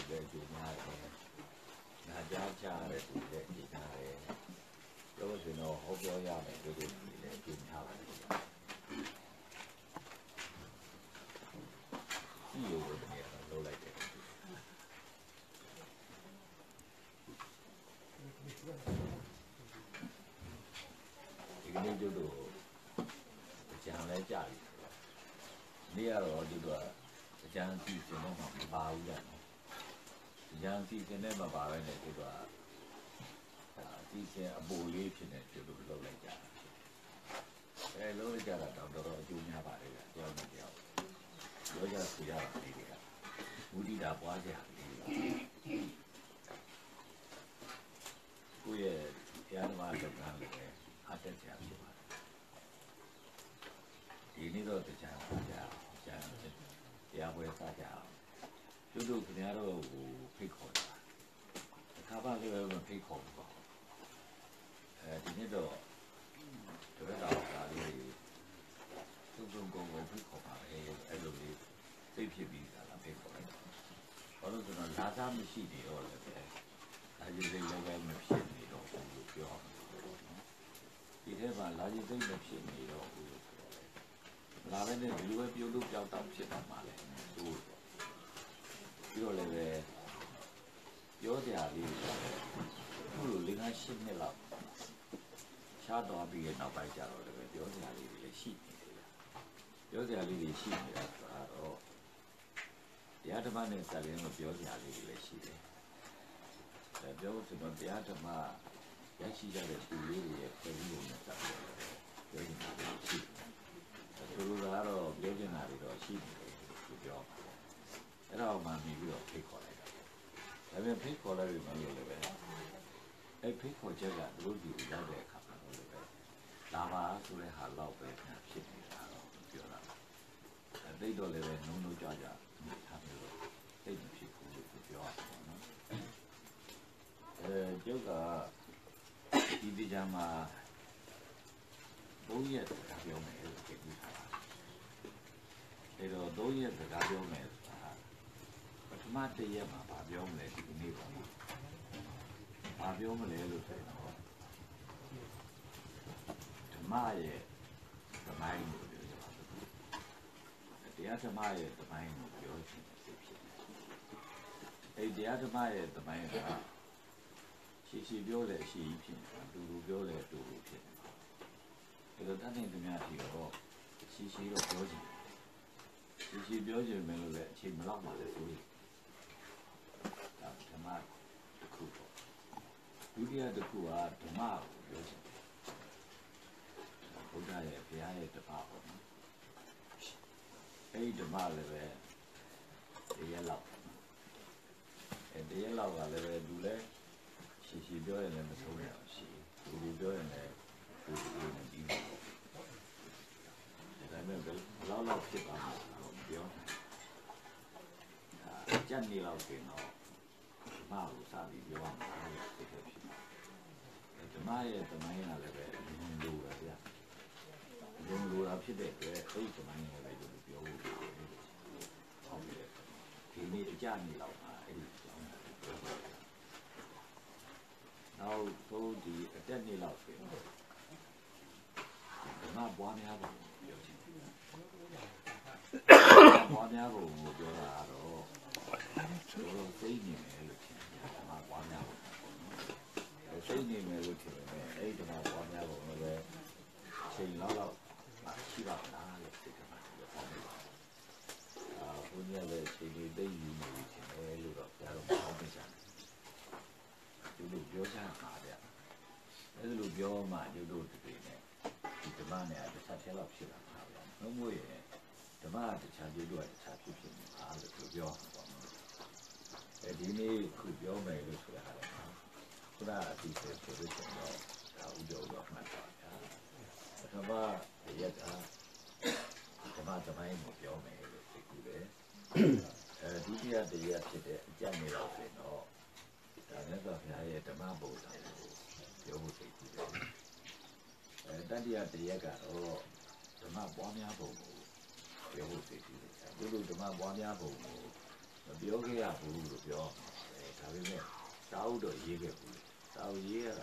တဲ့ဂျူညာတယ်နာကြားချတဲ့သူတဲ့ဂျူညာတယ်ပြောဆိုတော့ဟောပြောရမယ်တို့တို့ဒီလေဂျူညာပါတယ်ဒီလိုပဲနေရာလုံးလိုက်တယ်ဒီနေ့တို့ကြံလဲကြပြီနေ့ကတော့တို့အကျန်းစီစဉ်တော့မပါဘူးလေအကျန်းစီစဉ်နဲ့မပါဘဲနဲ့တို့ကအစီစဉ်အပေါ်လေးဖြစ်နေတို့လုပ်လိုက်ကြလုပ်လိုက်ကြတာတော့တော်တော်အကျိုးများပါလေကြောက်နေကြောက်ပြောကြဆရာလေးတွေကဝိဒိတာပွားကြလေးကိုယ့်ရဲ့တရားဓမ္မလုပ်ငန်းတွေအတက်ကြဖြစ်ပါတယ်ဒီနေ့တော့တရားပါကြတရားပွဲစားကြအောင်တို့ခင်ဗျားတို့ကိုဖိတ်ခေါ်တာအခါပါလေးပဲဖိတ်ခေါ်ပါဒီနေ့တော့တပည့်တော်ဒါလေးသုံးကုန်ဖိတ်ခေါ်ပါလေအဲ့လိုလေးသိဖြစ်ပြီးတာလားဖိတ်ခေါ်လိုက်ဘာလို့ဆိုတော့လာစားမရှိနေတော့လည်းပဲလာကြည့်စိတ်လည်းပဲမဖြစ်နေတော့ဘူးလို့ပြောဒီထဲမှာလာကြည့်စိတ်မဖြစ်နေတော့ဘူးလို့ပြောတယ်လာပဲနဲ့ဒီလိုပဲပြုတ်လို့ကြောက်တော့ဖြစ်တော့မှလည်းဆိုပြီးတော့လည်းပဲပြောကြလေးခုလို၄-၅-၈နှစ်လောက်ရှားသွားပြီးနောက်ပိုင်းကျတော့လည်းပြောကြလေးတွေလည်းရှိနေတယ်ပြောကြလေးတွေရှိနေတာဆိုတော့တရားဓမ္မနဲ့စတဲ့ပြောကြလေးတွေလည်းရှိတယ်ပြောဆိုတော့တရားဓမ္မရရှိကြတဲ့သူလေးတွေရဲ့ပြည်လို့နဲ့စတယ်ပြောနေတာရှိတယ်သူတို့ကတော့ပြောနေတာတွေတော့ရှိနေတယ်သူပြောအဲ့တော့မှပြီးတော့ဖိတ်ခေါ်လိုက်တာဒါပေမဲ့ဖိတ်ခေါ်လိုက်ပြီမလို့လည်းပဲအဲ့ဖိတ်ခေါ်ချက်ကတို့ဒီရောက်တဲ့အခါမှာလည်းပဲလာပါဆိုတဲ့ဟာတော့ပဲဖြစ်နေတာတော့ပြောတာသိတော့လည်းပဲနုံနုံကြကြထားပြီးတော့သိမဖြစ်ဘူးလို့ပြောတာပေါ့နော်ကျုပ်ကဒီဒီကြမှာ3 ရက်စကားပြောမယ်လို့ပြောထားတာအဲ့တော့3 ရက်စကားပြောမယ်ပထမ1 ရက်မှာဗာပြောမလဲဒီနေ့ပေါ့ဗာပြောမလဲလို့ဆိုတော့ဓမ္မရဲ့သမိုင်းကိုပြောတာတရားဓမ္မရဲ့သမိုင်းကိုပြောချင်တဲ့စိတ်ဖြစ်တယ်အဲ့တရားဓမ္မရဲ့သမိုင်းကရှိပြောလဲရှိဖြစ်နေတာတူပြောလဲတူဖြစ်နေတာအဲ့တော့တတ်တဲ့သူများဒီတော့ရှိတော့ပြောချင်ရှိပြောချင်မယ်လို့လည်းအချိန်မလောက်ပါလေဆိုရင်ဓမ္မတစ်ခုပေါ့ဒုတိယတစ်ခုကဓမ္မကိုပြောချင်တယ်ဘုရားရဲ့ဘုရားရဲ့တပါပေါ့နော်အဲ့ဒီဓမ္မလည်းပဲတရားလောက်အဲ့တရားလောက်ကလည်းပဲလူလဲရှိပြောရင်လည်းမဆုံးရအောင်ရှိလူပြောရင်လည်းသူမပြီးဘူးဒါပေမဲ့ဘယ်လောက်ဖြစ်ပါ့မလဲပြောကြက်နေလောက်ဆိုတော့ဓမ္မကိုစပြီးပြောရမှာဖြစ်ဖြစ်ဓမ္မရဲ့သမိုင်းကလည်းပဲလူပဲဗျာလူတာဖြစ်တဲ့အတွက်အဲ့ဒီသမိုင်းကိုလည်းပြောဖို့ဟုတ်တယ်ဒီနေ့အကြနေလောက်ပါအဲ့ဒီကြောင်းပြောပါနောက်တို့ဒီအတက်နေလောက်ဆိုတော့ဓမ္မပွားများဖို့ပြောချင်တယ်ပွားများဖို့ပြောတာတော့တို့သိနေမယ်လို့ထင်တယ်ဓမ္မပွားများဖို့သိနေမယ်လို့ထင်တယ်အဲ့ဒီဓမ္မပွားများဖို့လည်းချိန်လောက်ရှိပါလားလို့သိတယ်မှာပြောပါဘုရားလည်းချိန်လေးသိယူနေပြီထင်တယ်လို့တော့ကြားတော့မဟုတ်ဘူးရှာဒီလိုပြောချင်တာဗျအဲ့လိုပြောမှဒီလိုတည်နေဒီဓမ္မနဲ့တစ်ခြားချက်လောက်ဖြစ်လာတာဗျနှုံးမွေးရဲ့ဓမ္မတခြားကျိုးတော့တခြားဖြစ်နေတာလို့ပြောပါတော့ဒီနေ့ခုပြောမယ်လို့ဆိုတာလည်းခုနအတိအကျဆိုလို့ရှိရင်တော့ဒါဥဒ္ဒောတော့မှတ်ပါဗျာဓမ္မရက်ကဓမ္မသမိုင်းကိုပြောမယ်လို့သိကူတယ်ဒုတိယတရားဖြစ်တဲ့အကြံနေတော့ဆိုတော့ဒါလည်းတော့ဘုရားရဲ့ဓမ္မဘုရားကိုပြောဖို့သိကူတယ်တတိယတရားကတော့ဓမ္မပွားများပုံကိုပြောဖို့သိကူတယ်ဒီလိုဓမ္မပွားများပုံကိုမပြောခဲ့ရဘူးလို့ပြောဒါပေမဲ့စာအုပ်တော့ရေးခဲ့ဘူးစာအုပ်ရေးရတာ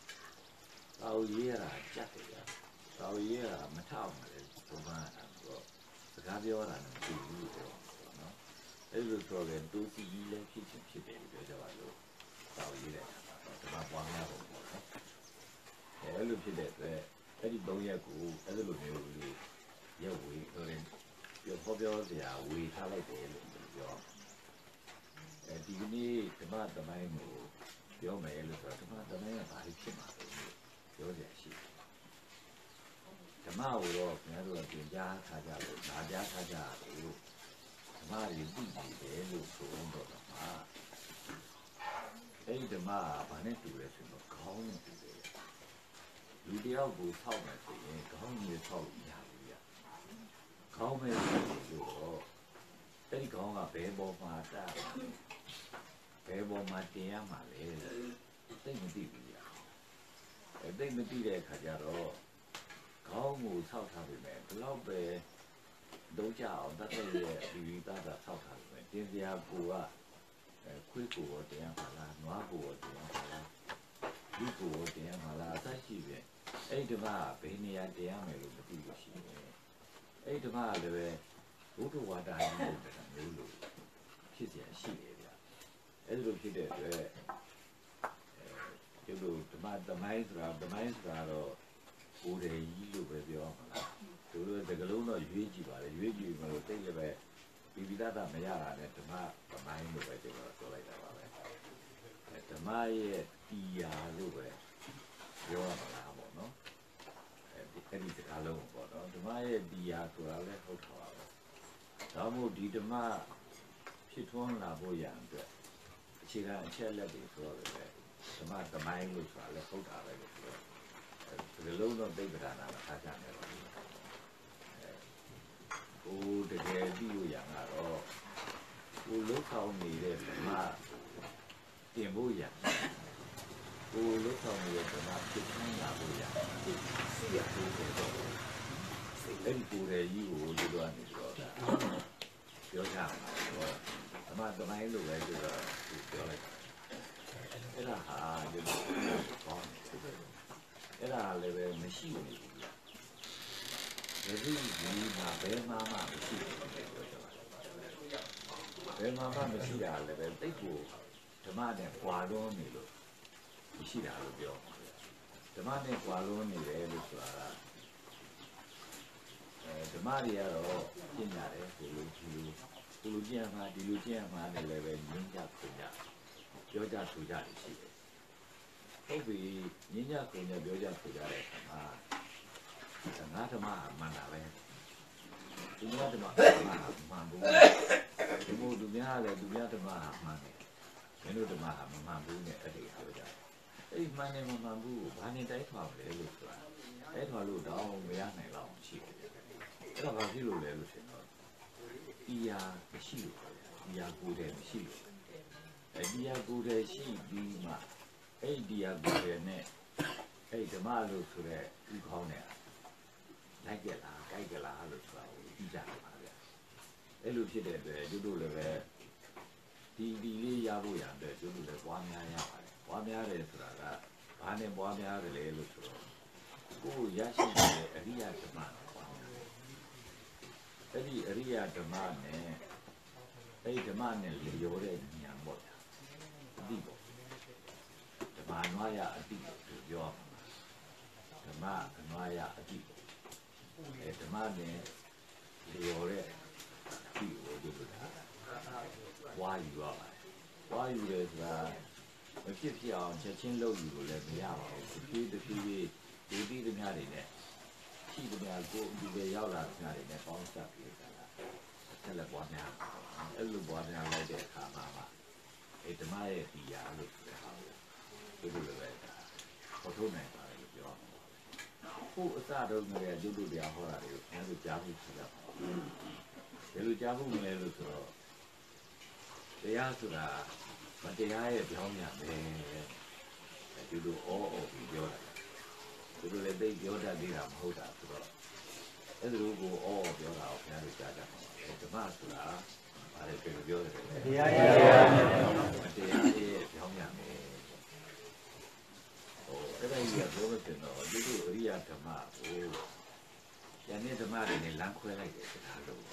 ကြက်တယ်ဗျာစာအုပ်ရေးရတာမထောက်ဘူးလေပုံမှန်တော့စကားပြောတာလည်းမသိဘူးလို့ပြောနော်အဲ့လိုဆိုရင်တူစီကြီးလည်းဖြစ်တယ်ပြောကြပါလို့စာအုပ်ရေးတယ်ဒီမှာပွားများပုံပေါ့နော်အဲ့လိုဖြစ်တဲ့အတွက်အဲ့ဒီ3ရက်ကိုအဲ့လိုမျိုးလေးရက်ဝေးဆိုရင်ပြောစရာဝေးထားလိုက်တယ်လို့ပြောဒီကနေ့ဓမ္မသမိုင်းကိုပြောမယ်လို့ဆိုတော့ဓမ္မသမိုင်းကဘာလို့ဖြစ်မှာလဲပြောကြရှိဓမ္မကိုတော့ခင်ဗျားတို့ကပြင်ကြားထားကြလို့နားကြားထားကြလို့ဓမ္မတွေသိနေတယ်လို့ဆိုတော့အဲ့ဒီဓမ္မကဘာနဲ့တူလဲဆိုတော့ခေါင်းနဲ့တူတယ်လူတယောက်ကိုထောက်မယ်ဆိုရင်ခေါင်းကြီးထောက်ရဘူးဗျခေါင်းမဲ့လို့တော့အဲ့ဒီခေါင်းကဘယ်ပေါ်မှာတာဘယ်ပေါ်မှာတင်ရမှာလဲသိမသိဘူးဗျသိမသိတဲ့အခါကျတော့ခေါင်းကိုထောက်ထားပြီမဲ့ဘလောက်ပဲတော့ကြအောင်တတ်တဲ့ဒီသားသာထောက်ထားပြီမဲ့တင်စရာကိုကခွေးကိုတင်ရမှာလားနွားကိုတင်ရမှာလားဒီကိုတင်ရမှာလားအသက်ရှိပြီအဲ့ဒီမှာဘယ်နေရာတင်ရမယ်လို့မသိလို့ရှိရင်အဲ့ဒီမှာလည်းပဲဘုဒ္ဓဝါဒကြီးလို့ပြောမျိုးလို့ဖြစ်เสียရှိတယ်ဗျအဲ့ဒီလိုဖြစ်တဲ့အတွက်ကျတို့ဓမ္မသမိုင်းဆိုတာတော့ကိုယ်တည်းကြီးလို့ပဲပြောမှာလားတို့လိုတကလုံးတော့ရွေးကြည့်ပါလေရွေးကြည့်မလို့တိတ်လည်းပဲပိပိသတာမရတာနဲ့ဓမ္မသမိုင်းလို့ပဲကျွန်တော်ပြောလိုက်တာပါပဲဓမ္မရဲ့တရားလို့ပဲပြောရမှာလားပေါ့နော်အဲ့ဒီစကားလုံးပေါ့နော်ဓမ္မရဲ့တရားဆိုတာလည်းဟုတ်တာပါပဲဒါမို့ဒီဓမ္မဖြစ်ထွန်းလာဖို့ရန်အတွက်အခြေခံအချက်လက်တွေဆိုတော့လည်းဓမ္မသမိုင်းလို့ဆိုတာလည်းဟုတ်တာပဲလို့ပြောဒီလုံးတော့သိပ္ပံနာထားကြတယ်ပါကိုတကယ်ပြီးလို့ရတာတော့ကိုလုဆောင်နေတဲ့ဓမ္မတင်ဖို့ရကိုလုဆောင်နေတဲ့ဓမ္မဖြစ်ထွန်းလာဖို့ရစီရဖို့တော့အဲ့ဒီကိုယ်ရဲ့ကြီးကိုတို့ကနေဆိုတော့ပြောကြမှာတော့ဓမ္မသမိုင်းလို့ပဲပြောတော့ပြောလိုက်အဲ့ဒါဟာဒီလိုကောင်းတယ်အဲ့ဒါလည်းပဲမရှိဘူးလေဒီမှာဘယ်မှမရှိဘူးပြောကြပါဘယ်မှမရှိတာလည်းပဲတိတ်ကိုဓမ္မနဲ့ပွာလုံးနေလို့မရှိတာလို့ပြောဓမ္မနဲ့ပွာလုံးနေတယ်လို့ဆိုတာဓမ္မတွေကတော့ကျင့်ကြတယ်ကိုလိုကျင့်မှာဒီလိုကျင့်မှာလည်းပဲငင်းကြခွင့်ကြပြောကြဆိုကြတယ်ရှိတယ်ဟုတ်ပြီငင်းကြခွင့်ကြပြောကြဆိုကြတဲ့အခါမှာငါဓမ္မမှန်တာပဲဒီဓမ္မမှန်ဘူးဒီမို့သူများလည်းသူများဓမ္မမှန်တယ်မင်းတို့ဓမ္မမမှန်ဘူးနဲ့အဲ့ဒီပြောကြအဲ့ဒီမှန်တယ်မမှန်ဘူးဘာနဲ့တိုက်ထွားမလဲလို့ဆိုတာတိုက်ထွားလို့တော့မရနိုင်တော့ရှိတယ်အဲ့တော့ဘာဖြစ်လို့လဲလို့ဆိုတော့တရားမရှိလို့တရားကိုယ်တည်းမရှိလို့တရားကိုယ်တည်းရှိပြီးမှအဲ့ဒီတရားကိုယ်တည်းနဲ့အဲ့ဓမ္မလို့ဆိုတဲ့ဒီခေါင်းနဲ့လိုက်ကြလားကြိုက်ကြလားလို့ဆိုတာကိုသိကြပါဗျာအဲ့လိုဖြစ်တဲ့အတွက်တို့လည်းပဲဒီလေးရဖို့ရတဲ့တို့လည်းပွားများရပါတယ်ပွားများတယ်ဆိုတာကဘာနဲ့ပွားများတယ်လဲလို့ဆိုတော့ကိုယ်ရရှိတဲ့အရိယဓမ္မအဲ့ဒီအရိယဓမ္မနဲ့အဲ့ဒီဓမ္မနဲ့လျော်တဲ့ဉာဏ်ပေါ့ဗျာအတိပေါ့ဓမ္မအနွားရအတိလို့ပြောဓမ္မအနွားရအတိဓမ္မနဲ့လျော်တဲ့အတိကိုဒီလိုဝါယူရပါတယ်ဝါယူတယ်ဆိုတာမဖြစ်ဖြစ်အောင်ချက်ချင်းလုပ်ယူလို့လည်းမရပါဘူးတဖြည်းဖြည်းဒီတိသမျှတွေနဲ့ရှိသမျှကိုဒီပဲရောက်လာသမျှတွေနဲ့ပေါင်းစပ်ပြီးတာဆက်လက်ပွားများအဲ့လိုပွားများလိုက်တဲ့အခါမှာအဲ့ဓမ္မရဲ့တရားလို့ဆိုတဲ့ဟာကိုဒီလိုပဲပေါ်ထုတ်နိုင်ပါတယ်လို့ပြောခုအစတုန်းကတို့တရားဟောတာတွေကိုအဲလိုကြားဖို့ဖြစ်တာဘယ်လိုကြားဖို့မလဲလို့ဆိုတော့တရားဆိုတာမတရားရဲ့ပြောင်းရမယ်ဒီလိုပြီးပြောတာဒီလိုလည်းသိပြောတတ်သေးတာမဟုတ်တာဆိုတော့အဲ့ဒီလိုကိုပြောတာကိုခင်ဗျားတို့ကြားကြပါဓမ္မဆိုတာဘာအဲ့ဒါပြောတယ်တရားရဲ့ပြောင်းရမယ်ဟိုအဲ့ဒါကြီးကပြောလို့တင်တော့ဒီလိုအရိယာဓမ္မကိုဉာဏ်နဲ့ဓမ္မတွေနဲ့လမ်းခွဲလိုက်တယ်ဒါလို့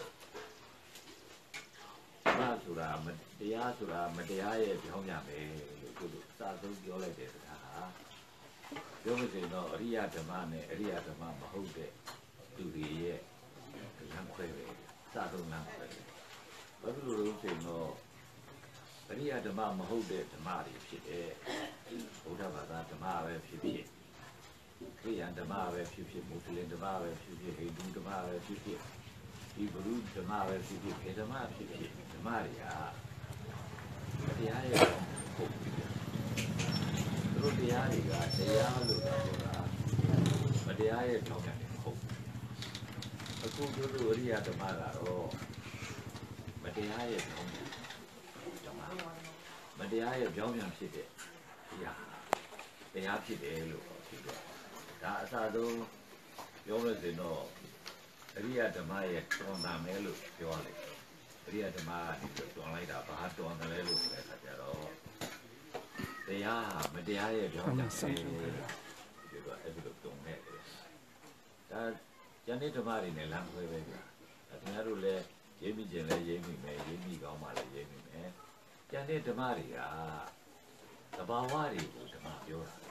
ဓမ္မဆိုတာတရားဆိုတာမတရားရဲ့ပြောင်းရမယ်လို့သူတို့အစဆုံးပြောလိုက်တယ်ဒါဟာပြောလို့တင်တော့အရိယာဓမ္မနဲ့အရိယာဓမ္မမဟုတ်တဲ့သူတွေရဲ့လမ်းခွဲပဲအစဆုံးလမ်းခွဲတယ်ဘာလို့လဲဆိုတော့အရိယာဓမ္မမဟုတ်တဲ့ဓမ္မတွေဖြစ်တယ်ဘုရားဘာသာဓမ္မပဲဖြစ်ဖြစ်ခရိယန်ဓမ္မပဲဖြစ်ဖြစ်မွတ်စလင်ဓမ္မပဲဖြစ်ဖြစ်ဟိန္ဒူဓမ္မပဲဖြစ်ဖြစ်ဒီဘုရုဓမ္မပဲဖြစ်ဖြစ်ခေဓမ္မဖြစ်ဖြစ်ဓမ္မတွေကတရားရဲ့ဟုတ်သူတို့တရားတွေကတရားလို့ဆိုတာမတရားရဲ့ကြောင်းတယ်ဟုတ်အခုတို့အရိယာဓမ္မကတော့မတရားရဲ့ကြောင်းတယ်ဓမ္မမတရားရဲ့ကြောင်းပြန်ဖြစ်တဲ့တရားဖြစ်တယ်လို့ပြောတယ်ဒါအစဆုံးပြောလို့ဆိုတော့အရိယဓမ္မရဲ့တွန်းတာမဲလို့ပြောရတယ်အရိယဓမ္မကနေတွန်းလိုက်တာဘာတွန်းတယ်လဲလို့ပြောတဲ့အခါကျတော့တရားမတရားရဲ့ကြောင်းပြန်ဖြစ်တယ်ဒီတော့အဲ့ဒီလိုတွန်းနေတယ်ဒါဉာဏ်နဲ့ဓမ္မတွေနဲ့လမ်းခွဲပဲဗျာခင်ဗျားတို့လည်းရေးမိခြင်းလည်းရေးမိမယ်ရေးမိကောင်းမှလည်းရေးမိမယ်ဉာဏ်နဲ့ဓမ္မတွေကသဘာဝတွေကိုဓမ္မပြောတာ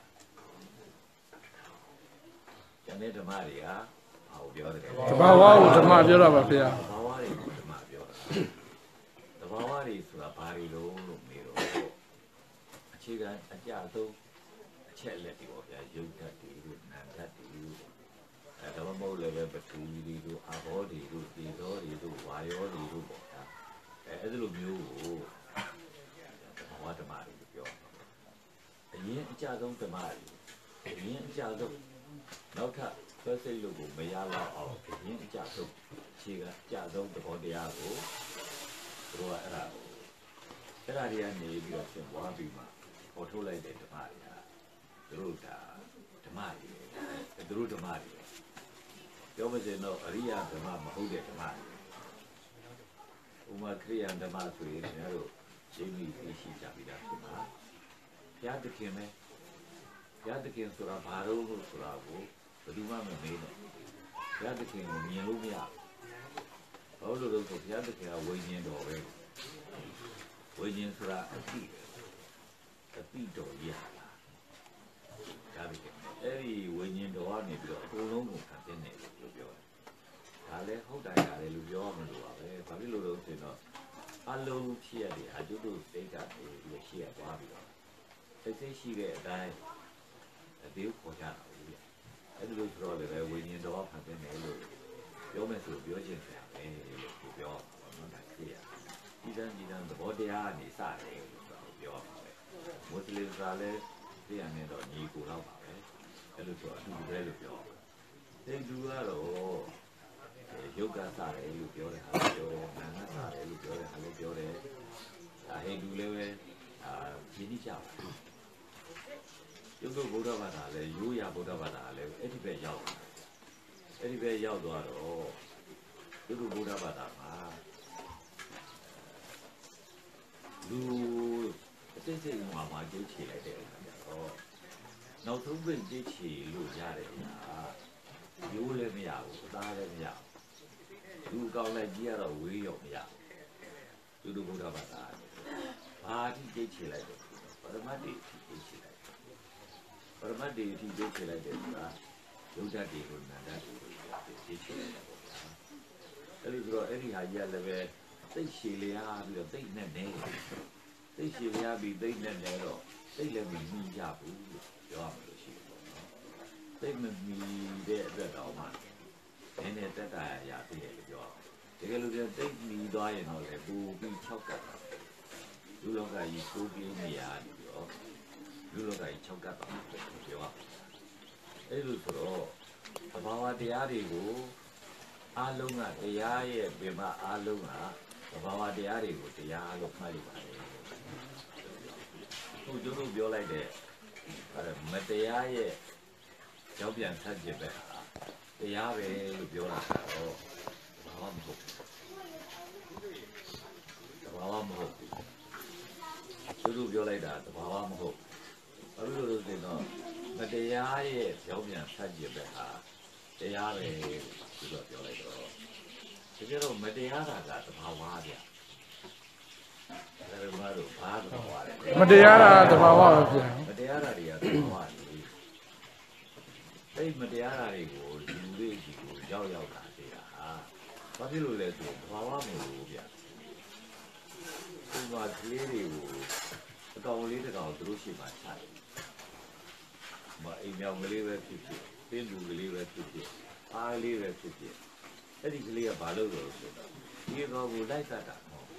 ဉာဏ်နဲ့ဓမ္မတွေကဘာကိုပြောတယ်သဘာဝကိုဓမ္မပြောတာပါဗျာသဘာဝတွေကိုဓမ္မပြောတာသဘာဝတွေဆိုတာဘာတွေလို့မေးတော့အခြေခံအကြဆုံးအချက်လက်တွေပေါ့ဗျာယုတ်ဓာတ်တွေတို့နာမ်ဓာတ်တွေဒါမှမဟုတ်လည်းပဲပထဝီတွေတို့အာဘောတွေတို့သေသောတွေတို့ဝါယောတွေတို့ပေါ့ဗျာအဲ့ဒီလိုမျိုးကိုသဘာဝဓမ္မတွေပြောအရင်အကြဆုံးဓမ္မတွေအရင်အကြဆုံးနောက်ထပ်ဆွဲစိတ်လို့ကိုမရတော့အောင်အရင်အကြဆုံးခြေကအကြဆုံးသဘောတရားကိုတို့ကအဲ့ဒါတွေကနေပြီးတော့သင်ပွားပြီးမှပေါ်ထုတ်လိုက်တဲ့ဓမ္မတွေကတို့ဒါဓမ္မတွေတို့ဓမ္မတွေပြောမစင်တော့အရိယာဓမ္မမဟုတ်တဲ့ဓမ္မတွေဥမာခရိယန်ဓမ္မဆိုရင်ကျွန်တော်တို့ရှင်းပြီးသိရှိကြပြီလားဖြစ်မှာဘုရားသခင်ပဲဘုရားသခင်ဆိုတာဘာလို့ဆိုတာကိုဘယ်သူမှမမေးနဲ့ဘုရားသခင်ကိုမြင်လို့မရဘာလို့လဲဆိုဘုရားသခင်ကဝိညာဉ်တော်ပဲဝိညာဉ်ဆိုတာအတိတော်ရတာဒါပဲအဲ့ဒီဝိညာဉ်တော်ကနေပြီးတော့အကုန်လုံးကိုခံတဲ့နေလို့ပြောတယ်ဒါလည်းဟုတ်တယ်ဒါလည်းလူပြောရမလို့ပါပဲဘာဖြစ်လို့လဲဆိုတော့အလုံးဖြစ်ရတယ်အကျိုးတို့စိတ်ကနေရှိရသွားပြီးတော့စိတ်ရှိတဲ့အတိုင်းအသေးပေါ်ကြတာဘူးအဲ့ဒီလိုဆိုတော့လည်းဝိညာဉ်တော်ခံတဲ့နေလို့ပြောမယ်ဆိုပြောချင်းဆရာပဲလို့ပြောပါတော့ဒါကြည့်ရဒီတန်းသဘောတရားကနေစတယ်လို့ပြောပါပဲမွတ်စလင်ကလည်းသိရနေတော့ညီကိုတော့ပါပဲအဲ့လိုဆိုအတူတူပဲလို့ပြောတယ်သူကတော့ယုတ်ကစားတယ်လို့ပြောတဲ့ဟာပြောနာငါစားတယ်လို့ပြောတဲ့ဟာလည်းပြောတယ်ဟိန္ဒူလည်းပဲဒီနည်းကြပါယုတ်ဗုဒ္ဓဘာသာလည်းရိုးရာဗုဒ္ဓဘာသာလည်းအဲ့ဒီပဲရောက်သွားတော့ယုတ်ဗုဒ္ဓဘာသာမှာလူအစိတ်မှာကြိတ်ချလိုက်တဲ့အခါကျတော့နောက်ဆုံးပြင်ကြိတ်ချလို့ရတယ်ညာရိုးလည်းမရဘူးအသားလည်းမရဘူးလူကောင်းလိုက်ကြီးရတော့ဝေးရောမရဘူးယုတ်ဗုဒ္ဓဘာသာဘာတိကြိတ်ချလိုက်တယ်ပရမတ်တိကြိတ်ချလိုက်ပရမတ်တိကြိတ်ချလိုက်တယ်ဆိုတာယုတ်ဓာတ်တွေကိုနန္ဒတ်တွေကိုကြိတ်ချလိုက်တယ်ပေါ့ဗျာအဲ့ဒီဆိုတော့အဲ့ဒီဟာကြီးကလည်းပဲသိရှည်လျားပြီးတော့သိနဲ့နေသိရှည်လျားပြီးသိနဲ့နေတော့သိလည်းမီးကြဘူးလို့ပြောရမှာလို့ရှိတယ်ပေါ့နော်သိမမီတဲ့အတွက်တော့မှနည်းနည်းတက်တာရသေးတယ်လို့ပြောရမှာတကယ်လို့သိမီသွားရင်တော့လေပူပြီး6ကတ်လူလောကကြီးကိုးပြင်းနေရတယ်ပြီးတော့လူလောကကြီး6ကတ်တော့ပြောရမှာအဲ့လိုဆိုတော့သဘာဝတရားတွေကိုအားလုံးကတရားရဲ့ပြမအားလုံးကသဘာဝတရားတွေကိုတရားလို့မှတ်လိုက်ပါလေခုတို့တို့ပြောလိုက်တဲ့မတရားရဲ့ကြောက်ပြန်ဆက်ကျင်ပဲတရားပဲလို့ပြောတာတော့ဘာမှမဟုတ်ဘူးဘာဝမဟုတ်ဘူးသူတို့ပြောလိုက်တာတဘာဝမဟုတ်ဘာလို့လို့ဆိုတော့မတရားရဲ့ကြောင်းပြန်ဖတ်ကြည့်ပဲဟာတရားပဲသူတို့ပြောလိုက်တော့တကယ်တော့မတရားတာကတဘာဝဗျာဒါပေမဲ့တော့ဘာတဘာဝလဲမတရားတာတဘာဝပဲဗျာမတရားတာတွေကတဘာဝလေအဲ့မတရားတာတွေကိုလူတွေကြီးကိုရောက်လာသေးတာဟာဘာဖြစ်လို့လဲဆိုတော့ဘာဝမလို့ဗျာဒီမှာကလေးတွေကိုအကောင်လေးတစ်ကောင်သူတို့ရှိမှချတယ်မအိမ်မြောင်ကလေးပဲဖြစ်ဖြစ်တင်းလူကလေးပဲဖြစ်ဖြစ်အားလေးပဲဖြစ်ဖြစ်အဲ့ဒီကလေးကဘာလို့လဲဆိုတော့ဒီကောင်ကိုလိုက်တတ်တာမဟုတ်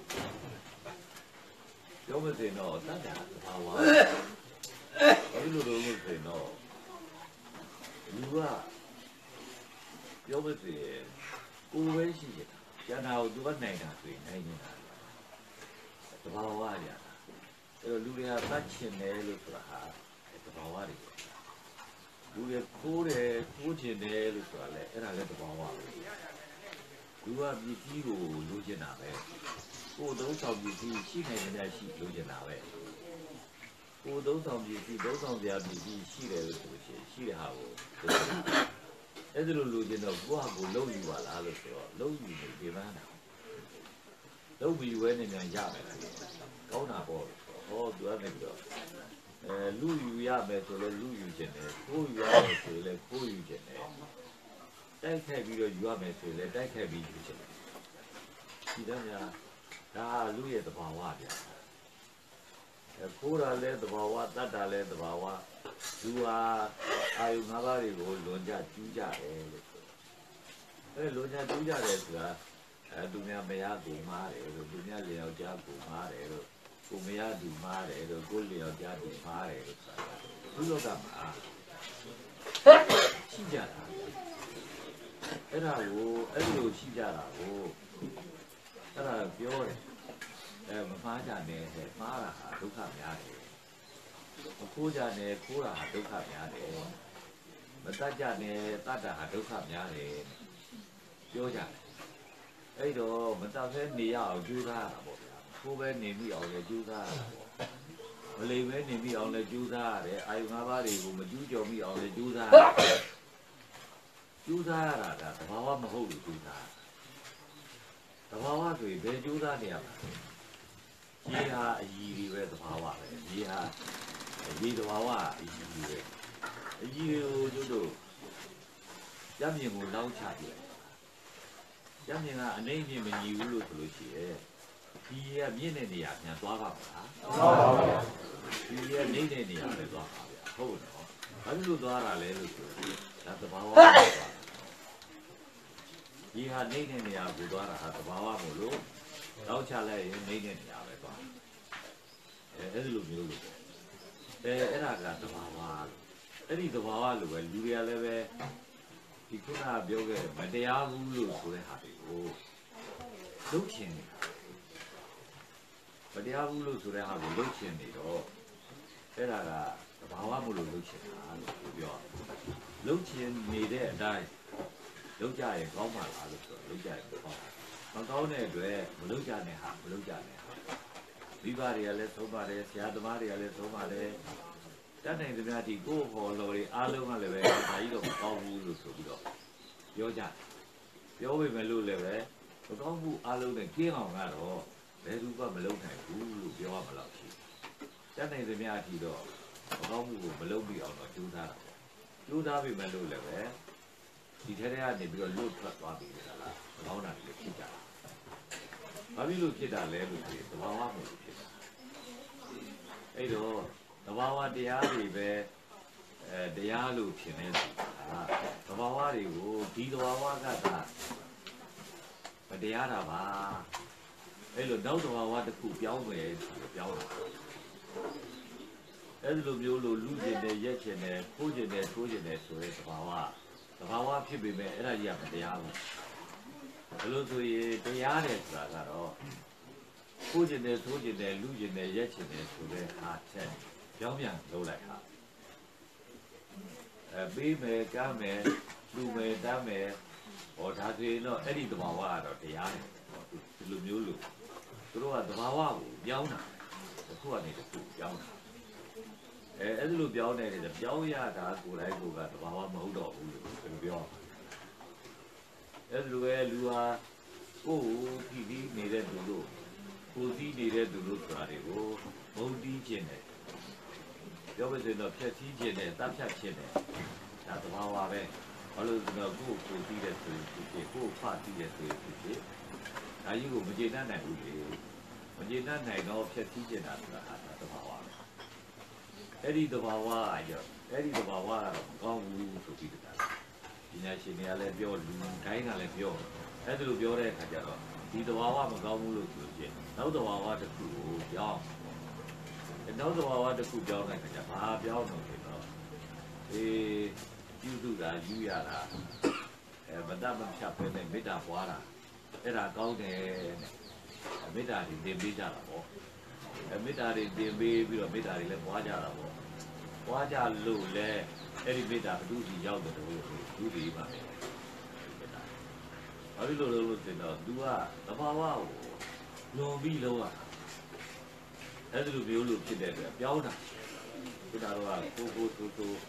ပြောမစင်တော့တတ်တာဘာဝဘာလို့လို့ဆိုတော့လူကပြောမစင်ကိုယ်ပဲရှိနေတာကျန်တာကိုသူကနိုင်တာဆိုရင်နိုင်နေတာတဘာဝရတာအဲ့တော့လူတွေကတတ်ချင်တယ်လို့ဆိုတာဟာတဘာဝတွေလူတွေခိုးတယ်ခိုးချင်တယ်လို့ဆိုတာလေအဲ့ဒါလည်းတဘာဝပဲလူကပြည်ကြီးကိုလိုချင်တာပဲကိုယ်သုံးဆောင်ပြည်ကြီးရှိနိုင်တဲ့ရှိလိုချင်တာပဲကိုယ်သုံးဆောင်ပြည်ကြီးသုံးဆောင်ပြပြည်ကြီးရှိတယ်လို့ဆိုရှင်ရှိတဲ့ဟာကိုအဲ့ဒါလိုလိုချင်တော့ကိုယ့်ဟာကိုယ်လုံယူပါလားလို့ဆိုတော့လုံယူနေဒီမှန်းတာလုံပြီးဝဲနေမြန်ရမယ်ကောင်းတာပေါ့ဟောသူကနေပြီးတော့လူယူရမယ်ဆိုလဲလူယူခြင်းတယ်ကိုယူရမယ်ဆိုလဲကိုယူခြင်းတယ်တိုက်ခိုက်ပြီးတော့ယူရမယ်ဆိုလဲတိုက်ခိုက်ပြီးယူခြင်းတယ်ဒီတော့ညာဒါလူရဲ့သဘာဝဗျာခိုးတာလဲသဘာဝတတ်တာလဲသဘာဝလူဟာအာယု၅ပါးတွေကိုလွန်ကြကျူးကြတယ်လို့ဆိုလွန်ကြကျူးကြတယ်ဆိုတာသူများမရကူမားတယ်လို့သူများလျောက်ကြားကူမားတယ်လို့ကိုမရသူမားတယ်လို့ကိုလျောက်ကြားသူမားတယ်လို့ဆိုတာဘုလောကမှာရှိကြတာအဲ့ဒါကိုအဲ့လိုရှိကြတာကိုအဲ့ဒါပြောတယ်မမှားကြနဲ့မှားတာဟာဒုက္ခများတယ်မခိုးကြနဲ့ခိုးတာဟာဒုက္ခများတယ်မတတ်ကြနဲ့တတ်တာဟာဒုက္ခများတယ်ပြောကြတယ်အဲ့တော့မတတ်ဖဲနေရအောင်ကြိုးစားရတာပေါ့ဗျာကိုယ်ပဲနေမိအောင်လည်းကြိုးစားရတာပေါ့မလိမ်ပဲနေမိအောင်လည်းကြိုးစားရတယ်အာယု၅ပါးတွေကိုမကျူးကျော်မိအောင်လည်းကြိုးစားရတယ်ကြိုးစားရတာကသဘာဝမဟုတ်လို့ကြိုးစားသဘာဝဆိုရင်ဘယ်ကြိုးစားနေရမှာရေဟာအကြီးတွေပဲသဘာဝပဲရေဟာရေသဘာဝအကြီးတွေပဲအကြီးတွေကိုကျတို့ရမြင်ကိုလောင်းချပြတယ်ရမြင်ကအနေနဲ့မညီဘူးလို့ဆိုလို့ရှိရဲ့ဒီရမြင့်တဲ့နေရာပြန်သွားပါမလားသွားပါဗျာဒီရနေတဲ့နေရာပဲသွားပါဗျာဟုတ်တော့ဘာလို့သွားတာလဲလို့ဆိုဒါသဘာဝဒီဟာနေတဲ့နေရာကိုသွားတာဟာသဘာဝမို့လို့တောက်ချလိုက်ရင်နေတဲ့နေရာပဲသွားအဲ့ဒီလိုမျိုးလို့အဲ့ဒါကသဘာဝအဲ့ဒီသဘာဝလိုပဲလူတွေကလည်းပဲဒီခုနကပြောခဲ့မတရားဘူးလို့ဆိုတဲ့ဟာတွေကိုလုပ်ချင်နေတာမတရားဘူးလို့ဆိုတဲ့ဟာကိုလုပ်ချင်နေတော့အဲ့ဒါကသဘာဝမို့လို့လုပ်ချင်တာလို့ပြောလုပ်ချင်နေတဲ့အတိုင်းလုပ်ကြရင်ကောင်းပါလားလို့ဆိုတော့လုပ်ကြရင်ကောင်းမကောင်းတဲ့အတွက်မလုပ်ကြနဲ့ဟာမလုပ်ကြနဲ့ဟာမိဘတွေကလည်းသုံးပါတယ်ဆရာသမားတွေကလည်းသုံးပါတယ်တတ်နိုင်သမျှဒီကိုယ်ဟော်တော်တွေအားလုံးကလည်းပဲဒါကြီးတော့မကောင်းဘူးလို့ဆိုပြီးတော့ပြောကြတယ်ပြောပေမဲ့လို့လည်းပဲမကောင်းဘူးအားလုံးနဲ့ကျင်းအောင်ကတော့ဘယ်သူမှမလုပ်နိုင်ဘူးလို့ပြောရမလို့ရှိတတ်နိုင်သမျှအထိတော့မကောင်းဘူးကိုမလုပ်ပြီးအောင်တော့ကြိုးစားတာကြိုးစားပေမဲ့လို့လည်းပဲဒီထဲထဲကနေပြီးတော့လွတ်ထွက်သွားပြီလားမကောင်းတာတွေဖြစ်ကြတာဘာဖြစ်လို့ဖြစ်တာလဲလို့ဆိုရင်သဘာဝမျိုးဖြစ်တာအဲ့တော့သဘာဝတရားတွေပဲတရားလို့ဖြစ်နေတယ်သဘာဝတွေကိုဒီသဘာဝကသာမတရားတာပါအဲ့လိုနောက်သဘာဝတစ်ခုပြောင်းမယ်ဆိုပြောင်းတာအဲ့ဒီလိုမျိုးလို့လူကျင်တယ်ရက်ကျင်တယ်ခိုးကျင်တယ်ထိုးကျင်တယ်ဆိုတဲ့သဘာဝဖြစ်ပေမဲ့အဲ့ဒါကြီးကမတရားဘူးဘယ်လိုဆိုရင်တရားတယ်ဆိုတာကတော့ခိုးကျင်တယ်ထိုးကျင်တယ်လူကျင်တယ်ရက်ကျင်တယ်ဆိုတဲ့ဟာချက်ပြောင်းပြန်လုပ်လိုက်ဟာပေးမယ်ကမ်းမယ်လူမယ်တမ်းမယ်ဟောဒါဆိုရင်တော့အဲ့ဒီသဘာဝကတော့တရားတယ်ဒီလိုမျိုးလို့တို့ကသဘာဝကိုပြောင်းတာတစ်ခုကနေတစ်ခုပြောင်းတာအဲ့ဒီလိုပြောင်းနေတယ်ပြောင်းရတာကိုယ်တိုင်းကိုယ်ကသဘာဝမဟုတ်တော့ဘူးလို့ပြောအဲ့ဒီလိုပဲလူဟာကိုယ်ပြီးနေတဲ့သူတို့ကိုယ်စီးနေတဲ့သူတို့ဆိုတာတွေကိုမုန်းတီးခြင်းနဲ့ပြောပါစေတော့ဖြတ်စည်းခြင်းနဲ့တပ်ဖြတ်ခြင်းနဲ့ဒါသဘာဝပဲဘာလို့ဆိုတော့ကိုယ်စီးတဲ့ဆိုရင်ဖြစ်ကိုယ်ဖတ်စီးတဲ့ဆိုရင်ဖြစ်ဒါကြီးကိုမကျေနပ်နိုင်ဘူးလေမကျေနပ်နိုင်တော့ဖြတ်စည်းခြင်းတာဆိုတာဟာသဘာဝပဲအဲ့ဒီသဘာဝကတော့အဲ့ဒီသဘာဝကတော့မကောင်းဘူးဆိုပြီးတာပညာရှင်တွေကလည်းပြောလူတိုင်းကလည်းပြောအဲ့ဒါလိုပြောတဲ့အခါကျတော့ဒီသဘာဝမကောင်းဘူးလို့ဆိုရင်နောက်သဘာဝတစ်ခုကိုပြောင်းနောက်သဘာဝတစ်ခုပြောင်းတဲ့အခါကျဘာပြောင်းလို့ဆိုတော့ပြုစုတာယူရတာမတတ်မဖြတ်ပဲနဲ့မေတ္တာပွားတာအဲ့ဒါကောင်းတယ်တဲ့မေတ္တာတွေသင်ပေးကြတာပေါ့မေတ္တာတွေသင်ပေးပြီးတော့မေတ္တာတွေလည်းပွားကြတာပေါ့ပွားကြလို့လည်းအဲ့ဒီမေတ္တာဘုသူစီရောက်တယ်လို့ဘုသူပါမယ်ဘာလို့လို့ဆိုတော့ तू ကသဘာဝကိုလွန်ပြီးလုံးอ่ะအဲ့ဒီလိုမျိုးလို့ဖြစ်တဲ့အတွက်ပြောင်းတာဒီတော့ကိုတူ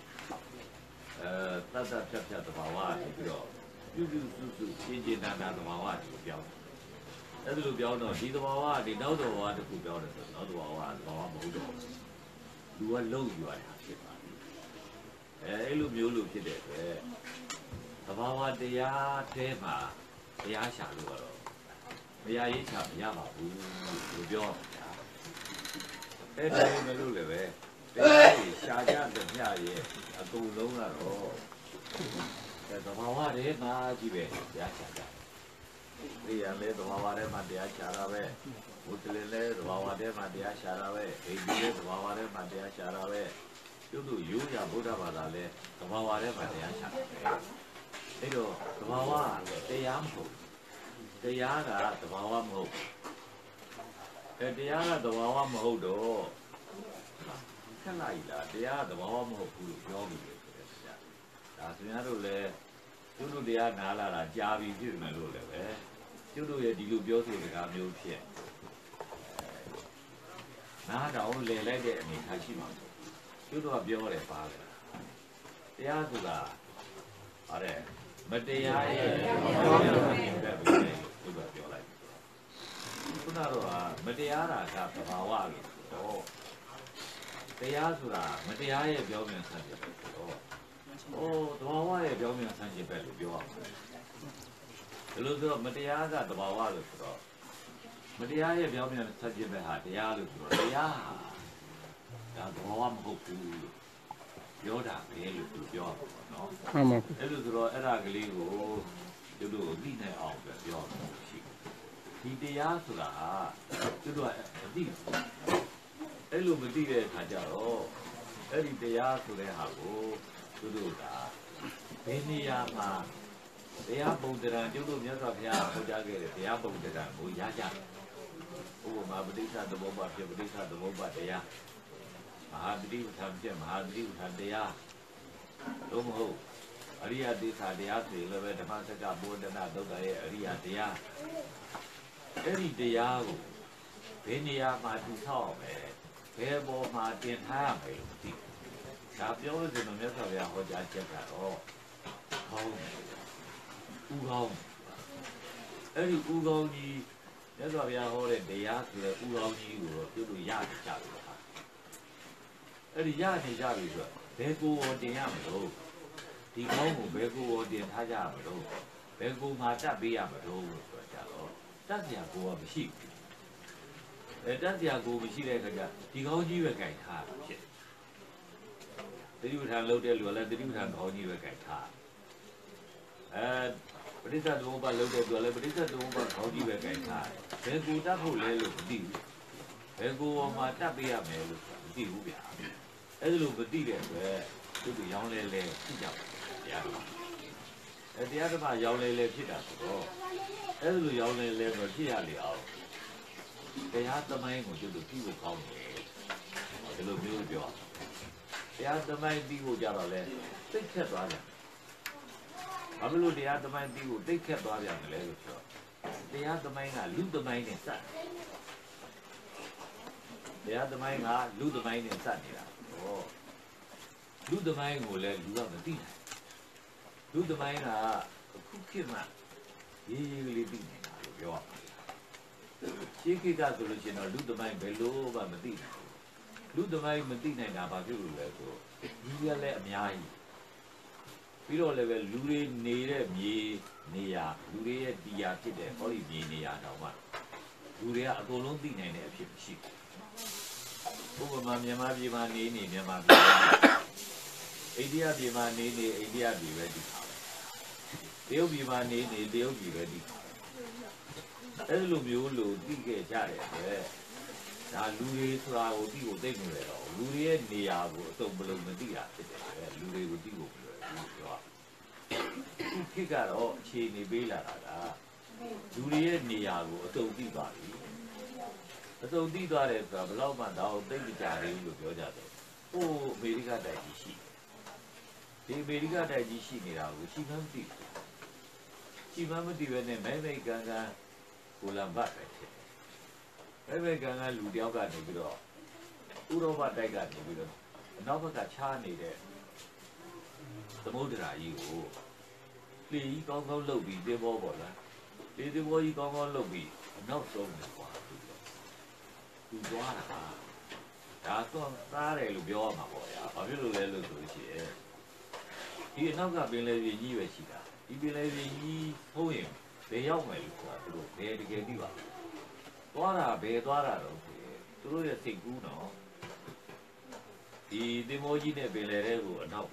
တတ်ဖြတ်သဘာဝပြီးတော့ပြုစုရှင်းနာသဘာဝကိုပြောင်းအဲ့ဒီလိုပြောင်းတော့ဒီသဘာဝဒီနောက်သဘာဝတစ်ခုပြောင်းတယ်ဆိုတော့နောက်သဘာဝမဟုတ်တော့သူကလုံယူရတာဖြစ်ပါပြီအဲ့လိုမျိုးလို့ဖြစ်တဲ့အတွက်သဘာဝတရားထဲမှာတရားရှာလို့ကတော့မရရေးချမရပါဘူးလို့ပြောတာအဲ့ဒါမလို့လည်းပဲတရားရှာကြတဲ့ညရဲ့အကုန်လုံးကတော့သဘာဝထဲမှာကြည့်ပဲတရားရှာကြဒီရလေသဘာဝထဲမှာတရားရှာတာပဲဘုဒ္ဓလည်းသဘာဝထဲမှာတရားရှာတာပဲအိန္ဒိယသဘာဝထဲမှာတရားရှာတာပဲကျုပ်တို့ရိုးရာဗုဒ္ဓဘာသာလည်းသဘာဝထဲမှာတရားရှာတာပဲအဲ့တော့သဘာဝတရားမဟုတ်တရားကသဘာဝမဟုတ်တရားကသဘာဝမဟုတ်တော့ခက်လိုက်လားတရားသဘာဝမဟုတ်ဘူးလို့ပြောပြီးတယ်ဆိုတဲ့တရားဒါဆိုရင်တို့လည်းကျုပ်တို့တရားနားလာတာကြားပြီးဖြစ်မယ်လို့လည်းပဲကျုပ်တို့ရဲ့ဒီလိုပြောဆိုတဲ့ကားမျိုးဖြစ်နားတောင်လဲလိုက်တဲ့အနေထားရှိမှာကျုပ်တို့ကပြောတယ်ပါလေတရားဆိုတာဟာတဲ့မတရားရဲ့ပြောရတဲ့ဘုရားသူကပြောလိုက်ခုနတော့မတရားတာကသဘာဝလို့ဆိုတော့တရားဆိုတာမတရားရဲ့ပြောမြင်ဆန်းကျင်ပဲဆိုတော့သဘာဝရဲ့ပြောမြင်ဆန်းကျင်ပဲလို့ပြောရမှာဒီလိုဆိုတော့မတရားကသဘာဝလို့ဆိုတော့မတရားရဲ့ပြောမြင်ဆန်းကျင်ပဲဟာတရားလို့ဆိုတော့တရားဒါသဘာဝမဟုတ်ဘူးပြောတာပဲလို့သူပြောတာပေါ့နော်မှန်ပါအဲ့လိုဆိုတော့အဲ့ဒါကလေးကိုကျတို့ကိုသိနိုင်အောင်ပြောတာရှိဒီတရားဆိုတာကျတို့ကမသိဘူးအဲ့လိုမသိတဲ့အခါကျတော့အဲ့ဒီတရားဆိုတဲ့ဟာကိုကျတို့ကဘယ်နေရာမှာတရားပုံတရံကျတို့မြတ်စွာဘုရားဟောကြားခဲ့တဲ့တရားပုံတရံကိုရကြတယ်ဥပမာပဋိစ္စသမုပ္ပါဖြစ်ပဋိစ္စသမုပ္ပါတရားမဟာသတိပဋ္ဌာန်ပြမဟာသတိပဋ္ဌာန်တရားလို့မဟုတ်အရိယသစ္စာတရားဆိုရင်လည်းပဲဓမ္မစကဘုဒ္ဓနာသုတ်တရဲ့အရိယတရားအဲ့ဒီတရားကိုဘယ်နေရာမှာသူဆောက်မယ်ဘယ်ပေါ်မှာတင်ထားရမယ်လို့သိဒါပြောလို့ဆိုတော့မြတ်စွာဘုရားဟောကြားချက်ကတော့ကောင်းတယ်ဥကောင်းအဲ့ဒီဥကောင်းကြီးမြတ်စွာဘုရားဟောတဲ့တရားဆိုတဲ့ဥကောင်းကြီးကိုပြုလို့ရကြတယ်အဲ့ဒီရနေကြပြီဆိုတော့ဘယ်ကိုယ်တင်ရမလို့ဒီကောင်းကိုဘယ်ကိုယ်တင်ထားကြမလို့ဘယ်ကိုယ်မှာတတ်ပေးရမလို့ဆိုကြတော့တတ်စရာကိုယ်ကမရှိဘူးတတ်စရာကိုယ်မရှိတဲ့အခါကျဒီကောင်းကြီးပဲကြိုက်ထားဖြစ်သတိပဋ္ဌာန်လုပ်တဲ့လူကလည်းသတိပဋ္ဌာန်ကောင်းကြီးပဲကြိုက်ထားပဋိစ္စသမုပ္ပါလုပ်တဲ့လူကလည်းပဋိစ္စသမုပ္ပါကောင်းကြီးပဲကြိုက်ထားဘယ်ကိုယ်တတ်ဖို့လဲလို့မသိဘူးဘယ်ကိုယ်မှာတတ်ပေးရမယ်လို့မသိဘူးဗျာအဲ့လိုမသိတဲ့အတွက်သူတို့ရောင်းလဲဖြစ်ကြပါတရားတော်တရားဓမ္မရောင်းလဲဖြစ်တာဆိုတော့အဲ့လိုရောင်းလဲမဖြစ်ရလေအောင်တရားသမိုင်းကိုသူတို့ပြီးဖို့ကောင်းတယ်ဒီလိုမျိုးပြောတရားသမိုင်းပြီးဖို့ကြတော့လဲသိခက်သွားတယ်ဘာလို့တရားသမိုင်းပြီးဖို့သိခက်သွားပြန်လဲလို့ဆိုတော့တရားသမိုင်းကလူသမိုင်းနဲ့စတရားသမိုင်းကလူသမိုင်းနဲ့စက်နေတာဟောလူသမိုင်းကိုလည်းလူကမသိနိုင်လူသမိုင်းကအခုခေတ်မှရေးရေးလေးသိနေတာလို့ပြောရမှာရှေးခေတ်ကဆိုလို့ရှိရင်တော့လူသမိုင်းဘယ်လိုမှမသိနိုင်ဘူးလူသမိုင်းမသိနိုင်တာဘာဖြစ်လို့လဲဆိုဒီကလည်းအများကြီးပြီးတော့လည်းပဲလူတွေနေတဲ့မြေနေရာလူတွေရဲ့တရားဖြစ်တဲ့ဟောဒီမြေနေရာတောင်မှလူတွေကအကုန်လုံးသိနိုင်တဲ့အဖြစ်မရှိဘူးဥပမာမြန်မာပြည်မှာနေမြန်မာပြည်အိန္ဒိယပြည်မှာနေအိန္ဒိယပြည်ပဲဒီခါပဲတရုတ်ပြည်မှာနေတရုတ်ပြည်ပဲဒီခါပဲအဲ့လိုမျိုးလို့သိခဲ့ကြတယ်ပဲဒါလူတွေဆိုတာကိုသိဖို့သိနေတယ်တော့လူတွေရဲ့နေရာကိုအစုံမလုံးမသိတာဖြစ်တယ်ပဲလူတွေကိုသိဖို့ပြောပြောခေတ်ကတော့အခြေအနေပေးလာတာကလူတွေရဲ့နေရာကိုအစုံသိသွားပြီအစုံသိသွားတယ်ဆိုတာဘယ်တော့မှတော့သိကြကြတယ်လို့ပြောကြတယ်ဟိုအမေရိကတိုက်ကြီးရှိဒီအမေရိကတိုက်ကြီးရှိနေတာကိုရှိမှမသိဘူးရှိမှမသိဘဲနဲ့မဲကန်ကိုလံဘတ်ပဲဖြစ်မဲကန်လူတယောက်ကနေပြီးတော့ဥရောပတိုက်ကနေပြီးတော့အနောက်ဘက်ကချားနေတဲ့သမုဒ္ဒရာကြီးကိုလေကြီးကောင်းကောင်းလှုပ်ပြီးတေဘောပေါ့လားလေတေဘောကြီးကောင်းကောင်းလှုပ်ပြီးအနောက်ဆုံးနေကွာသူသွားတာဒါတော့သားတယ်လို့ပြောရမှာပေါ့ဗျာဘာဖြစ်လို့လဲလို့ဆိုလို့ရှိရင်ဒီအနောက်ကပင်လယ်ပြင်ကြီးပဲရှိတာဒီပင်လယ်ပြင်ကြီးထုံးရင်ဘယ်ရောက်မယ်လို့ဆိုတာသူတို့ဘယ်တကယ်သိပါသွားတာဘယ်သွားတာတော့သူတို့ရဲ့စိတ်ကူးနော်ဒီတင်မောကြီးနဲ့ပင်လယ်ထဲကိုအနောက်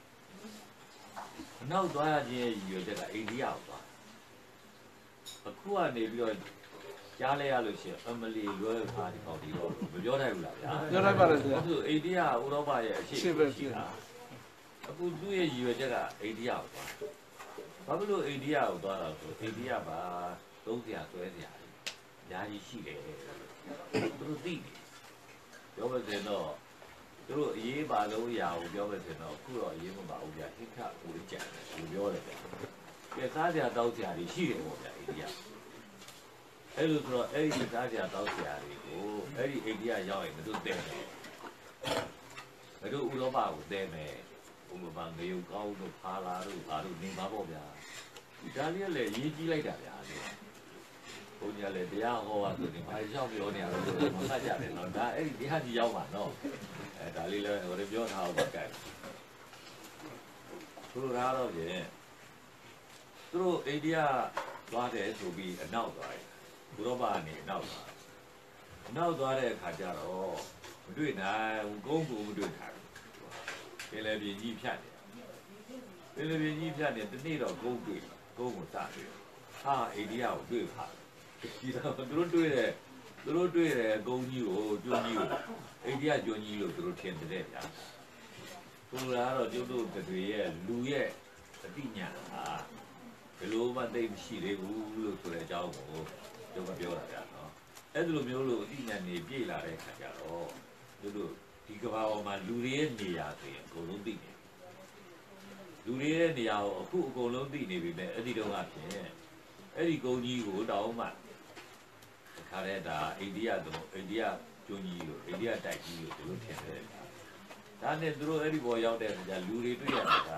သွားရခြင်းရဲ့ရည်ရွယ်ချက်ကအိန္ဒိယကိုသွားအခုကနေပြီးတော့ကြားလဲရလို့ရှိရင်အမလီလွဲပါဒီပေါ့ဒီတော့မပြောနိုင်ဘူးလားဗျာပြောနိုင်ပါတယ်ဗျာအခုအိန္ဒိယဥရောပရဲ့အရှိပဲရှိတာအခုသူ့ရဲ့ရည်ရွယ်ချက်ကအိန္ဒိယကိုသွားဘာဖြစ်လို့အိန္ဒိယကိုသွားတာဆိုအိန္ဒိယမှာသုံးစရာဆွဲစရာအများကြီးရှိတယ်သူတို့သိတယ်ပြောမယ်ဆိုတော့သူတို့အရေးပါလို့ရအောင်ပြောမယ်ဆိုတော့အခုတော့အရေးမပါဘူးဗျာဟိခကိုကြံတယ်လို့ပြောတယ်ဗျာကဲစားစရာတောက်စရာတွေရှိတယ်ပေါ့ဗျာအိန္ဒိယအဲ့လိုဆိုတော့အဲ့ဒီစားစရာတောက်စရာတွေကိုအဲ့ဒီအိန္ဒိယရောက်ရင်မတို့တဲတယ်မတို့ဥရောပကိုတဲမယ်ဥပမာငရုတ်ကောင်းတို့ဖာလာတို့ဘာတို့နေပါပေါ့ဗျာဒီဒါလေးကလည်းရေးကြည့်လိုက်တာဗျာဘုန်းကြီးလည်းတရားဟောတာဆိုရင်ဘာရောက်ပြောနေရလို့မမှတ်ကြတယ်နော်ဒါအဲ့ဒီတရားကြီးရောက်မှာနော်အဲဒါလေးလည်းဟိုပြောထားအောင်ပါကြိုက်သူတို့ကတော့ဖြင့်သူတို့အိန္ဒိယသွားတယ်ဆိုပြီးအနောက်သွားတယ်ဥရောပကနေအနောက်သွားတဲ့အခါကျတော့မတွေ့နိုင်ကုန်းကူမတွေ့နိုင်ပင်လယ်ပြင်ကြီးဖြတ်တယ်ပင်လယ်ပြင်ကြီးဖြတ်တယ်တနေ့တော့ကုန်းတွေ့ကုန်းကိုစတွေ့ဟာအိန္ဒိယကိုတွေ့ပါဒီတော့သူတို့တွေ့တယ်ကုန်းကြီးကိုကျွန်းကြီးကိုအိန္ဒိယကျွန်းကြီးလို့သူတို့ထင်တယ်ဗျာသူကတော့ကျုပ်တို့တွေရဲ့လူရဲ့အတိညာဟာဘယ်လိုမှသိမရှိသေးဘူးလို့ဆိုတဲ့အကြောင်းကိုကျုပ်ကပြောတာဗျာနော်အဲ့ဒီလိုမျိုးလို့အတိညာနေပြေလာတဲ့ခါကျတော့သူတို့ဒီကဘာပေါ်မှာလူတွေရဲ့နေရာဆိုရင်အကုန်လုံးသိနေလူတွေရဲ့နေရာကိုအခုအကုန်လုံးသိနေပြီမဲ့အဲ့ဒီတော့ကဖြင့်အဲ့ဒီကုန်းကြီးကိုတောင်းမှခါတဲ့ဒါအိန္ဒိယတို့အိန္ဒိယကျွန်းကြီးလို့အိန္ဒိယတိုက်ကြီးလို့သူတို့ထင်တယ်ဒါနဲ့သူတို့အဲ့ဒီပေါ်ရောက်တဲ့အခါကျလူတွေတွေ့ရတာက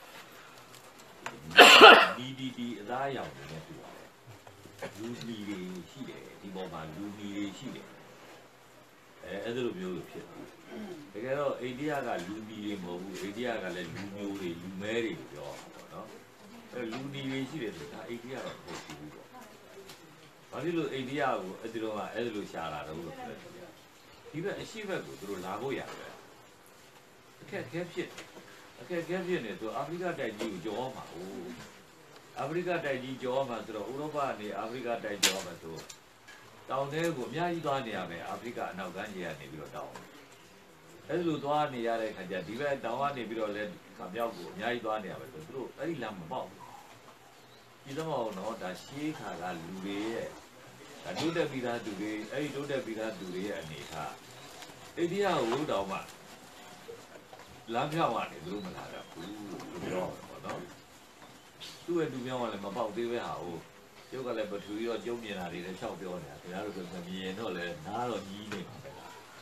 ဒီအသားရောင်တွေနဲ့တွေ့ရတယ်လူမီတွေရှိတယ်ဒီပေါ်မှာလူမီတွေရှိတယ်အဲ့လိုမျိုးလို့ဖြစ်တယ်တကယ်တော့အိန္ဒိယကလူမီတွေမဟုတ်ဘူးအိန္ဒိယကလည်းလူမျိုးတွေလူမဲတွေလို့ပြောတာပေါ့နော်လူမီတွေရှိတယ်ဆိုတာအိန္ဒိယတော့မဟုတ်ဘူးပေါ့ဘာဖြစ်လို့အိန္ဒိယကိုအဲ့ဒီတော့အဲ့လိုရှာလာတော့လို့ပြောတယ်ဒီဘက်အရှိဘက်ကိုသူတို့လာဖို့ရတယ်အခက်အခဲဖြစ်နေဆိုအာဖရိကတိုက်ကြီးကိုကြော်မှာဟုတ်အာဖရိကတိုက်ကြီးကြော်မှာဆိုတော့ဥရောပကနေအာဖရိကတိုက်ကြော်မှာဆိုတောင်ထဲကိုအများကြီးသွားနေရမယ်အာဖရိကအနောက်ကမ်းခြေကနေပြီးတော့တောင်အဲ့လိုသွားနေရတဲ့ခါကျဒီဘက်တောင်ကနေပြီးတော့လဲမြောက်ကိုအများကြီးသွားနေရမယ်ဆိုသူတို့အဲ့ဒီလမ်းမပေါက်ဘူးဒီတော့တော့ဒါရှေးခါကလူတွေရဲ့တိုးတက်ပြီးသားသူတွေအဲ့ဒီတိုးတက်ပြီးသားသူတွေရဲ့အနေထားအိန္ဒိယကိုတောင်မှလမ်းပြောင်းရတယ်သူတို့မလာတော့ဘူးလို့ပြောတော့နော်သူ့ရဲ့လူပြောင်းကလည်းမပေါက်သေးပဲဟာဟိုကျုပ်ကလည်းပထူပြီးတော့ကျုံမြင်တာတွေလည်း၆ပြောနေတာခင်ဗျားတို့ကမြင်တော့လည်းနားတော့ကြီးနေပါပဲ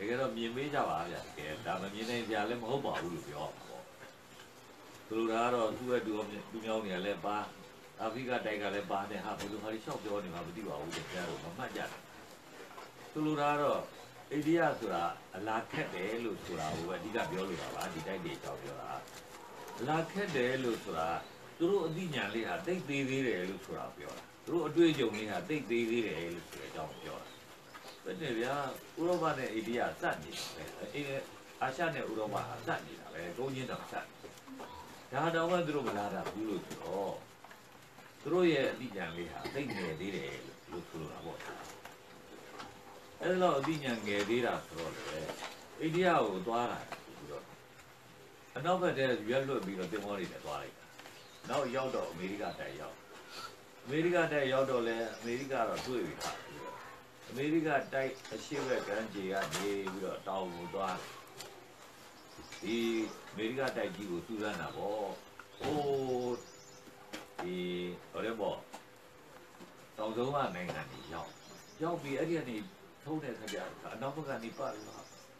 ကယ်တော့မြင်မေးကြပါဗျာတကယ်ဒါမမြင်နိုင်ကြလည်းမဟုတ်ပါဘူးလို့ပြောပါပေါ့သူတို့ကတော့သူ့ရဲ့သူမြောင်းနေလည်းပါအာဖရိကတိုက်ကလည်းပါတယ်ဟာဘယ်လိုဟာလျှောက်ပြောနေမှာမသိပါဘူးတဲ့ကြားတော့မမှတ်ကြတယ်သူတို့ကတော့အိန္ဒိယဆိုတာအလားခက်တယ်လို့ဆိုတာကိုပဲအဓိကပြောလို့ပါပါဒီတိုက်တွေကြောက်ပြောတာအလားခက်တယ်လို့ဆိုတာသူတို့အသိဉာဏ်လေးဟာသိသေးသေးတယ်လို့ဆိုတာပြောတာသူတို့အတွေ့အကြုံလေးဟာသိသေးသေးတယ်လို့ဆိုတဲ့အကြောင်းပြောတာဘယ်နဲ့ဗျာဥရောပနဲ့အိန္ဒိယစက်နေတယ်အာရှနဲ့ဥရောပဟာစက်နေတာပဲကိုင်းချင်းတော့စက်ဒါတော့မှသူတို့မလာတာဘူးလို့ဆိုတော့သူတို့ရဲ့အသိဉာဏ်လေးဟာသိငယ်သေးတယ်လို့ဆိုလိုတာပေါ့အဲ့လိုအသိဉာဏ်ငယ်သေးတာဆိုတော့လေအိန္ဒိယကိုသွားတာပြီးတော့အနောက်ဘက်တည်းရွက်လွတ်ပြီးတော့တင်မောတွေနဲ့သွားလိုက်တာနောက်ရောက်တော့အမေရိကတိုက်ရောက်အမေရိကတိုက်ရောက်တော့လဲအမေရိကတော့တွေ့ပြီဟာအမေရိကတိုက်အရှိဘက်ကမ်းခြေကနေပြီးတော့တောင်ကိုသွားဒီအမေရိကတိုက်ကြီးကိုစူးစမ်းတာပေါ့ဟိုးဒီဟိုလည်းပေါ့တောင်ဆုံးကနိုင်ငံကြီးရောက်ပြီးအဲ့ဒီကနေထုံးတဲ့ခါကျအနောက်ဘက်ကနေပတ်လာ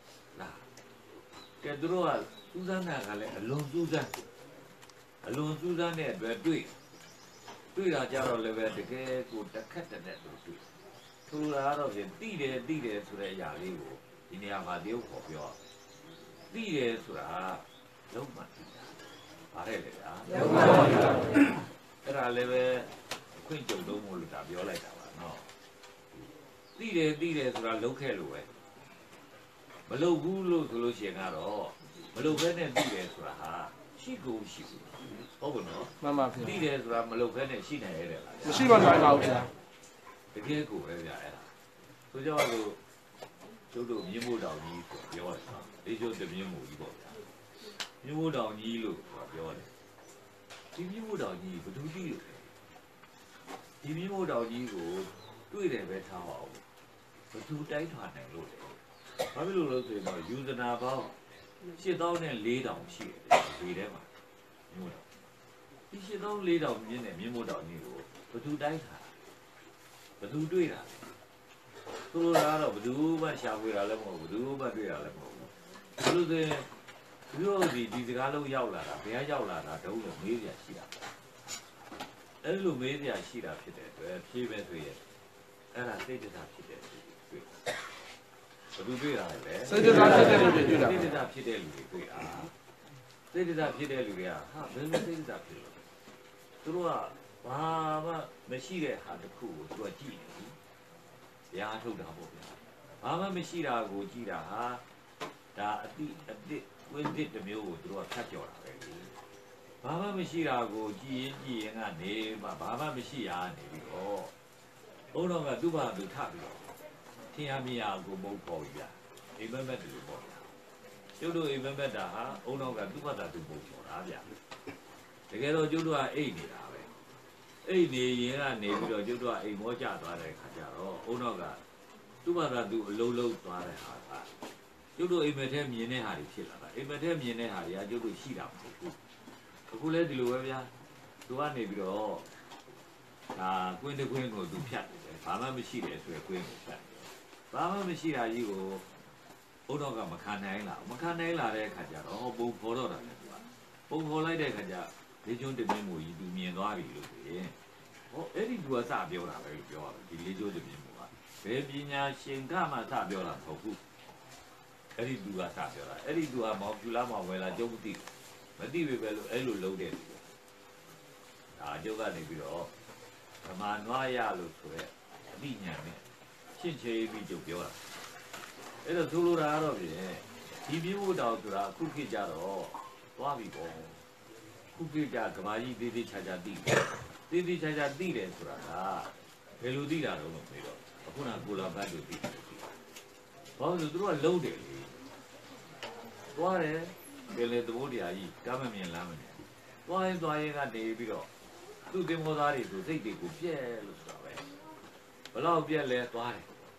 ကဲသူတို့ကစူးစမ်းတာကလည်းအလွန်စူးစမ်းတဲ့အတွက်တွေ့တာကြတော့လည်းပဲတကယ်ကိုတစ်ခက်တဲ့နဲ့တွေ့ထူတာကတော့ပြင်တိတယ်ဆိုတဲ့အရာလေးကိုဒီနေရာမှာတရုပ်ခေါ်ပြောတိတယ်ဆိုတာလုံးမှတိတာဗါတဲ့လေဗျာလုံးမှတိတာအဲ့ဒါလည်းပဲအခွင့်ကြုံလုံးမို့လို့ဒါပြောလိုက်တာပါနော်တိတယ်ဆိုတာလုံးခဲ့လို့ပဲမလုံဘူးလို့ဆိုလို့ရှိရင်ကတော့မလုံဘဲနဲ့တိတယ်ဆိုတာဟာရှိကုန်ရှိဘူးဟုတ်ဘူးနော်မှန်ပါဗျာတိတယ်ဆိုတာမလုံဘဲနဲ့ရှိနိုင်ရတယ်လားမရှိပါနိုင်ပါဘူးဗျာတကယ်ကိုပဲဗျာအဲ့ဒါဆိုကြလို့ကျုပ်တို့မြင်းမို့တောင်ကြီးဆိုပြောတယ်နော်လေးကျုပ်တမြင်းမို့ကြီးပေါ့ဗျာမြင်းမို့တောင်ကြီးလို့ပြောတယ်ဒီမြင်းမို့တောင်ကြီးဘယ်သူသိလို့ဒီမြင်းမို့တောင်ကြီးကိုတွေ့တယ်ပဲထားပါဦးဘယ်သူတိုက်ထွာနိုင်လို့လဲဘာဖြစ်လို့လဲဆိုရင်တော့ယူဇနာပေါင်း8000နဲ့4000ရှိတယ်ဒီထဲမှာမြင်းမို့တောင်ဒီ8000 4000မြင်းနဲ့မြင်းမို့တောင်ကြီးကိုဘယ်သူတိုက်ထားဘယ်သူတွေ့တာသူတို့ကတော့ဘယ်သူမှရှာဖွေတာလည်းမဟုတ်ဘူးဘယ်သူမှတွေ့တာလည်းမဟုတ်ဘူးဘယ်လိုလဲသူတို့ဒီစကားလုံးရောက်လာတာဘယ်ရောက်လာတာတုံးလို့မေးပြရှိတာအဲ့လိုမေးပြရှိတာဖြစ်တဲ့အတွက်ဖြေးပဲဆိုရင်အဲ့ဒါစိတ်တစားဖြစ်တဲ့လူတွေတွေ့ဘယ်သူတွေ့တာလဲစိတ်တစားဖြစ်တဲ့လူတွေတွေ့တာစိတ်တစားဖြစ်တဲ့လူတွေတွေ့တာစိတ်တစားဖြစ်တဲ့လူတွေကဟာဘယ်လိုစိတ်တစားဖြစ်လို့သူတို့ကဘာမှမရှိတဲ့ဟာတစ်ခုကိုသူကကြည့်နေပြီ။ရားထုတ်တာပေါ့ဗျာ။ဘာမှမရှိတာကိုကြည့်တာဟာဒါအတိဝိသစ်တစ်မျိုးကိုသူတို့ကဖြတ်ကျော်တာပဲလေ။ဘာမှမရှိတာကိုကြည့်ရင်ကနေမှဘာမှမရှိရနေပြီးတော့ဘုန်းတော်ကသူ့ဘာသူထပြီးတော့ထင်ရမြင်ရကိုမဟုတ်ပေါ့ဗျာ။အိမ်မက်တူပေါ့ဗျာ။ကျုပ်တို့အိမ်မက်တာဟာဘုန်းတော်ကသူ့ဘာသာသူပုံပေါ်တာဗျာ။တကယ်တော့ကျုပ်တို့ကအိတ်နေတာအဲ့နေရင်ကနေပြီးတော့ကျုပ်တို့ကအိမ်မောကျသွားတဲ့ခါကျတော့အုံတော့ကသူ့ဘာသာသူအလုံးလုံးသွားတဲ့ဟာကကျုပ်တို့အိမ်မက်ထဲမြင်တဲ့ဟာတွေဖြစ်လာတာအိမ်မက်ထဲမြင်တဲ့ဟာတွေကကျုပ်တို့ရှိတာမဟုတ်ဘူးအခုလဲဒီလိုပဲဗျာသူကနေပြီးတော့ဒါကွင်းတစ်ကွင်းကိုသူဖြတ်တယ်ဘာမှမရှိတယ်ဆိုရယ်ကွင်းကိုဖြတ်ဘာမှမရှိတာကြီးကိုအုံတော့ကမခံနိုင်လာတဲ့ခါကျတော့ပုံဖော်တော့တာလေသူကပုံဖော်လိုက်တဲ့ခါကျလေးကျွန်းတမင်းမူကြီးသူမြင်သွားပြီလို့ဆိုရင်ဟောအဲ့ဒီသူကစပြောတာပဲလို့ပြောရတယ်ဒီလေးကျွန်းတမင်းမူကဘယ်ပညာရှင်ကမှစပြောတာမဟုတ်ဘူးအဲ့ဒီသူကစပြောတာအဲ့ဒီသူကမောင်ပြူလာမောင်ဝဲလာကျုပ်မသိပြီပဲလို့အဲ့လိုလုံးတယ်သူဒါကျုပ်ကနေပြီးတော့ဓမ္မနွားရလို့ဆိုရဲအသိဉာဏ်နဲ့ရှင်းချေပြီးကျုပ်ပြောတာအဲ့တော့သူလိုတာကတော့ဖြင့်ဒီမျိုးဖို့တောင်ဆိုတာအခုခေတ်ကြတော့သွားပြီပေါ့ခုခေတ်ကြကမာကြီးသေးသေးချာချာသိတယ်ဆိုတာကဘယ်လိုသိတာတော့လို့ပြောတော့အခုနကိုလာဘတ်တို့သိတယ်ဘာလို့သူတို့ကလုံးတယ်လေသွားတယ်လေသဘောတရားကြီးကမမြင်လားမမြင်သွားရင်ကနေပြီးတော့သူ့တင်မောသားတွေဆိုစိတ်တွေကိုပြဲလို့ဆိုတာပဲဘလောက်ပြဲလဲသွား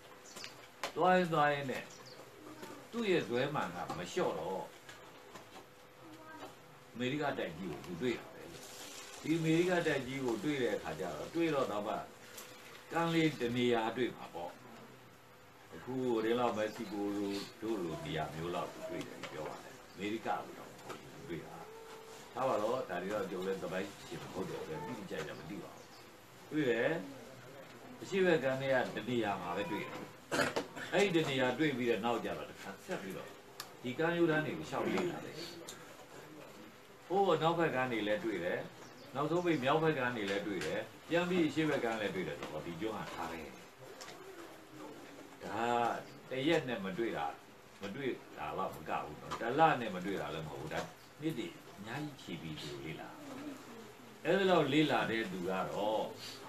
ရင်နဲ့သူ့ရဲ့ဇွဲမှန်ကမလျှော့တော့အမေရိကတိုက်ကြီးကိုသူတွေ့တာပဲဒီအမေရိကတိုက်ကြီးကိုတွေ့တဲ့အခါကျတော့တွေ့တော့တော့ကန်းလေးတနေရာတွေ့မှာပေါ့အခုရင်းလောက်မဲဆီကိုတို့လိုနေရာမျိုးလောက်တွေ့တယ်ပြောပါတယ်အမေရိကတော့တွေ့တာထားပါတော့ဒါတွေတော့ကြုံလဲသမိုင်းရှင်ဟုတ်တယ်ပဲပြီးကြိုက်တယ်မသိပါဘူးတွေ့တယ်အရှိဘက်ကန်းတွေကတနေရာမှာပဲတွေ့တယ်အဲ့ဒီတနေရာတွေ့ပြီးတော့နောက်ကြတော့တစ်ခါဆက်ပြီးတော့ဒီကမ်းရိုးတန်းတွေကိုရှောက်လေးလာတယ်ဟိုနောက်ဘက်ကန်းတွေလည်းတွေ့တယ်နောက်ဆုံးပြီးမြောက်ဘက်ကန်းတွေလည်းတွေ့တယ်ပြန်ပြီးအရှိဘက်ကန်းလည်းတွေ့တယ်ဆိုတော့ဒီကျွန်းဟာထားတယ်ဒါတရက်နဲ့မတွေ့တာတော့မကဘူးတော့တလနဲ့မတွေ့တာလည်းမဟုတ်ဘူးဒါနေ့တည်းအများကြီးဖြီးပြီးသူလေးလာအဲ့ဒါတော့လေးလာတဲ့သူကတော့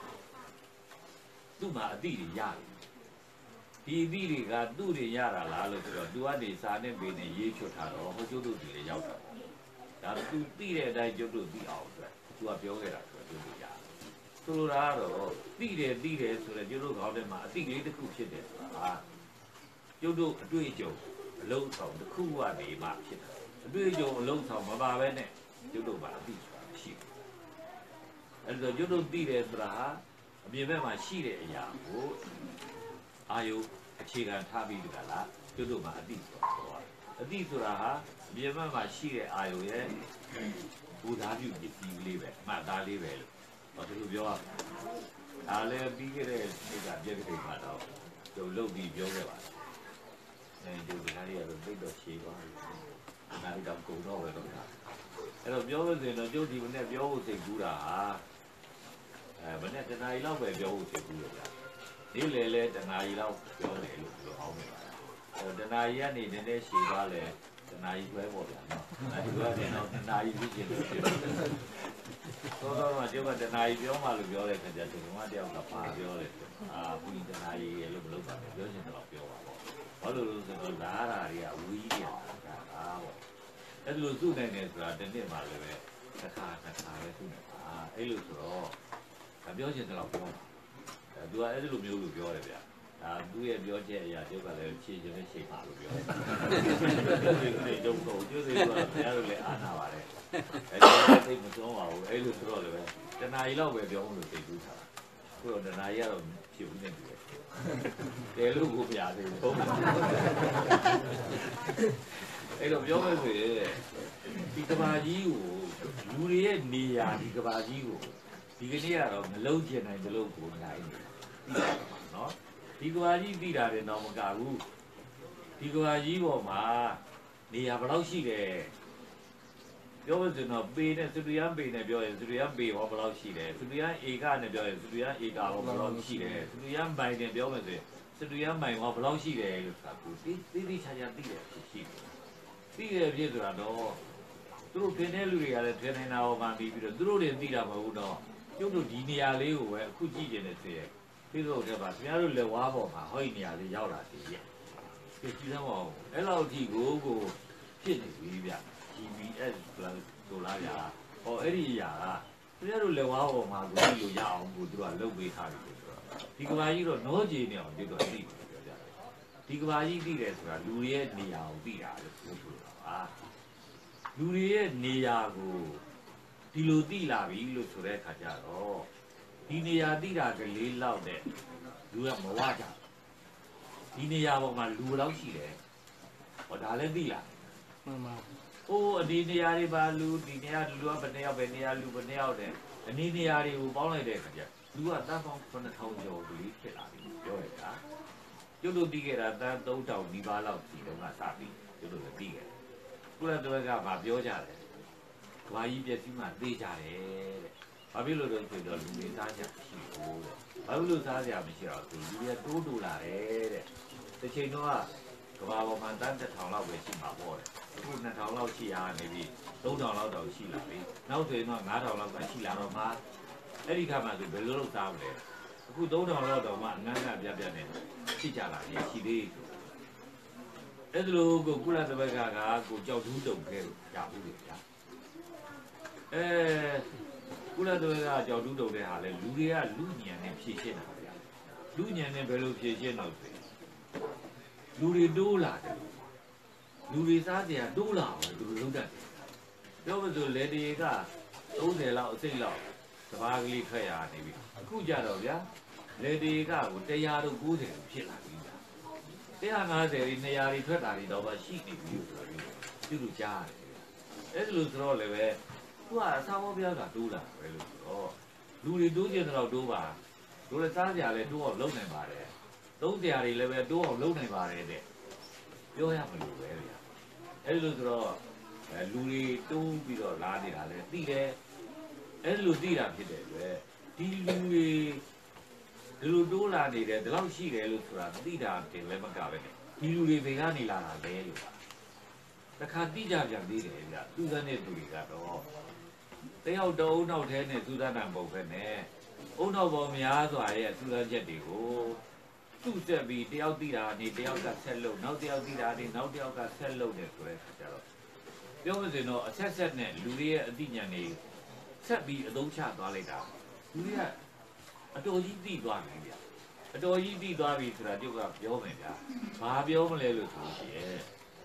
သူ့မှာအတိတွေရတယ်ဒီအတိတွေကသူ့တွေရတာလားလို့ဆိုတော့သူကနေစာနဲ့ပေနဲ့ရေးချွတ်ထားတော့ဟိုကျုပ်တို့တွေလည်းရောက်တာပေါ့ဒါသူသိတဲ့အတိုင်းကျုပ်တို့သိအောင်အတွက်သူကပြောခဲ့တာဆိုတော့ကျုပ်တို့ရတယ်ဆိုလိုတာကတော့သိတယ်ဆိုတော့ကျုပ်တို့ခေါင်းထဲမှာအတိလေးတစ်ခုဖြစ်တယ်ဆိုတာကျုပ်တို့အတွေ့အကြုံအလုံးဆောင်တစ်ခုကနေမှဖြစ်တာအတွေ့အကြုံအလုံးဆောင်မပါပဲနဲ့ကျုပ်တို့မှာအတိဆိုတာရှိတယ်အဲ့တော့ကျုပ်တို့သိတယ်ဆိုတာဟာအပြင်ဘက်မှာရှိတဲ့အရာကိုအာယုအခြေခံထားပြီးကြလားကျုပ်တို့မှာအတိဆိုတာပြောရတယ်အတိဆိုတာဟာအပြင်ဘက်မှာရှိတဲ့အာယုရဲ့ဘူသားပြုပစ္စည်းလေးပဲအမှတ်သားလေးပဲလို့ဘာလို့ပြောရမလဲဒါလည်းပြီးခဲ့တဲ့နေ့ကပြည့်တဲ့ခါတော့ကျုပ်လုပ်ပြီးပြောခဲ့ပါတယ်ကျုပ်ဒီဟာတွေကတော့သိတော့ချေသွားတယ်ဒါလည်းတော့ကုန်တော့ပဲတော့အဲ့တော့ပြောလို့ဆိုရင်တော့ကျုပ်ဒီမနေ့ပြောဖို့စိတ်ကူးတာဟာမနေ့တနားရီလောက်ပဲပြောဖို့စိတ်ကူးလို့ဗျာနေ့လေလေတနားရီလောက်ပြောတယ်လို့ပြောအောင်ပါတနားရီကနေနည်းနည်းရှည်သွားလဲတနားရီခွဲပေါ့ဗျာနော်အဲဒီကနေတော့တနားရီပြည့်ကျင်လို့ပြောတော့မှကျုပ်ကတနားရီပြောမှလို့ပြောတဲ့ခါကျတော့ဒီမှာတယောက်ကပါပြောတယ်ဘူးတနားရီလို့မလုပ်ပါနဲ့ပြောချင်တော့ပြောပါပေါ့ဘာလို့လဲဆိုတော့လာတာတွေကဝီးတယ်တာပေါ့အဲ့လိုစုနိုင်တယ်ဆိုတာတစ်နှစ်မှလည်းပဲတစ်ခါပဲစုနေပါအဲ့လိုဆိုတော့ပြောချင်တော့ပြောတာသူကအဲ့လိုမျိုးလို့ပြောတယ်ဗျာဒါသူ့ရဲ့ပြောချက်အရာကျုပ်ကလည်းဖြည့်ချင်တဲ့ချိန်ပါလို့ပြောတယ်ဒီတော့ကျုပ်တွေကဘုရားတို့လည်းအားနာပါတယ်အဲ့ဒါသိမဆုံးပါဘူးအဲ့လိုဆိုတော့လည်းတနားရီလောက်ပဲပြောလို့သိကူးထားတာခုတော့တနားရီကတော့ဖြစ်ဘူးနေပြီတယ်လို့ကိုပြသေးဘူးဟုတ်လားအဲ့တော့ပြောမယ်ဆိုရင်ဒီကဘာကြီးကိုလူတွေရဲ့နေရာဒီကဘာကြီးကိုဒီကနေ့ကတော့မလုံးကျင်နိုင်လို့ကိုနိုင်တယ်နော်ဒီကဘာကြီးပြီးတာတယ်တော့မကဘူးဒီကဘာကြီးပေါ်မှာနေရာဘယ်လောက်ရှိတယ်ပြောလို့ဆိုတော့ပေနဲ့စတူဒီယမ်ပေနဲ့ပြောရင်စတူဒီယမ်ပေဟောဘယ်လောက်ရှိတယ်စတူဒီယမ်ဧကနဲ့ပြောရင်စတူဒီယမ်ဧကဟောဘယ်လောက်ရှိတယ်စတူဒီယမ်မိုင်နဲ့ပြောမယ်ဆိုရင်စတူဒီယမ်မိုင်ဟောဘယ်လောက်ရှိတယ်လို့ဆိုတာကိုသိချာချာသိတယ်ရှိတယ်သိရပြည့်ဆိုတာတော့သူတို့ခင်းတဲ့လူတွေကလည်းထင်နေတာဟောမှပြီးတော့သူတို့တွေသိတာမဟုတ်တော့ကျုပ်တို့ဒီနေရာလေးကိုပဲအခုကြည့်ကျင်နေသေးတယ်ပြီးတော့တဲ့ပါခင်ဗျားတို့လက်ဝါးပေါ်မှာဟောဒီနေရာလေးရောက်လာသေးရဲ့ကြည့်သမောအဲ့လောက်ထိကိုဖြစ်နေပြီဗျ GPS ဆိုလားဗျာဟောအဲ့ဒီအရာကခင်ဗျားတို့လက်ဝါးပေါ်မှာကိုကြည့်လို့ရအောင်ကိုသူကလုပ်ပေးထားတယ်ဆိုတော့ဒီကဘာကြီးတော့နောကြီးနေအောင်ဒီတော့သိတယ်ပြောကြတယ်ဒီကဘာကြီးသိတယ်ဆိုတာလူတွေရဲ့နေရာကိုသိတာလို့ဆိုတာပါလူတွေရဲ့နေရာကိုဒီလိုသိလာပြီလို့ဆိုတဲ့အခါကျတော့ဒီနေရာသိတာကလေးလောက်နဲ့လူကမဝကြဒီနေရာပေါ်မှာလူဘယ်လောက်ရှိတယ်ဟောဒါလည်းသိလာမှန်ပါဒီနေရာတွေပါလူဒီနေရာလူကဘယ်နှယောက်ပဲနေရာလူဘယ်နှယောက်တယ်အနည်းနေရာတွေကိုပေါင်းလိုက်တဲ့အခါကျလူကတန်းပေါင်း9000ကျော်ကြီးဖြစ်လာပြီပြောရတာကျုပ်တို့ပြီးခဲ့တာတန်း3000နီးပါးလောက်ဒီတော့ကစပြီးကျုပ်တို့လည်းပြီးခဲ့ကုလသမဂ္ဂကပြောကြတယ်။ဘာကြီးပြည့်စည်မှသိကြတယ်တဲ့။ဘာဖြစ်လို့လဲဆိုတော့လူတွေစားကြမရှိဘူးတဲ့။ဘာလို့စားကြမရှိတော့သူလူတွေတိုးလာတယ်တဲ့။တစ်ချိန်တော့ကဘာပေါ်မှာတန်း1000လောက်ပဲရှိမှာပေါ့တဲ့။အခု2000လောက်ရှိရနေပြီ3000လောက်တော့ရှိလာပြီ။နောက်ဆိုရင်တော့9000လောက်ကရှိလာတော့မှအဲ့ဒီခါမှဆိုဘယ်လိုလုပ်စားမလဲ။အခု3000လောက်တော့မှအငန်းကပြပြနေရှိကြလာပြီရှိသေးတယ်။အဲ့လိုကိုကုလသမဂ္ဂကကိုကြောက်ထူးတုံခဲ့ရဘူးလေဗျာကုလသမဂ္ဂကြောက်ထူးတုံတဲ့ဟာလေလူတွေကလူညံနဲ့ဖြည့်ရှင်းတာဗျာလူညံနဲ့ဘယ်လိုဖြည့်ရှင်းတော့ဆိုလူတွေတိုးလာတယ်လူတွေစားကြတိုးလာတယ်သူတို့လုံးတတ်တယ်ပြောမလို့လေတွေက30လောက်အစိတ်လောက်တဘာကလေးထွက်ရနေပြီအခုကြတော့ဗျာလေတွေကကို100တို့90တို့ဖြစ်လာပြီဗျာ 150နေရာတွေထွက်တာတွေတော့ရှိနေပြီဆိုတော့သူတို့ကြားတယ်အဲ့လိုဆိုတော့လည်းပဲသူကအစာဘောပြားကတိုးလာပဲလို့ဆိုတော့လူတွေတိုးကျင်တော့တိုးပါတို့လည်းစားကြလဲတိုးအောင်လုပ်နိုင်ပါတယ်သုံးတရားတွေလည်းပဲတိုးအောင်လုပ်နိုင်ပါတယ်တဲ့ပြောရမလို့ပဲဗျာအဲ့လိုဆိုတော့လူတွေတိုးပြီးတော့လာနေတာလဲသိတယ်အဲ့လိုသိတာဖြစ်တယ်ပဲဒီလူတွေဒီလိုတိုးလာနေတယ်ဒီလောက်ရှိတယ်လို့ဆိုတာသိတာတင်လည်းမကပဲဒီလူတွေဘယ်ကနေလာတာလဲလို့တခါသိကြပြန်သေးတယ်ဗျသူစမ်းတဲ့လူတွေကတော့တယောက်တော့အုံနောက်ထဲနဲ့သူစမ်းတာမဟုတ်ပဲနဲ့အုံနောက်ပေါ်များစွာရဲ့သူစမ်းချက်တွေကိုသူ့ဆက်ပြီးတယောက်သိတာနေတယောက်ကဆက်လို့နောက်တယောက်သိတာနေနောက်တယောက်ကဆက်လို့တယ်ဆိုတဲ့အခါကျတော့ပြောမစင်တော့အဆက်ဆက်နဲ့လူတွေရဲ့အသိဉာဏ်တွေဆက်ပြီးအသုံးချသွားလိုက်တာလူတွေကအတော်ကြီးသိသွားပြီဗျအတော်ကြီးသိသွားပြီဆိုတာကျုပ်ကပြောမယ်ဗျဘာပြောမလဲလို့ဆိုရင်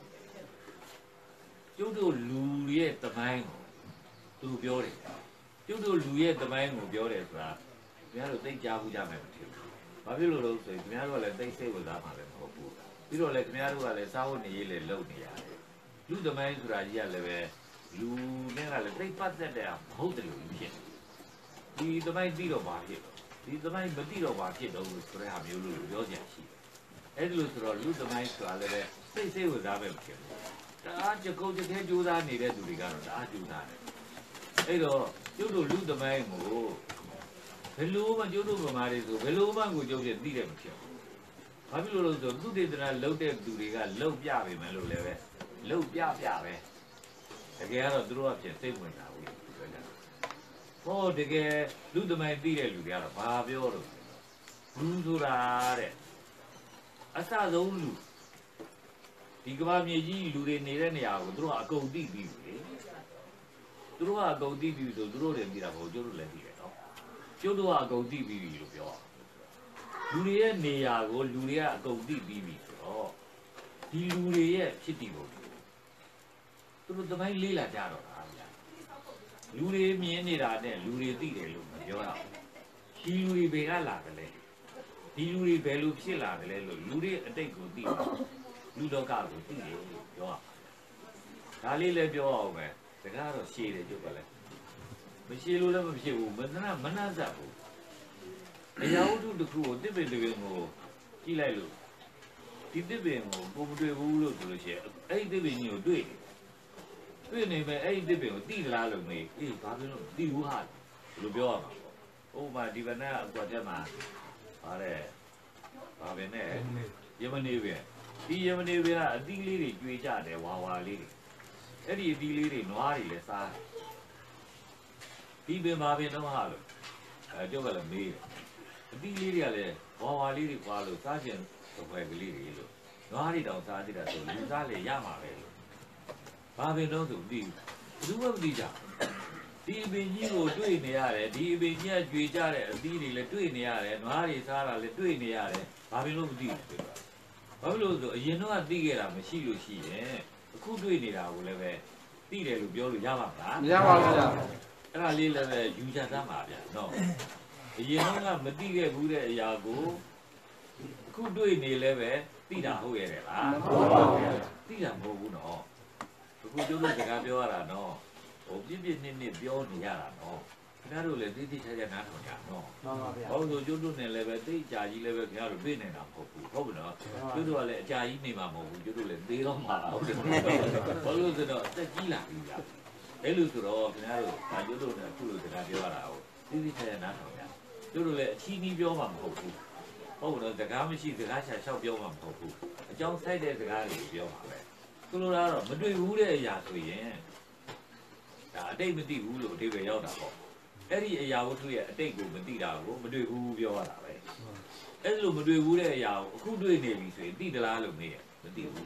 ကျုပ်တို့လူရဲ့တမိုင်းကိုသူပြောတယ်ကျုပ်တို့လူရဲ့တမိုင်းကိုပြောတယ်ဆိုတာခင်ဗျားတို့သိကြဘူးကြမယ်မထင်ဘူးဘာဖြစ်လို့လဲဆိုရင်ခင်ဗျားတို့ကလည်းသိစိတ်ဝင်စားမှာလည်းမဟုတ်ဘူးပြီးတော့လည်းခင်ဗျားတို့ကလည်းစားဖို့နေရေးလည်းလုပ်နေရတယ်လူတမိုင်းဆိုတာကြီးကလည်းပဲလူနဲ့ကလည်းသိပတ်သက်တဲ့မဟုတ်တယ်လို့ဖြစ်ဒီတမိုင်းသိတော့ဘာဖြစ်ဒီသမိုင်းမသိတော့ဘာဖြစ်တော့လို့ဆိုတဲ့ဟာမျိုးလို့ပြောကြရှိတယ်အဲ့ဒီလိုဆိုတော့လူသမိုင်းဆိုတာလည်းစိတ်ဝင်စားပဲဖြစ်တယ်တအားကြကုတ်တည်းကြိုးစားနေတဲ့သူတွေကတော့တအားကြိုးစားတယ်အဲ့တော့ကျုပ်တို့လူသမိုင်းကိုဘယ်လိုမှကျုပ်တို့ဗမာတွေဆိုဘယ်လိုမှကိုကျုပ်ပြသိတယ်မဖြစ်ဘူးဘာဖြစ်လို့လဲဆိုတော့သူတေသနာလှုပ်တဲ့သူတွေကလှုပ်ပြပေမဲ့လို့လည်းပဲလှုပ်ပြပဲတကယ်ကတော့သူတို့ကဖြစ်စိတ်ဝင်စားဘူးပြောကြတယ်ဟောတကယ်လူသမိုင်းသိတဲ့လူတွေကတော့ဘာပြောတော့လူဆိုတာတဲ့အစဆုံးလူဒီကမ္ဘာမြေကြီးလူတွေနေတဲ့နေရာကိုသူတို့ကအကုန်သိပြီးပြီလေသူတို့ကအကုန်သိပြီးဆိုသူတို့လည်းသိတာမဟုတ်ကျုပ်တို့လည်းသိတယ်နော်ကျုပ်တို့ကအကုန်သိပြီးပြီလို့ပြောလူတွေရဲ့နေရာကိုလူတွေကအကုန်သိပြီးပြီဆိုတော့ဒီလူတွေရဲ့ဖြစ်တည်ပုံသူတို့သမိုင်းလေးလာကြတော့တာဗျာလူတွေမြင်နေတာနဲ့လူတွေသိတယ်လို့မပြောရဘူးဒီလူတွေဘယ်ကလာတယ်လဲဒီလူတွေဘယ်လိုဖြစ်လာတယ်လဲလို့လူတွေအတိတ်ကိုသိလူလောကကိုသိတယ်လို့ပြောရဒါလေးလည်းပြောအောင်ပဲတကားတော့ရှည်တယ်ကျုပ်ကလည်းမရှည်လို့လည်းမဖြစ်ဘူးမနှစပ်ဘူးအရာဝတ္ထုတစ်ခုကိုတစ်ပင်တစ်ပင်ကိုကြည့်လိုက်လို့ဒီတစ်ပင်ကိုပုံမတွေ့ဘူးလို့ဆိုလို့ရှိရင်အဲ့ဒီတစ်ပင်ကြီးကိုတွေ့နေမယ်အဲ့ဒီတစ်ပင်ကိုသိလားလို့မေးအေးဘာဖြစ်လို့သိဘူးဟာလို့ပြောရမှာပေါ့ဥပမာဒီဘက်နဲ့အကွာချက်မှာဟာတဲ့ဘာပဲနဲ့ယမနေပဲဒီယမနေပဲကအသီးလေးတွေကျွေးကြတယ်ဝါလေးတွေအဲ့ဒီအသီးလေးတွေနွားတွေလည်းစားဒီပင်ဘာပင်တော့ဟာလို့ကျုပ်ကလည်းမေးတယ်အသီးလေးတွေကလည်းဝါလေးတွေကွာလို့စားကျင်သပွဲကလေးတွေလို့နွားတွေတောင်စားကြတာဆိုလူစားလေရမှာပဲလို့ဘာပင်တော့ဆိုပြီးဘူးမသိကြဒီအပင်ကြီးကိုတွေ့နေရတယ်ဒီအပင်ကြီးကကြွေကြတဲ့အသီးတွေလည်းတွေ့နေရတယ်နွားတွေစားတာလည်းတွေ့နေရတယ်ဘာဖြစ်လို့မသိဘူးဘာဖြစ်လို့ဆိုအရင်တော့သိခဲ့တာမရှိလို့ရှိရင်အခုတွေ့နေတာကိုလည်းပဲသိတယ်လို့ပြောလို့ရပါမလားမရပါဘူးဗျာအဲ့ဒါလေးလည်းပဲယူချသမ်းပါဗျာနော်အရင်တော့မသိခဲ့ဘူးတဲ့အရာကိုအခုတွေ့နေလည်းပဲသိတာဟုတ်ရဲ့လားမဟုတ်ပါဘူးသိတာမဟုတ်ဘူးနော်အခုကျုပ်တို့စကားပြောရတာနော်ဟိုပြည့်နှစ်ပြောနေရတာနော်ခင်ဗျားတို့လည်းသိချာနားထောင်ကြနော်မှန်ပါဗျာဟောဆိုကျုပ်တို့နဲ့လည်းပဲသိအကြာကြီးလည်းပဲခင်ဗျားတို့ပြေးနေတာမဟုတ်ဘူးဟုတ်ပြီနော်ကျုပ်တို့ကလည်းအကြာကြီးနေမှာမဟုတ်ဘူးကျုပ်တို့လည်းသေးတော့မှာဟုတ်တယ်ဘာလို့ဆိုတော့တက်ကြီးလာပြီဗျာအဲ့လိုဆိုတော့ခင်ဗျားတို့ကျုပ်တို့နဲ့အခုလိုစကားပြောရတာဟုတ်သိချာနားထောင်ကြကျုပ်တို့လည်းအချီးနှီးပြောမှာမဟုတ်ဘူးဟုတ်တော့စကားမရှိစကားချာလျှောက်ပြောမှာမဟုတ်ဘူးအကြောင်းဆိုင်တဲ့စကားတွေပြောမှာပဲဆိုလိုတာတော့မတွေ့ဘူးတဲ့အရာဆိုရင်ဒါအတိတ်မသိဘူးလို့အဓိပ္ပာယ်ရောက်တာပေါ့အဲ့ဒီအရာဝတ္ထုရဲ့အတိတ်ကိုမသိတာကိုမတွေ့ဘူးပြောရတာပဲအဲ့လိုမတွေ့ဘူးတဲ့အရာကိုအခုတွေ့နေပြီဆိုရင်သိသလားလို့မေးရမသိဘူး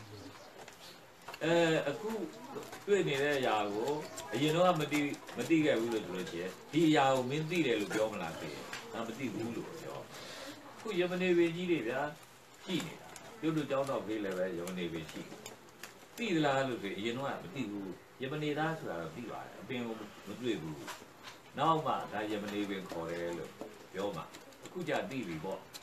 အခုတွေ့နေတဲ့အရာကိုအရင်တော့မသိခဲ့ဘူးလို့ဆိုလို့ရှိရင်ဒီအရာကိုမင်းသိတယ်လို့ပြောမလားသိတယ်ငါမသိဘူးလို့ပြောအခုယမနေပင်ကြီးတွေဗျာရှိနေတာကျုပ်တို့ကျောင်းတော်ဖေးလည်းပဲယမနေပင်ရှိသိသလားလို့ဆိုအရင်တော့မသိဘူးယမနေသားဆိုတာတော့သိပါတယ်အပင်ကိုမတွေ့ဘူးနောက်မှဒါယမနေပင်ခေါ်တယ်လို့ပြောမှာအခုကြသိပြီပေါ့မ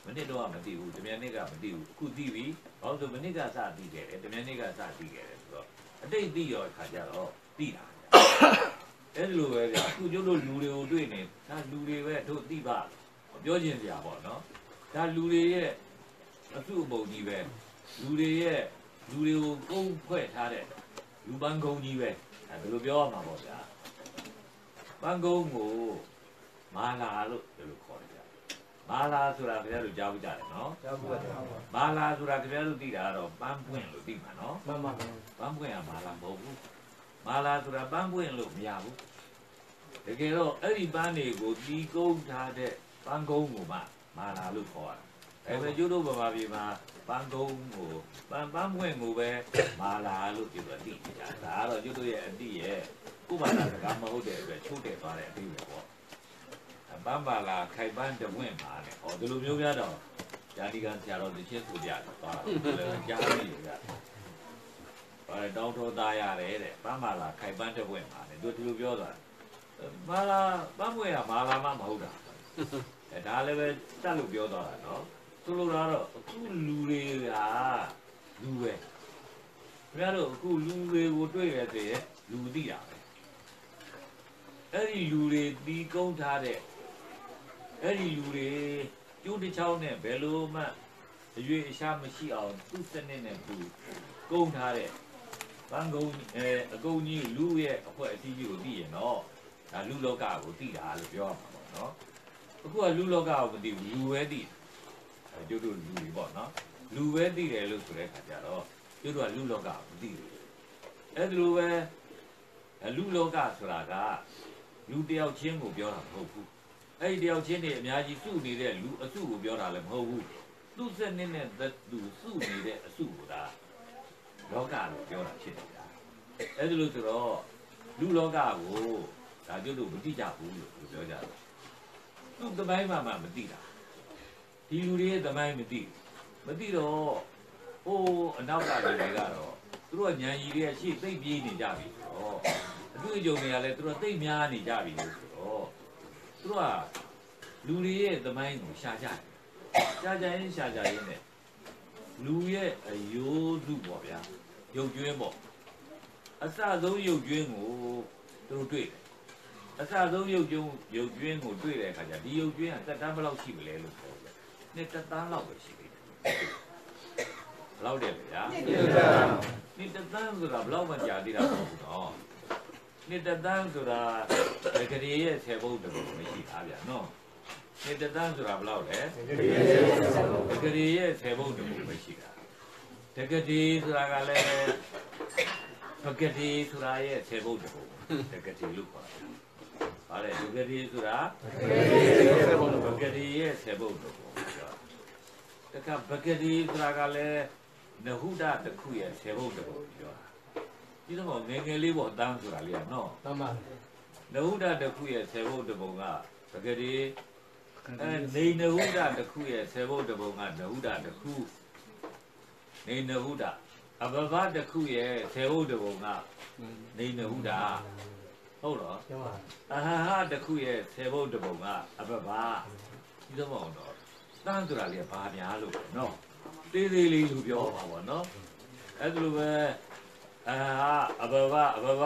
နေ့တော့မသိဘူးတမန်နေ့ကမသိဘူးခုသိပြီဘာလို့ဆိုမနေ့ကစသိခဲ့တယ်တမန်နေ့ကစသိခဲ့တယ်ဆိုတော့အတိတ်သိရောအခါကျတော့သိတာအဲ့ဒီလိုပဲဗျာအခုကျတို့လူတွေကိုတွေ့နေဒါလူတွေပဲတို့သိပါပြောချင်စရာပေါ့နော်ဒါလူတွေရဲ့အစုအပုံကြီးပဲလူတွေကိုကုန်းဖွဲ့ထားတဲ့လူပန်းကုန်းကြီးပဲအဲဒါလိုပြောရမှာပေါ့ဗျာပန်းကုန်းကိုမာလာလို့ဒီလိုခေါ်တယ်ဗျာမာလာဆိုတာခင်ဗျားတို့ကြားဘူးကြတယ်နော်ကြားဘူးပါမာလာဆိုတာခင်ဗျားတို့သိတာကတော့ပန်းပွင့်လို့သိမှာနော်မှန်ပါဗျာပန်းပွင့်ကမာလာမဟုတ်ဘူးမာလာဆိုတာပန်းပွင့်လို့မရဘူးတကယ်တော့အဲ့ဒီပန်းတွေကိုတီးကုန်းထားတဲ့ပန်းကုန်းကိုမှမာလာလို့ခေါ်ရတယ်ဒါပေမဲ့ကျတို့ဗမာပြည်မှာပန်းကုန်းကိုပန်းပွင့်ကိုပဲမာလာလို့ပြောသိကြတာဒါကတော့ကျတို့ရဲ့အတိရဲ့ဥပမာစကားမဟုတ်တဲ့အတွက်ချိုးတယ်သွားတဲ့အတိပဲပေါ့ပန်းပါလာခိုင်ပန်းတဝင့်ပါနဲ့ဟောဒီလိုမျိုးပြတော့ဇာတိကဆရာတော်တချင်းဆိုကြတော့သွားတယ်ကြားမိရကြဘာတောင်းထောသားရတယ်တဲ့ပန်းပါလာခိုင်ပန်းတဝင့်ပါနဲ့သူဒီလိုပြောသွားမာလာပန်းပွင့်ကမာလာမှမဟုတ်တာအဲဒါလည်းပဲတတ်လို့ပြောသွားတာနော်သူလိုတော့အခုလူတွေကလူပဲခင်ဗျားတို့အခုလူတွေကိုတွေ့ရတဲ့လူသိတာပဲအဲ့ဒီလူတွေတီးကုန်းထားတဲ့အဲ့ဒီလူတွေကျိုးတစ်ချောင်းနဲ့ဘယ်လိုမှအရွေအရှားမရှိအောင်သူ့စနစ်နဲ့သူကုန်းထားတဲ့ဘန်ကုန်းအကုန်းကြီးလူရဲ့အဖွဲ့အစည်းကြီးကိုသိရင်တော့ဒါလူလောကကိုသိတာလို့ပြောရမှာပေါ့နော်အခုကလူလောကကိုမသိဘူးလူပဲသိကျိုးတို့လူတွေပေါ့နော်လူပဲသိတယ်လို့ဆိုတဲ့ခါကျတော့ကျိုးတို့ကလူလောကကိုမသိဘူးအဲ့ဒီလိုပဲလူလောကဆိုတာကလူတယောက်ချင်းကိုပြောတာမဟုတ်ဘူးအဲ့ဒီတယောက်ချင်းတွေအများကြီးစုနေတဲ့လူအစုကိုပြောတာလည်းမဟုတ်ဘူးသူ့စက်နဲ့သူစုနေတဲ့အစုကိုဒါလောကလို့ပြောတာဖြစ်တယ်ဗျာအဲ့ဒီလိုဆိုတော့လူလောကကိုဒါကျတို့မသိကြဘူးလို့ပြောကြတယ်သူ့သမိုင်းမှမသိတာဒီလူတွေရဲ့သမိုင်းမသိတော့ဟိုအနောက်ကလူတွေကတော့သူတို့ကဉာဏ်ကြီးတွေကရှေ့သိပ်ပြေးနေကြပြီဆိုတော့အတွေ့အကြုံတွေကလည်းသူတို့သိပ်များနေကြပြီလို့ဆိုတော့သူတို့ကလူတွေရဲ့သမိုင်းကိုရှာကြရင်နဲ့လူရဲ့အယိုးစုပေါ့ဗျာရုပ်ကျွင်းပေါ့အစဆုံးရုပ်ကျွင်းကိုသူတို့တွေ့တယ်အစဆုံးရုပ်ကျွင်းကိုတွေ့တဲ့အခါကျဒီရုပ်ကျွင်းကသက်တမ်းဘယ်လောက်ရှိမလဲလို့ပြောတယ်နှစ်သက်တမ်းလောက်ပဲရှိသေးတယ်ဘယ်လောက်တယ်ဗျာနှစ်သက်တမ်းဆိုတာဘယ်လောက်မှကြာသေးတာမဟုတ်ဘူးနော်နှစ်သက်တမ်းဆိုတာတကယ်ရဲ့10ဘုတ်တူမရှိတာဗျာနော်နှစ်သက်တမ်းဆိုတာဘယ်လောက်လဲတကယ်ရဲ့10ဘုတ်တူမရှိတာတကယ်ဆိုတာကလည်းပကတိဆိုတာရဲ့10ဘုတ်တူတကယ်လို့ခေါ်တာဗါလေတကယ်ဆိုတာပကတိရဲ့10ဘုတ်တူတကပကတိဆိုတာကလည်းနဟုဒတစ်ခုရဲ့10ဘုတ်တူပြောတာဒီတော့ငယ်ငယ်လေးပေါ့အတန်းဆိုတာလေးကနော်မှန်ပါနဟုဒတစ်ခုရဲ့10ဘုတ်တူကပကတိနေနဟုဒတစ်ခုရဲ့10ဘုတ်တူကနဟုဒတစ်ခုနေနဟုဒအဘဘတစ်ခုရဲ့10ဘုတ်တူကနေနဟုဒဟုတ်တော့အဟဟတစ်ခုရဲ့10ဘုတ်တူကအဘဘဒီတော့ပေါ့တော့တန်းဆိုတာလေးကဘာများလို့နော်သေးသေးလေးလူပြောပါပေါ့နော်အဲ့ဒါလိုပဲအဘဘအဟဟ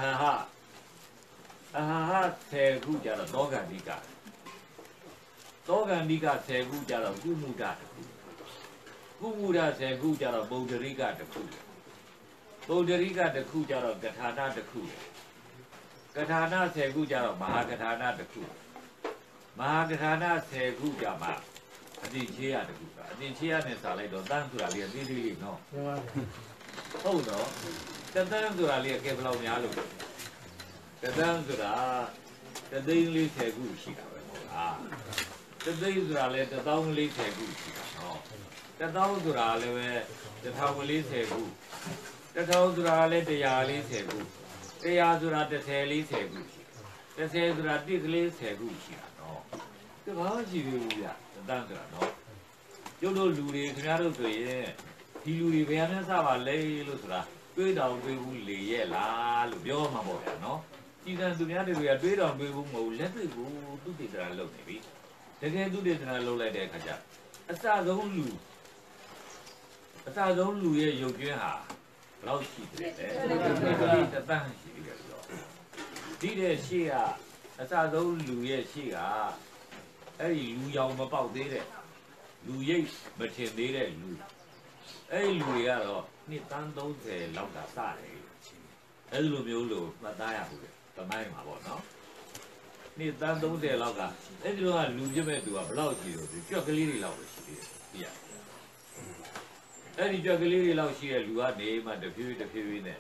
10ခုကြတော့သောကန္တိက10ခုကြတော့ကုမှုဒတစ်ခုကုမှုဒ10ခုကြတော့ပုဒ္ဒရိကတစ်ခုပုဒ္ဒရိကတစ်ခုကြတော့ကထာဏတစ်ခုကထာဏ10ခုကြတော့မဟာကထာဏတစ်ခုမဟာကထာဏ10ခုကြမှာအတိချေရတစ်ခုကအတိချေရနဲ့စာလိုက်တော့တန်းဆိုတာလေးကသေးသေးလေးနော်ဟုတ်တော့တန်းဆိုတာလေးကဘယ်လောက်များလို့တန်းဆိုတာတသိန်း40ခုရှိတာပဲဟုတ်လားတသိန်းဆိုတာလည်း1040ခုရှိတာနော်1000ဆိုတာလည်းပဲ1040ခု1000ဆိုတာလည်း140ခု100ဆိုတာ1040ခုရှိ10ဆိုတာ140ခုရှိတာနော်ဒီဘာမှရှိသေးဘူးဗျတန်းဆိုတာနော်ကျုပ်တို့လူတွေခင်ဗျားတို့ဆိုရင်ဒီလူတွေဘယ်နဲ့စပါလဲလို့ဆိုတာတွေးတောင်တွေးဘူးလေရဲ့လားလို့ပြောမှာပေါ့ဗျာနော်ကြည်စံသူများတွေကတွေးတောင်တွေးဘူးမဟုတ်လက်တွေ့ကိုသူတည်တာလုပ်နေပြီတကယ်သူတည်တာလုပ်လိုက်တဲ့အခါကျ啥种路，啥种路也有军哈，老气的嘞，这当然是这个了。你的些啊，啥种路也些啊，哎，路要么包的嘞，路也没听的嘞路，哎，路呀咯，你当都是老大啥嘞？哎，路没有路，那打呀不的，干嘛嘛不喏？你当都是老个，哎，路啊路就没多啊，不老气了，就这个里老气的，呀。အဲ့ဒီကြွက်ကလေးတွေလောက်ရှိတဲ့လူကနေမှတဖြည်းဖြည်းနဲ့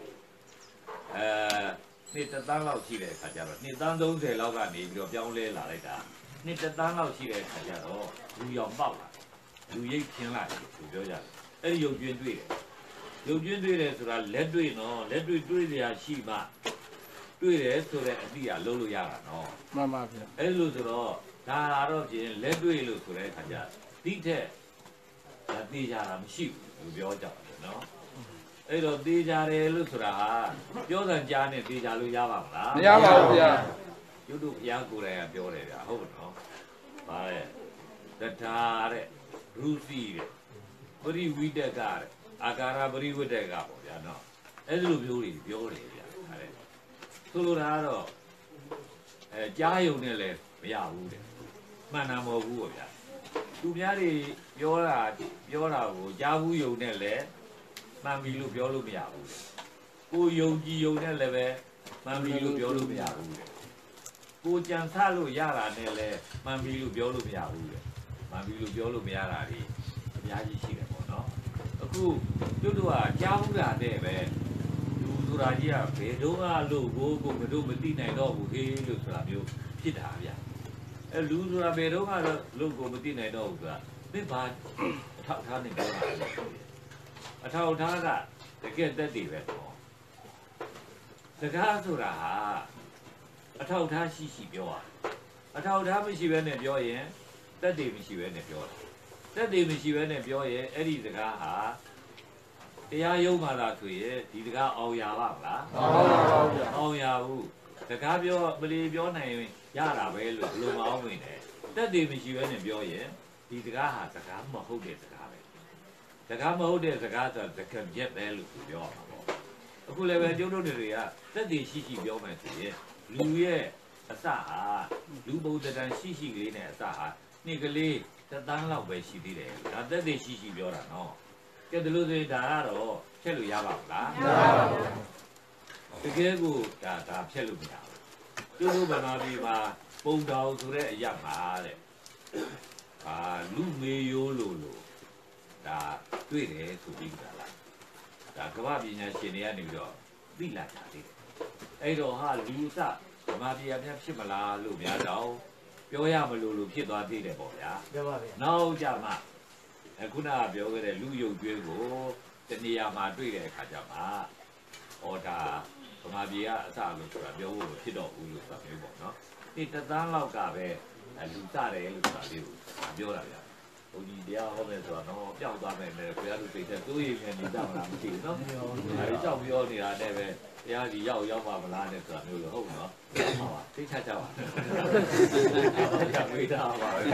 နှစ်တန်းလောက်ရှိတဲ့အခါကျတော့နှစ်တန်း30လောက်ကနေပြီးတော့ပြောင်းလဲလာလိုက်တာနှစ်တန်းလောက်ရှိတဲ့အခါကျတော့လူရောင်ပေါက်လာလူရိတ်ခင်းလာတယ်သူပြောကြတယ်အဲ့ဒီရုပ်ကျွင်းတွေ့တယ်ရုပ်ကျွင်းတွေ့တယ်ဆိုတာလက်တွေ့နော်လက်တွေ့တွေ့စရာရှိမှတွေ့တယ်ဆိုတဲ့အတိအလုံးလို့ရတာနော်မှန်ပါဗျာအဲ့လိုဆိုတော့ဒါတော့ဖြင့်လက်တွေ့လို့ဆိုတဲ့အခါကျဒီထက်သိကြတာမရှိဘူးပြောကြတယ်နော်အဲ့တော့သိကြတယ်လို့ဆိုတာဟာပြောစံကြားနဲ့သိကြလို့ရပါမလားမရပါဘူးဗျာရုပ်တုဘုရားကိုယ်တိုင်ကပြောတယ်ဗျာဟုတ်နော်ဗါတဲ့တထာတဲ့ရုစီတဲ့ပရိဝိတကတဲ့အာကာရပရိဝိတကပေါ့ဗျာနော်အဲ့ဒီလိုမျိုးတွေပြောတယ်ဗျာအဲ့ဆိုလိုတာကတော့ကြားယုံနဲ့လည်းမရဘူးတဲ့မှန်တာမဟုတ်ဘူးပေါ့ဗျာသူများတွေပြောတာကိုကြားဘူးယုံနဲ့လည်းမှန်ပြီလို့ပြောလို့မရဘူးကိုယုံကြည်ယုံနဲ့လည်းပဲမှန်ပြီလို့ပြောလို့မရဘူးကိုကြံဆလို့ရတာနဲ့လည်းမှန်ပြီလို့ပြောလို့မရဘူးမှန်ပြီလို့ပြောလို့မရတာဒီအများကြီးရှိတယ်ပေါ့နော်အခုတို့ကကြားဘူးတာနဲ့ပဲလူဆိုတာကြီးကဘယ်တော့မှလို့ကိုမတို့မသိနိုင်တော့ဘူးဟေးလို့ဆိုတာမျိုးဖြစ်တာဗျအဲလူဆိုတာဘယ်တော့မှလို့ကိုမသိနိုင်တော့ဘူးဆိုတာသိပါအထောက်ထားနေပြောတာအထောက်ထားကတကယ်တက်တည်ပဲပေါ့စကားဆိုတာဟာအထောက်ထားရှိပြောတာအထောက်ထားမရှိဘဲနဲ့ပြောရင်တက်တည်မရှိဘဲနဲ့ပြောတာတက်တည်မရှိဘဲနဲ့ပြောရင်အဲ့ဒီစကားဟာတရားရုံးမှသာဆိုရင်ဒီစကားအောင်ရပါမလားအောင်ရဘူးစကားပြောမလီပြောနိုင်ရတာပဲလို့ဘယ်လိုမအောင်ဝင်တယ်တက်တည်မရှိဘဲနဲ့ပြောရင်ဒီစကားဟာစကားမဟုတ်တဲ့စကားပဲစကားမဟုတ်တဲ့စကားဆိုစကားပြက်ပဲလို့ပြောရမှာပေါ့အခုလည်းပဲကျုပ်တို့တွေကတက်တည်ရှိပြောမယ်ဆိုရင်လူရဲ့အစဟာလူဘုဒ္ဓတန်ရှိကလေးနဲ့အစဟာနှစ်ကလေးတန်းလောက်ပဲရှိသေးတယ်ဒါတက်တည်ရှိပြောတာနော်ကဲဒါလို့ဆိုရင်ဒါကတော့ဖြတ်လို့ရပါမလားမရပါဘူးတကယ်ကိုဒါဖြတ်လို့မရဘူးကျုပ်တို့ဗမာပြည်မှာပုံတော်ဆိုတဲ့အရာမှာတဲ့လူမေရိုးလို့ဒါတွေ့တယ်ဆိုပြီးကြလားဒါကမ္ဘာပညာရှင်တွေကနေပြီးတော့သိလာတာလေအဲ့တော့ဟာလူစဗမာပြည်အများဖြစ်မလားလို့များတော့ပြောရမလို့ဖြစ်သွားသေးတယ်ပေါ့ဗျာပြောပါဗျာနောက်ကြမှာခုနကပြောခဲ့တဲ့လူယုတ်ကျွေးကိုတနေရာမှာတွေ့တဲ့အခါကျမှဟောဒါဗမာပြည်ကအစလို့ဆိုတာပြောဖို့ဖြစ်တော့ဘူးလို့ဆိုတာမျိုးပေါ့နော်ဒီတန်းလောက်ကပဲလူစတယ်လို့ဆိုတာလေးကိုပြောတာဗျာဘုန်းကြီးတရားဟောမယ်ဆိုတော့ပျောက်သွားမယ်လေဘုရားလူသိတဲ့တိုးရင်နေကြမလားမသိဘူးနော်အဲဒီကြောက်ပြောနေတာနဲ့ပဲတရားဒီရောက်ပါမလားနဲ့ဆိုတာမျိုးလို့ဟုတ်နော်ဟုတ်ပါသိချကြပါကြမေးတာပါပဲ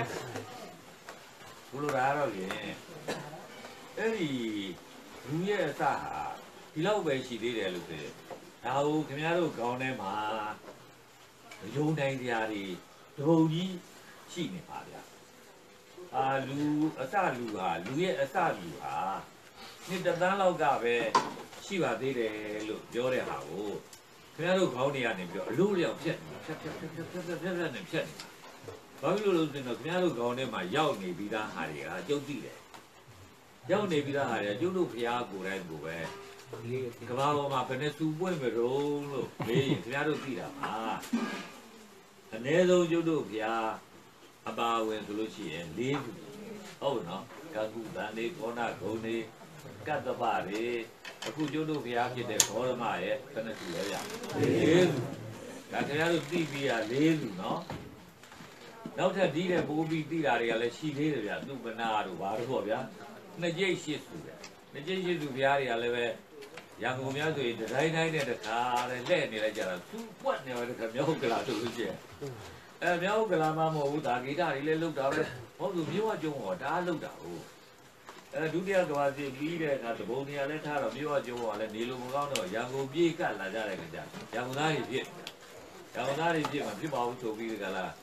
ဘုလိုရာတော့ရင်အဲ့ဒီလူရဲ့အစဟာဒီလောက်ပဲရှိသေးတယ်လို့ဆိုရင်ဒါကိုခင်ဗျားတို့ခေါင်းထဲမှာယုံနိုင်တရားတွေတပုံကြီးရှိနေပါဗျာလူအစလူဟာလူရဲ့အစလူဟာနှစ်တန်းလောက်ကပဲရှိပါသေးတယ်လို့ပြောတဲ့ဟာကိုခင်ဗျားတို့ခေါင်းတွေကနေပြီးတော့အလို့လျောက်ဖြတ်နေဖြတ်နေဖြတ်နေတာဘာဖြစ်လို့လဲဆိုတော့ခင်ဗျားတို့ခေါင်းထဲမှာရောက်နေပြီးသားဟာတွေကကျုပ်သိတယ်ရောက်နေပြီးသားဟာတွေကကျုပ်တို့ဖျားကိုယ်တိုင်ကိုပဲကဘာပေါ်မှာဘယ်နဲ့သူပွင့်မလို့မေးရင်ခင်ဗျားတို့သိတာပါအနည်းဆုံးကျုပ်တို့ဖျားအပါဝင်ဆိုလို့ရှိရင်၄ခုဟုတ်နော်ကကုတန်လေးကောနာဂုံလေးကတ္တပတွေအခုကျုပ်တို့ဘုရားဖြစ်တဲ့ဘောရမရဲ့ဘယ်နှခုလဲရ၄ခုဒါခင်ဗျားတို့သိပြီးရ၄ခုနော်နောက်ထပ်ဒီတဲ့ပိုးပြီးသိတာတွေကလည်းရှိသေးတယ်ဗျာသူမနာတို့ဘာတို့ပေါ့ဗျာနှစ်ကျိတ်ရှစ်စုပဲနှစ်ကျိတ်ရှစ်စုဘုရားတွေကလည်းပဲရန်ကုန်များဆိုရင်တိုင်းနဲ့တခါတဲ့လှည့်နေလိုက်ကြတာသူပွက်နေတယ်ခမြောက်ကလာတို့လို့ရှိရင်မြောက်ကလာမမဟုတ်ဘူးဒါဂီတတွေလည်းလုတ်တာပဲဟုတ်သူမြို့ကကျုံတော့ဒါလုတ်တာဟုတ်ဒုတိယကဘာစီပြီးတဲ့အခါသဘုံနေရာလဲထားတော့မြို့ကကျုံတော့လည်းနေလို့မကောင်းတော့ရန်ကုန်ပြေးကတ်လာကြတဲ့ခါကျရန်ကုန်သားတွေဖြစ်ရန်ကုန်သားတွေဖြစ်မှာဖြစ်ပါဘူးဆိုပြီးကလာ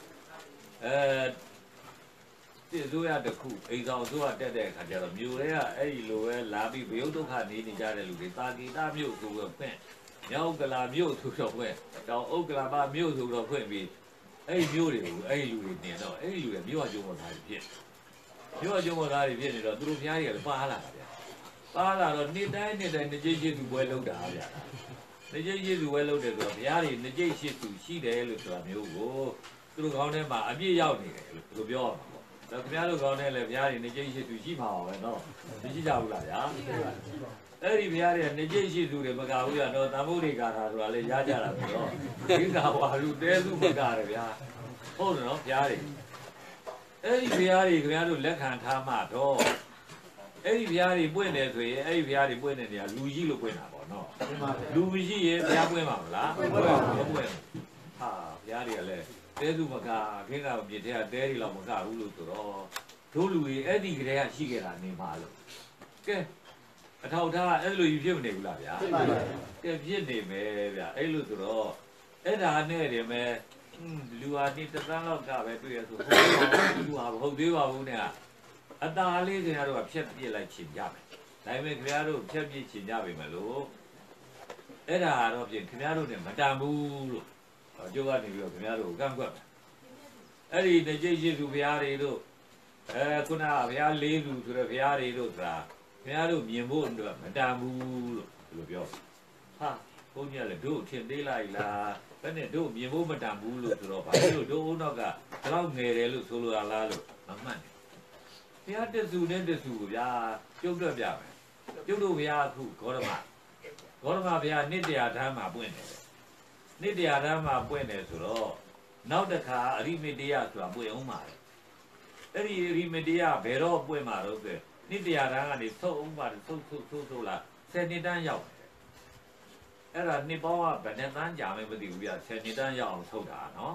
ဒီဇိုးရတခုအိမ်ဆောင်ဇိုးရတက်တဲ့အခါကျတော့မြို့တွေကအဲ့ဒီလိုပဲလာပြီးဘယုတ်ဒုက္ခနေနေကြတဲ့လူတွေတာဂီတမြို့ဆိုတော့ဖွင့်မြောက်ကလာမြို့ဆိုတော့ဖွင့်တောင်ဥက္ကလာမမြို့ဆိုတော့ဖွင့်ပြီးအဲ့ဒီမြို့တွေကိုအဲ့ဒီလူတွေတင်တော့အဲ့ဒီလူတွေမြို့ကကျုံပေါ်သားတွေဖြစ်မြို့ကကျုံပေါ်သားတွေဖြစ်နေတော့သူတို့ဖျားတွေကလည်းပါလာတာဗျာပါလာတော့နေ့တိုင်းနေကြိတ်ရှိသူပွဲလုပ်တာဗျာနေကြိတ်ရှိသူပွဲလုပ်တယ်ဆိုတော့ဖျားတွေနေကြိတ်ရှိသူရှိတယ်လို့ဆိုတာမျိုးကိုသူတို့ကောင်းထဲမှာအပြည့်ရောက်နေတယ်လို့ပြောရမှာပေါ့ဒါခင်ဗျားတို့ကောင်းထဲလည်းဖျားတွေနေကြိတ်ရှိသူရှိမှာပါပဲနော်မရှိကြဘူးလားဗျာအဲ့ဒီဖျားတွေကနေကြိတ်ရှိသူတွေမကဘူးရတော့တန်ဖိုးတွေကာတာဆိုတာလေရကြတာဆိုတော့ဒီကဝါလူတဲစုမကတယ်ဗျာဟုတ်တယ်နော်ဖျားတွေအဲ့ဒီဖျားတွေခင်ဗျားတို့လက်ခံထားမှတော့အဲ့ဒီဖျားတွေပွင့်တယ်ဆိုရင်အဲ့ဒီဖျားတွေပွင့်တဲ့နေရာလူကြီးလို့ပွင့်တာပေါ့နော်လူမရှိရင်ဖျားပွင့်မှာမလားပွင့်ပါဘူးပွင့်ဟာဖျားတွေကလည်းတဲစုမကခင်းကမြေထဲကတဲတွေလောက်မကဘူးလို့ဆိုတော့တို့လူတွေအဲ့ဒီကလေးကရှိခဲ့တာနေမှာလို့ကဲအထောက်ထားအဲ့လိုယူဖြစ်မနေဘူးလားဗျာကဲဖြစ်နေမယ်ဗျာအဲ့လိုဆိုတော့အဲ့ဒါနဲ့တည်းမဲ့လူဟာဒီတသန်းလောက်ကပဲတွေ့ရဆိုလူဟာမဟုတ်သေးပါဘူးနဲ့အตาလေးခင်ဗျားတို့ကဖြတ်ပြစ်လိုက်ချင်ကြမယ်ဒါပေမဲ့ခင်ဗျားတို့ဖြတ်ပြစ်ချင်ကြပြီမလို့အဲ့ဒါတော့ပြင်ခင်ဗျားတို့နဲ့မတန်ဘူးလို့ကျုပ်ကနေပြီးတော့ခင်ဗျားတို့ကန့်ကွက်မယ်အဲ့ဒီတကြိတ်ရှိသူဘုရားတွေတို့ခုနကဘုရား၄လူဆိုတဲ့ဘုရားတွေတို့ဆိုတာခင်ဗျားတို့မြင်ဖို့အတွက်မတန်ဘူးလို့ဒီလိုပြောဟာဘုန်းကြီးကလည်းတို့ထင်သေးလိုက်လားဘယ်နဲ့တို့မြင်ဖို့မတန်ဘူးလို့ဆိုတော့ဘာလို့တို့ဦးနောက်ကတော့ငယ်တယ်လို့ဆိုလိုလားလို့မမှန်ဘုရားတဆူနဲ့တဆူဗျာကျုပ်တော့ပြမယ်ကျုပ်တို့ဘုရားအခုဂေါရမဘုရားနှစ်တရားဓမ္မမှာပွင့်တယ်နှစ်တရားဓမ္မမှာပွင့်တယ်ဆိုတော့နောက်တစ်ခါအရိမတေယဆိုတာပွင့်အောင်ပါလေအဲ့ဒီအရိမတေယဘယ်တော့ပွင့်မှာတော့ဆိုနှစ်တရားဓမ္မကနေသုတ်အောင်ပါသုတ်လာ10နှစ်တန်းရောက်တယ်အဲ့ဒါနှစ်ပေါင်းကဘယ်နဲ့တန်းကြာမှမသိဘူးဗျ10နှစ်တန်းရောက်အောင်ထုတ်တာနော်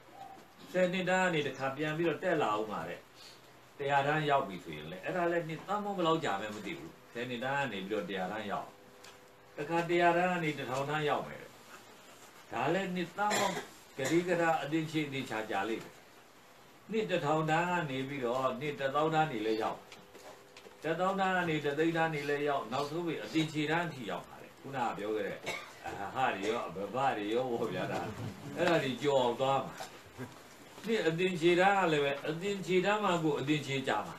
10နှစ်တန်းကနေတစ်ခါပြန်ပြီးတော့တက်လာအောင်ပါလေတရားဓမ္မရောက်ပြီဆိုရင်လေအဲ့ဒါလည်းနှစ်သုံးဘလောက်ကြာမှမသိဘူး10နှစ်တန်းကနေပြီးတော့တရားဓမ္မရောက်တခါတရားဓမ္မကနေ1000တန်းရောက်မယ်ဒါလည်းနှစ်သုံးဂရိကရာအတင်းချေအတင်းချာကြာလိမ့်မယ်နှစ်1000တန်းကနေပြီးတော့နှစ်1000တန်းနေလဲရောက်1000တန်းကနေ3000တန်းနေလဲရောက်နောက်ဆုံးပြီးအတင်းချေတန်းထိရောက်ပါတယ်ခုနကပြောခဲ့တဲ့ဟာတွေရောဘဘတွေရောဟောပြတာအဲ့ဒါတွေကြော်အောင်သွားမှာနှစ်အတင်းချေတန်းကလည်းပဲအတင်းချေတန်းမှာကိုအတင်းချေကြမှာ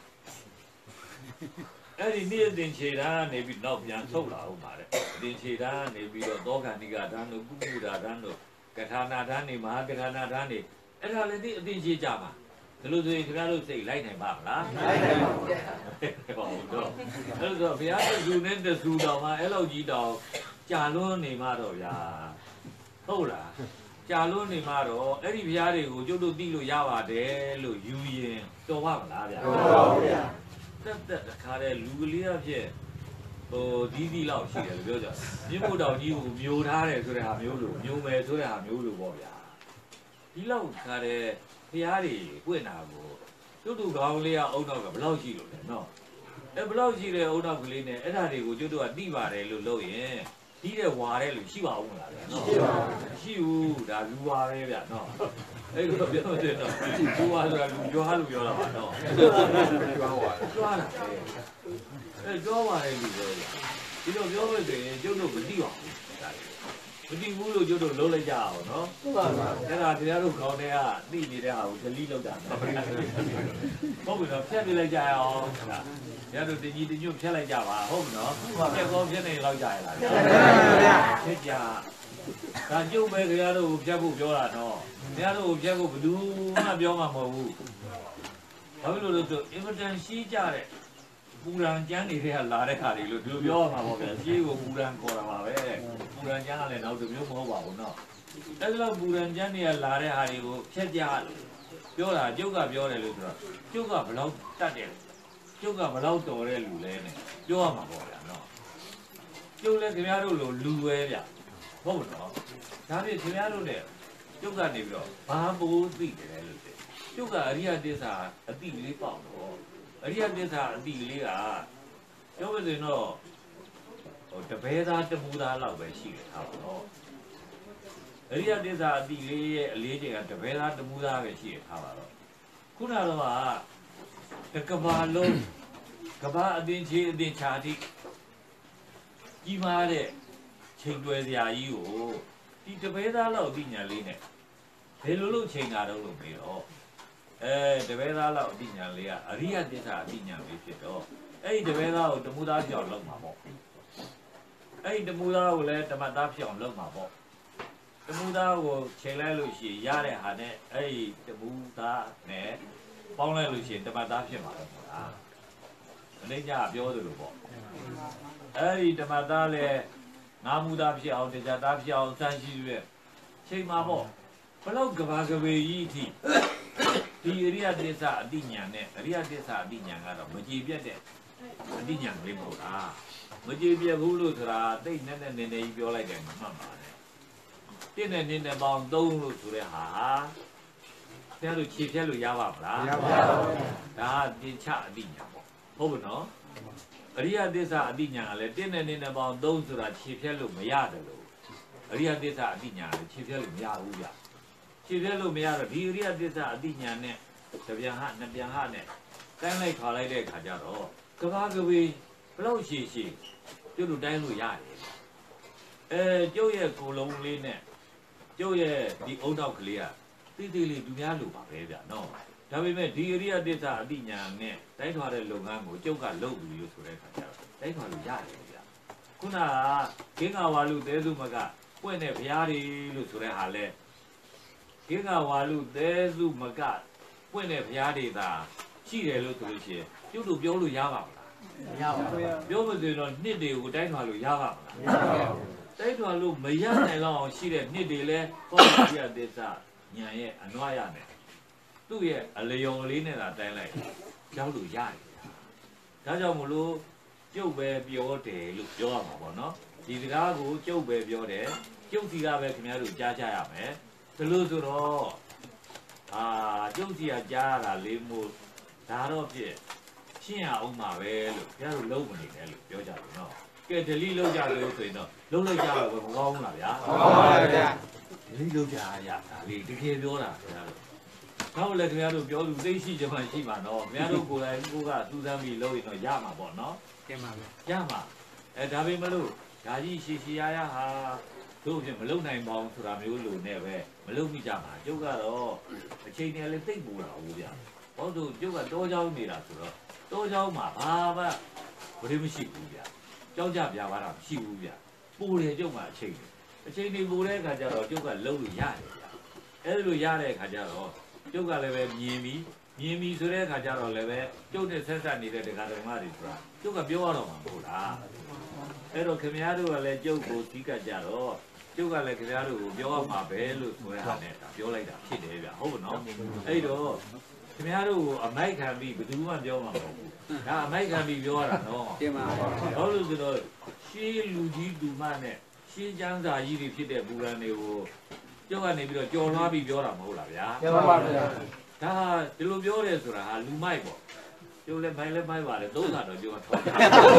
အဲ့ဒီနေ့အတင်းချေတန်းကနေပြီးနောက်ပြန်ဆုတ်လာအောင်ပါတယ်အတင်းချေတန်းကနေပြီးတော့သောခန္တိကတန်းတို့ကုကုဒါတန်းတို့ကထာနာတန်းနေမဟာကထာနာတန်းနေအဲ့ဒါလည်းဒီအတင်းချေကြမှာဒီလိုဆိုရင်ခင်ဗျားတို့စိတ်လိုက်နိုင်ပါမလားလိုက်နိုင်ပါဘူးဟုတ်တော့အဲ့တော့ဘုရားသူနဲ့တဆူတော်မှာအဲ့လောက်ကြီးတော်ကြာလွန်းနေမှတော့ဗျာဟုတ်လားကြာလွန်းနေမှတော့အဲ့ဒီဘုရားတွေကိုကျုပ်တို့သိလို့ရပါတယ်လို့ယူရင်တော်ပါမလားဗျာတော်ပါဘူးဗျာတက်တခါတည်းလူကလေးအဖြစ်ဒီလောက်ရှိတယ်လို့ပြောကြတယ်မြင့်မို့တော်ကြီးကိုမျိုးထားတယ်ဆိုတဲ့ဟာမျိုးလို့မျိုးမယ်ဆိုတဲ့ဟာမျိုးလို့ပေါ့ဗျာဒီလောက်ခါတဲ့ဖျားတွေပွင့်တာကိုကျွတ်တူကောင်းလေးကအုံနောက်ကဘယ်လောက်ရှိလို့လဲနော်ဘယ်လောက်ရှိတဲ့အုံနောက်ကလေးနဲ့အဲ့ဒါတွေကိုကျွတ်တူကတိပါတယ်လို့လို့ရင်ဒီတဲ့ဝါတဲ့လူရှိပါဦးမလားဗျာနော်ရှိဘူးဒါလူဝါပဲဗျာနော်အဲ့လိုပြောတယ်နော်လူဝါဆိုတာလူကြွားလို့ပြောတာပါနော်ကြွားလာတယ်ကြွားပါတယ်လူပဲဒီလိုပြောလို့ဆိုရင်ကျွတ်တူမတိပါဘူးမတိဘူးလို့ကျွတ်တို့လုံးလိုက်ကြအောင်နော်ဟုတ်ပါပါအဲ့ဒါတရားတို့ခေါင်းထဲကသိနေတဲ့ဟာကိုဒလီလောက်တာဟုတ်ပြီနော်ဖြတ်ပြလိုက်ကြရအောင်တရားတို့တကြီးတညွတ်ဖြတ်လိုက်ကြပါဟုတ်ပြီနော်ဖြတ်ကောဖြတ်နေလောက်ကြရလားဖြတ်ကြဒါကျုပ်ပဲတရားတို့ကိုဖြတ်ဖို့ပြောတာနော်တရားတို့ကိုဖြတ်ဖို့ဘယ်သူမှပြောမှာမဟုတ်ဘူးဘာဖြစ်လို့လဲဆိုအင်မတန်ရှိကြတဲ့ပူရန်ကျန်းနေတဲ့လာတဲ့ခါတွေလို့ဒီလိုပြောရမှာပေါ့ဗျာရှေးကိုပူရန်ခေါ်တာပါပဲပူရန်ကျန်းကလည်းနောက်တစ်မျိုးမဟုတ်ပါဘူးနော်အဲ့ဒါပူရန်ကျန်းတွေကလာတဲ့ဟာတွေကိုဖျက်ကြလို့ပြောတာကျုပ်ကပြောတယ်လို့ဆိုတော့ကျုပ်ကဘလောက်တတ်တယ်ကျုပ်ကဘလောက်တော်တဲ့လူလဲနဲ့ပြောရမှာပေါ့ဗျာနော်ကျုပ်လည်းခင်ဗျားတို့လိုလူပဲဗျဟုတ်နော်ဒါဖြင့်ခင်ဗျားတို့နဲ့ကျုပ်ကနေပြီးတော့ဘာမိုးသိတယ်လို့တဲ့ကျုပ်ကအရိယသစ္စာအတိလေးပေါ့တော့အရိယသစ္စာအတိလေးကပြောမစင်တော့ဟိုတပည့်သားတပူသားလောက်ပဲရှိတယ်ထားပါတော့အရိယသစ္စာအတိလေးရဲ့အလေးချိန်ကတပည့်သားတပူသားပဲရှိတယ်ထားပါတော့ခုနကတော့ကကဘာလုံးကဘာအတင်းချေအတင်းချာတိကြီးမားတဲ့ချိန်တွယ်စရာကြီးကိုဒီတပည့်သားလောက်အသိဉာဏ်လေးနဲ့ဘယ်လိုလုပ်ချိန်တာတော့လို့ပြီးတော့တပည့်သားလောက်အသိဉာဏ်လေးကအရိယသစ္စာအသိဉာဏ်လေးဖြစ်တော့အဲ့ဒီတပည့်သားကိုတမှုသားပြောင်းလုပ်မှာပေါ့အဲ့ဒီတမှုသားကိုလည်းတမတ်သားပြောင်းလုပ်မှာပေါ့တမှုသားကိုချိန်လိုက်လို့ရှိရင်ရတဲ့ဟာနဲ့အဲ့ဒီတမှုသားနဲ့ပေါင်းလိုက်လို့ရှိရင်တမတ်သားဖြစ်မှာတော့ဟုတ်လားအနိစ္စပြောသလိုပေါ့အဲ့ဒီတမတ်သားလည်းငါမူသားဖြစ်အောင်တရားသားဖြစ်အောင်စမ်းရှိရွက်ချိန်မှာပေါ့ဘလောက်ကဘာကပေကြီးအထိဒီအရိယသစ္စာအတိညာနဲ့အရိယသစ္စာအတိညာကတော့မကြည်ပြတ်တဲ့အတိညာလေးမဟုတ်လားမကြည်ပြတ်ဘူးလို့ဆိုတာတိတ်နဲ့နေကြီးပြောလိုက်တယ်မှတ်ပါနဲ့တင့်နဲ့နင်းနဲ့ပေါင်း3လို့ဆိုတဲ့ဟာဆရာတို့ခြေဖြတ်လို့ရပါမလားမရပါဘူးဒါတင်ချအတိညာပေါ့ဟုတ်ဘူးနော်အရိယသစ္စာအတိညာကလည်းတင့်နဲ့နင်းနဲ့ပေါင်း3ဆိုတာခြေဖြတ်လို့မရတယ်လို့အရိယသစ္စာအတိညာလည်းခြေဖြတ်လို့မရဘူးဗျခြေဖြတ်လို့မရတော့ဒီအရိယသစ္စာအတိညာနဲ့တပြန်ဟနှစ်ပြန်ဟနဲ့တိုင်းလိုက်ခေါ်လိုက်တဲ့အခါကျတော့ကဘာကဝေဘလောက်ရှိရှိကျုပ်တို့တိုင်းလို့ရတယ်ကျုပ်ရဲ့ကိုလုံးလေးနဲ့ကျုပ်ရဲ့ဒီအုံနောက်ကလေးကတိတိလေးလူများလို့ပါပဲဗျနော်ဒါပေမဲ့ဒီအရိယသစ္စာအတိညာနဲ့တိုင်းထွာတဲ့လုပ်ငန်းကိုကျုပ်ကလုပ်ပြီလို့ဆိုတဲ့အခါကျတော့တိုင်းထွာလို့ရတယ်ဗျခုနကဂင်္ဂဝါလူသေးစုမကပွင့်တဲ့ဘုရားတွေလို့ဆိုတဲ့ဟာလဲဂင်္ဂဝါလူသေးစုမကပွင့်တဲ့ဘုရားတွေသာရှိတယ်လို့ဆိုလို့ရှိရင်ကျုပ်တို့ပြောလို့ရပါမလားမရပါဘူးပြောမစင်တော့နှစ်တွေကိုတိုင်းထွာလို့ရပါမလားမရပါဘူးတိုင်းထွာလို့မရနိုင်တော့အောင်ရှိတဲ့နှစ်တွေလဲဟောဒီရသစ္စာညာရဲ့အနွားရမယ်သူ့ရဲ့အလျော်လေးနဲ့သာတိုင်းလိုက်ကြောက်လို့ရတယ်ဒါကြောင့်မလို့ကျုပ်ပဲပြောတယ်လို့ပြောရမှာပေါ့နော်ဒီစကားကိုကျုပ်ပဲပြောတယ်ကျုပ်စီကပဲခင်ဗျားတို့ကြားကြရမယ်ဒါလို့ဆိုတော့ကျုပ်စီကကြားရတာလေးမို့ဒါတော့ဖြစ်ရှင်းရအောင်ပါပဲလို့ခင်ဗျားတို့လုံးမနေနဲ့လို့ပြောကြတယ်နော်ကဲဒလီလုံးကြလို့ဆိုရင်တော့လုံးလိုက်ကြတော့မကောင်းဘူးလားဗျာမှန်ပါပါဗျာဒလီလုံးကြရတာလေတကယ်ပြောတာခင်ဗျားတို့နောက်လည်းခင်ဗျားတို့ပြောသူသိရှိကြမှရှိမှာနော်ခင်ဗျားတို့ကိုယ်တိုင်ကိုကစူးစမ်းပြီးလုပ်ရင်တော့ရမှာပေါ့နော်ကျင်းပါပဲရမှာဒါပေမဲ့လို့ဓာကြီးရှည်ရှည်ရဟာတို့ဖြင့်မလုံနိုင်ပါဘူးဆိုတာမျိုးလိုနဲ့ပဲမလုံမိကြမှာကျုပ်ကတော့အချိန်နဲ့လည်းသိပ်ပူတာဘူးဗျာဟောတို့ကျုပ်ကတောเจ้าနေတာဆိုတော့တောเจ้าမှာဘာမှဘာလို့မရှိဘူးဗျာကြောက်ကြပြပါတာမရှိဘူးဗျာပူတယ်ကျုပ်ကအချိန်တွေပူတဲ့အခါကျတော့ကျုပ်ကလုံလို့ရတယ်ဗျာအဲ့လိုရတဲ့အခါကျတော့ကျုပ်ကလည်းပဲမြင်ပြီဆိုတဲ့အခါကျတော့လည်းပဲကျုပ်နဲ့ဆက်ဆက်နေတဲ့တရားဓမ္မတွေဆိုတာကျုပ်ကပြောရတော့မှာမဟုတ်လားအဲ့တော့ခင်ဗျားတို့ကလည်းကျုပ်ကိုသီးကပ်ကြတော့ကျုပ်ကလည်းခင်ဗျားတို့ကိုပြောရမှာပဲလို့ဆိုရတာနဲ့ပြောလိုက်တာဖြစ်တယ်ဗျဟုတ်ပါနော်အဲ့တော့ခင်ဗျားတို့ကိုအမိုက်ခံပြီးဘယ်သူမှပြောမှာမဟုတ်ဘူးဒါအမိုက်ခံပြီးပြောရတာနော်တင်ပါပါဘာလို့ဆိုတော့ရှေးလူကြီးတူမနဲ့ရှေးကျမ်းစာကြီးတွေဖြစ်တဲ့ဘူရန်တွေကိုကျုပ်ကနေပြီးတော့ကြော်လွှားပြီးပြောတာမဟုတ်လားဗျာပြောပါပါဗျာဒါဒီလိုပြောတယ်ဆိုတာဟာလူမိုက်ပေါ့ကျုပ်လည်းမိုက်ပါတယ်သုံးတာတော့ကျုပ်ကထောက်တာ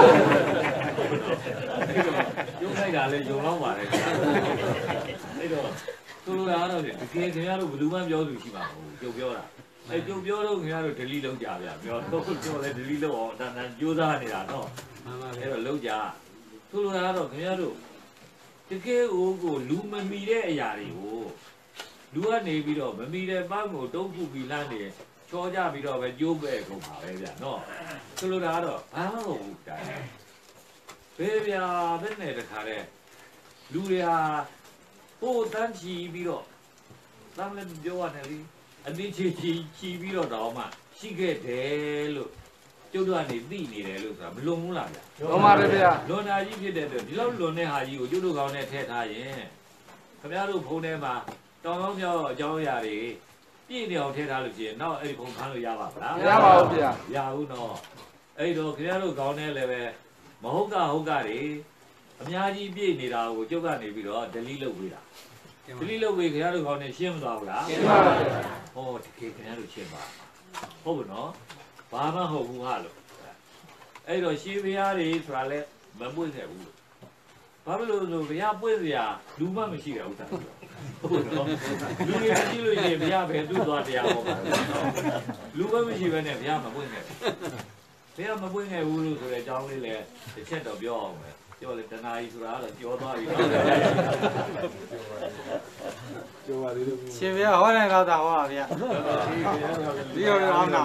ကျုပ်လိုက်တာလည်းယုံတော့ပါတယ်ဗျာအဲ့တော့သူတို့ကတော့တကယ်ခင်ဗျားတို့ဘယ်သူမှပြောသူရှိမှာမဟုတ်ဘူးကျုပ်ပြောတာကျုပ်ပြောတော့ခင်ဗျားတို့ဒလီလုံးကြဗျာပြောတော့ကျုပ်လည်းဒလီလုံးအောင်တန်တန်ကြိုးစားနေတာနော်မှန်ပါဗျာအဲ့တော့လုံးကြသူတို့ကတော့ခင်ဗျားတို့တကယ်ကိုလူမမီတဲ့အရာတွေကိုလူကနေပြီးတော့မမီတဲ့ပန်းကိုတုံးခုပြီးလမ်းနေချောကြပြီးတော့ပဲကျိုးပဲကုန်ပါပဲဗျာနော်ဆိုလိုတာကတော့ဘာမှမဟုတ်ဘူးတိုင်ဘယ်ဗျာဘယ်နဲ့တခါလဲလူတွေဟာဟိုတန်းချီပြီးတော့တမ်းလည်းပြောရတယ်လေအတိချီပြီးတော့တော့မှရှိခဲ့တယ်လို့ကျုပ်တို့ကနေသိနေတယ်လို့ဆိုတာမလွန်ဘူးလားဗျာလွန်ပါတယ်ဗျာလွန်တာကြီးဖြစ်တဲ့အတွက်ဒီလောက်လွန်တဲ့ဟာကြီးကိုကျုပ်တို့ကောင်းနဲ့ထည့်ထားရင်ခင်ဗျားတို့ဖုန်းထဲမှာတောင်းတောင်းပြောအကြောင်းအရာတွေပြည့်နေအောင်ထည့်ထားလို့ရှိရင်နောက်အဲ့ဒီဖုန်းဖမ်းလို့ရပါမလားမရပါဘူးဗျာရဘူးနော်အဲ့တော့ခင်ဗျားတို့ကောင်းနဲ့လည်းပဲမဟုတ်ကတွေအများကြီးပြည့်နေတာကိုကျုပ်ကနေပြီးတော့ delete လုပ်ပေးတာတတိလုပ်ပြီးခင်ဗျားတို့ကောင်းနေရှင်းမသွားဘူးလားရှင်းပါပါဟောတကယ်ခင်ဗျားတို့ရှင်းပါဟုတ်ဘူးနော်ဘာမှဟုတ်ဘူးဟာလို့အဲ့တော့ရှင်းပြားတွေဆိုတာလဲမပွင့်ခဲ့ဘူးဘာလို့လို့ဘုရားပွင့်စရာလူမှမရှိတဲ့ဥစ္စာဟုတ်နော်လူတွေကြည့်လို့ရင်ဘုရားပဲသူ့သွားတရားဟောပါလူမှမရှိဘဲနဲ့ဘုရားမပွင့်ခဲ့ဘုရားမပွင့်ခဲ့ဘူးလို့ဆိုတဲ့အကြောင်းလေးလဲတစ်ချက်တော့ပြောအောင်မယ်ပြောလေတဏှာကြီးဆိုတာတော့ကြောသွားပြီကျော်ပါသေးလို့ရှင်ဗျာဟောတယ်တော့တာဟောပါဗျာဒီရောရောအောင်တာ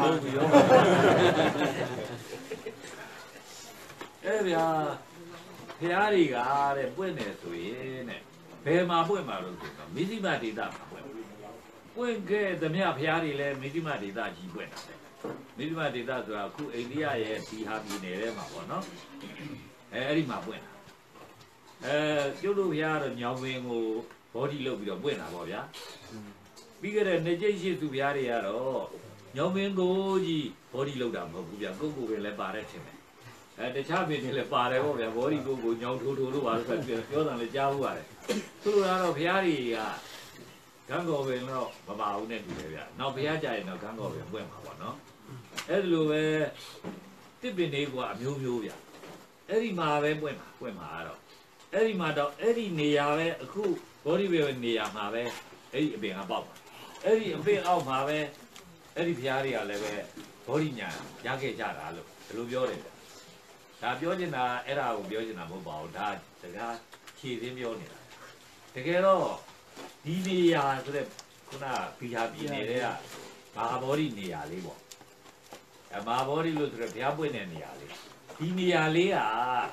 အဲ့ဗျာဖျားတွေကတဲ့ပွင့်နေဆိုရင်တဲ့ဘယ်မှာပွင့်မှာလို့ဆိုတော့မိသိမဒေတာမှာပွင့်ခဲ့သမျှဖျားတွေလည်းမိသိမဒေတာကြီးပွင့်တာမိသိမဒေတာဆိုတာအခုအိန္ဒိယရဲ့ဒီဟာပြည်နယ်ထဲမှာပေါ့နော်အဲ့ဒီမှာပွင့်တာကျုပ်တို့ဖျားတော့ညောင်ပင်ကိုဘောဒီလုပ်ပြီးတော့ပွင့်တာပေါ့ဗျာပြီးခဲ့တဲ့နေကျိတ်ရှိသူဖျားတွေကတော့ညောင်ပင်ကိုကြီးဘောဒီလုပ်တာမဟုတ်ဘူးဗျာကိုယ်ပဲလည်းပါတဲ့ထင်တယ်တခြားပြည်တွေလည်းပါတယ်ပေါ့ဗျာဘောဒီကိုညောင်ထိုးလို့ပါလို့ပြောတယ်လည်းကြားဘူးပါတယ်သူတို့ကတော့ဘုရားတွေကဂန်းကော်ပင်တော့မပါဘူးနဲ့တူတယ်ဗျာနောက်ဘုရားကြရင်တော့ဂန်းကော်ပင်ပွင့်မှာပေါ့နော်အဲ့လိုပဲတစ်ပင်လေးကအမျိုးမျိုးဗျာအဲ့ဒီမှာပဲပွင့်မှာတော့အဲ့ဒီမှာတော့အဲ့ဒီနေရာပဲအခုဘောဒီပဲနေရာမှာပဲအဲ့ဒီအပင်ကပေါက်ပါအဲ့ဒီအပင်အောက်မှာပဲအဲ့ဒီဘုရားတွေကလည်းပဲဘောဒီညာရခဲ့ကြတာလို့ဒီလိုပြောတယ်ဒါပြောချင်တာအဲ့ဒါကိုပြောချင်တာမဟုတ်ပါဘူးဒါစကားခြေစင်းပြောနေတာတကယ်တော့ဒီနေရာဆိုတဲ့ခုနဘီဟာပြည်နေတဲ့ကမဟာဗောဓိနေရာလေးပေါ့မဟာဗောဓိလို့ဆိုတော့ဘုရားပွင့်တဲ့နေရာလေးဒီနေရာလေးက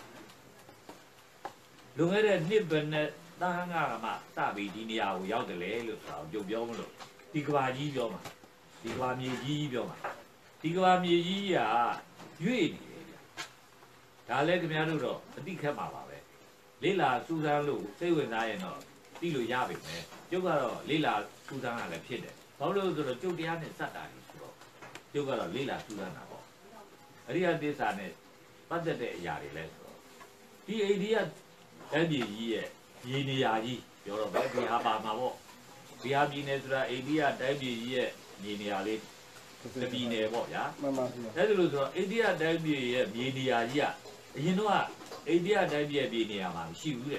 လွန်ခဲ့တဲ့နှစ်ဘယ်နဲ့တန်းငါကမှစပြီးဒီနေရာကိုရောက်တယ်လေလို့ဆိုတော့ကြုံပြောမလို့ဒီကဘာကြီးပြောမှာဒီကဘာမြေကြီးပြောမှာဒီကဘာမြေကြီးကရွေ့နေဒါလည်းခင်ဗျားတို့တော့အတိခက်မှာပါပဲလေးလာစူးစမ်းလို့စိတ်ဝင်စားရင်တော့သိလို့ရပါမယ်ကျုပ်ကတော့လေးလာစူးစမ်းရလည်းဖြစ်တယ်ဘာလို့လဲဆိုတော့ကျုပ်တရားနဲ့စက်တာကြီးဆိုတော့ကျုပ်ကတော့လေးလာစူးစမ်းတာပေါ့အရိယသစ္စာနဲ့ပတ်သက်တဲ့အရာတွေလဲဆိုတော့ဒီအိန္ဒိယတိုင်းပြည်ကြီးရဲ့မြေနေရာကြီးပြောတော့ပဲဒီဟာပါမှာပေါ့ဒီဟာပြည်နယ်ဆိုတာအိန္ဒိယတိုင်းပြည်ကြီးရဲ့မြေနေရာလေးတပြည်နယ်ပေါ့ဗျာမှန်ပါဗျာအဲ့ဒါလို့ဆိုတော့အိန္ဒိယတိုင်းပြည်ရဲ့မြေနေရာကြီးကအရင်တော့အိန္ဒိယတိုင်းပြည်ရဲ့နေရာမှာမရှိဘူး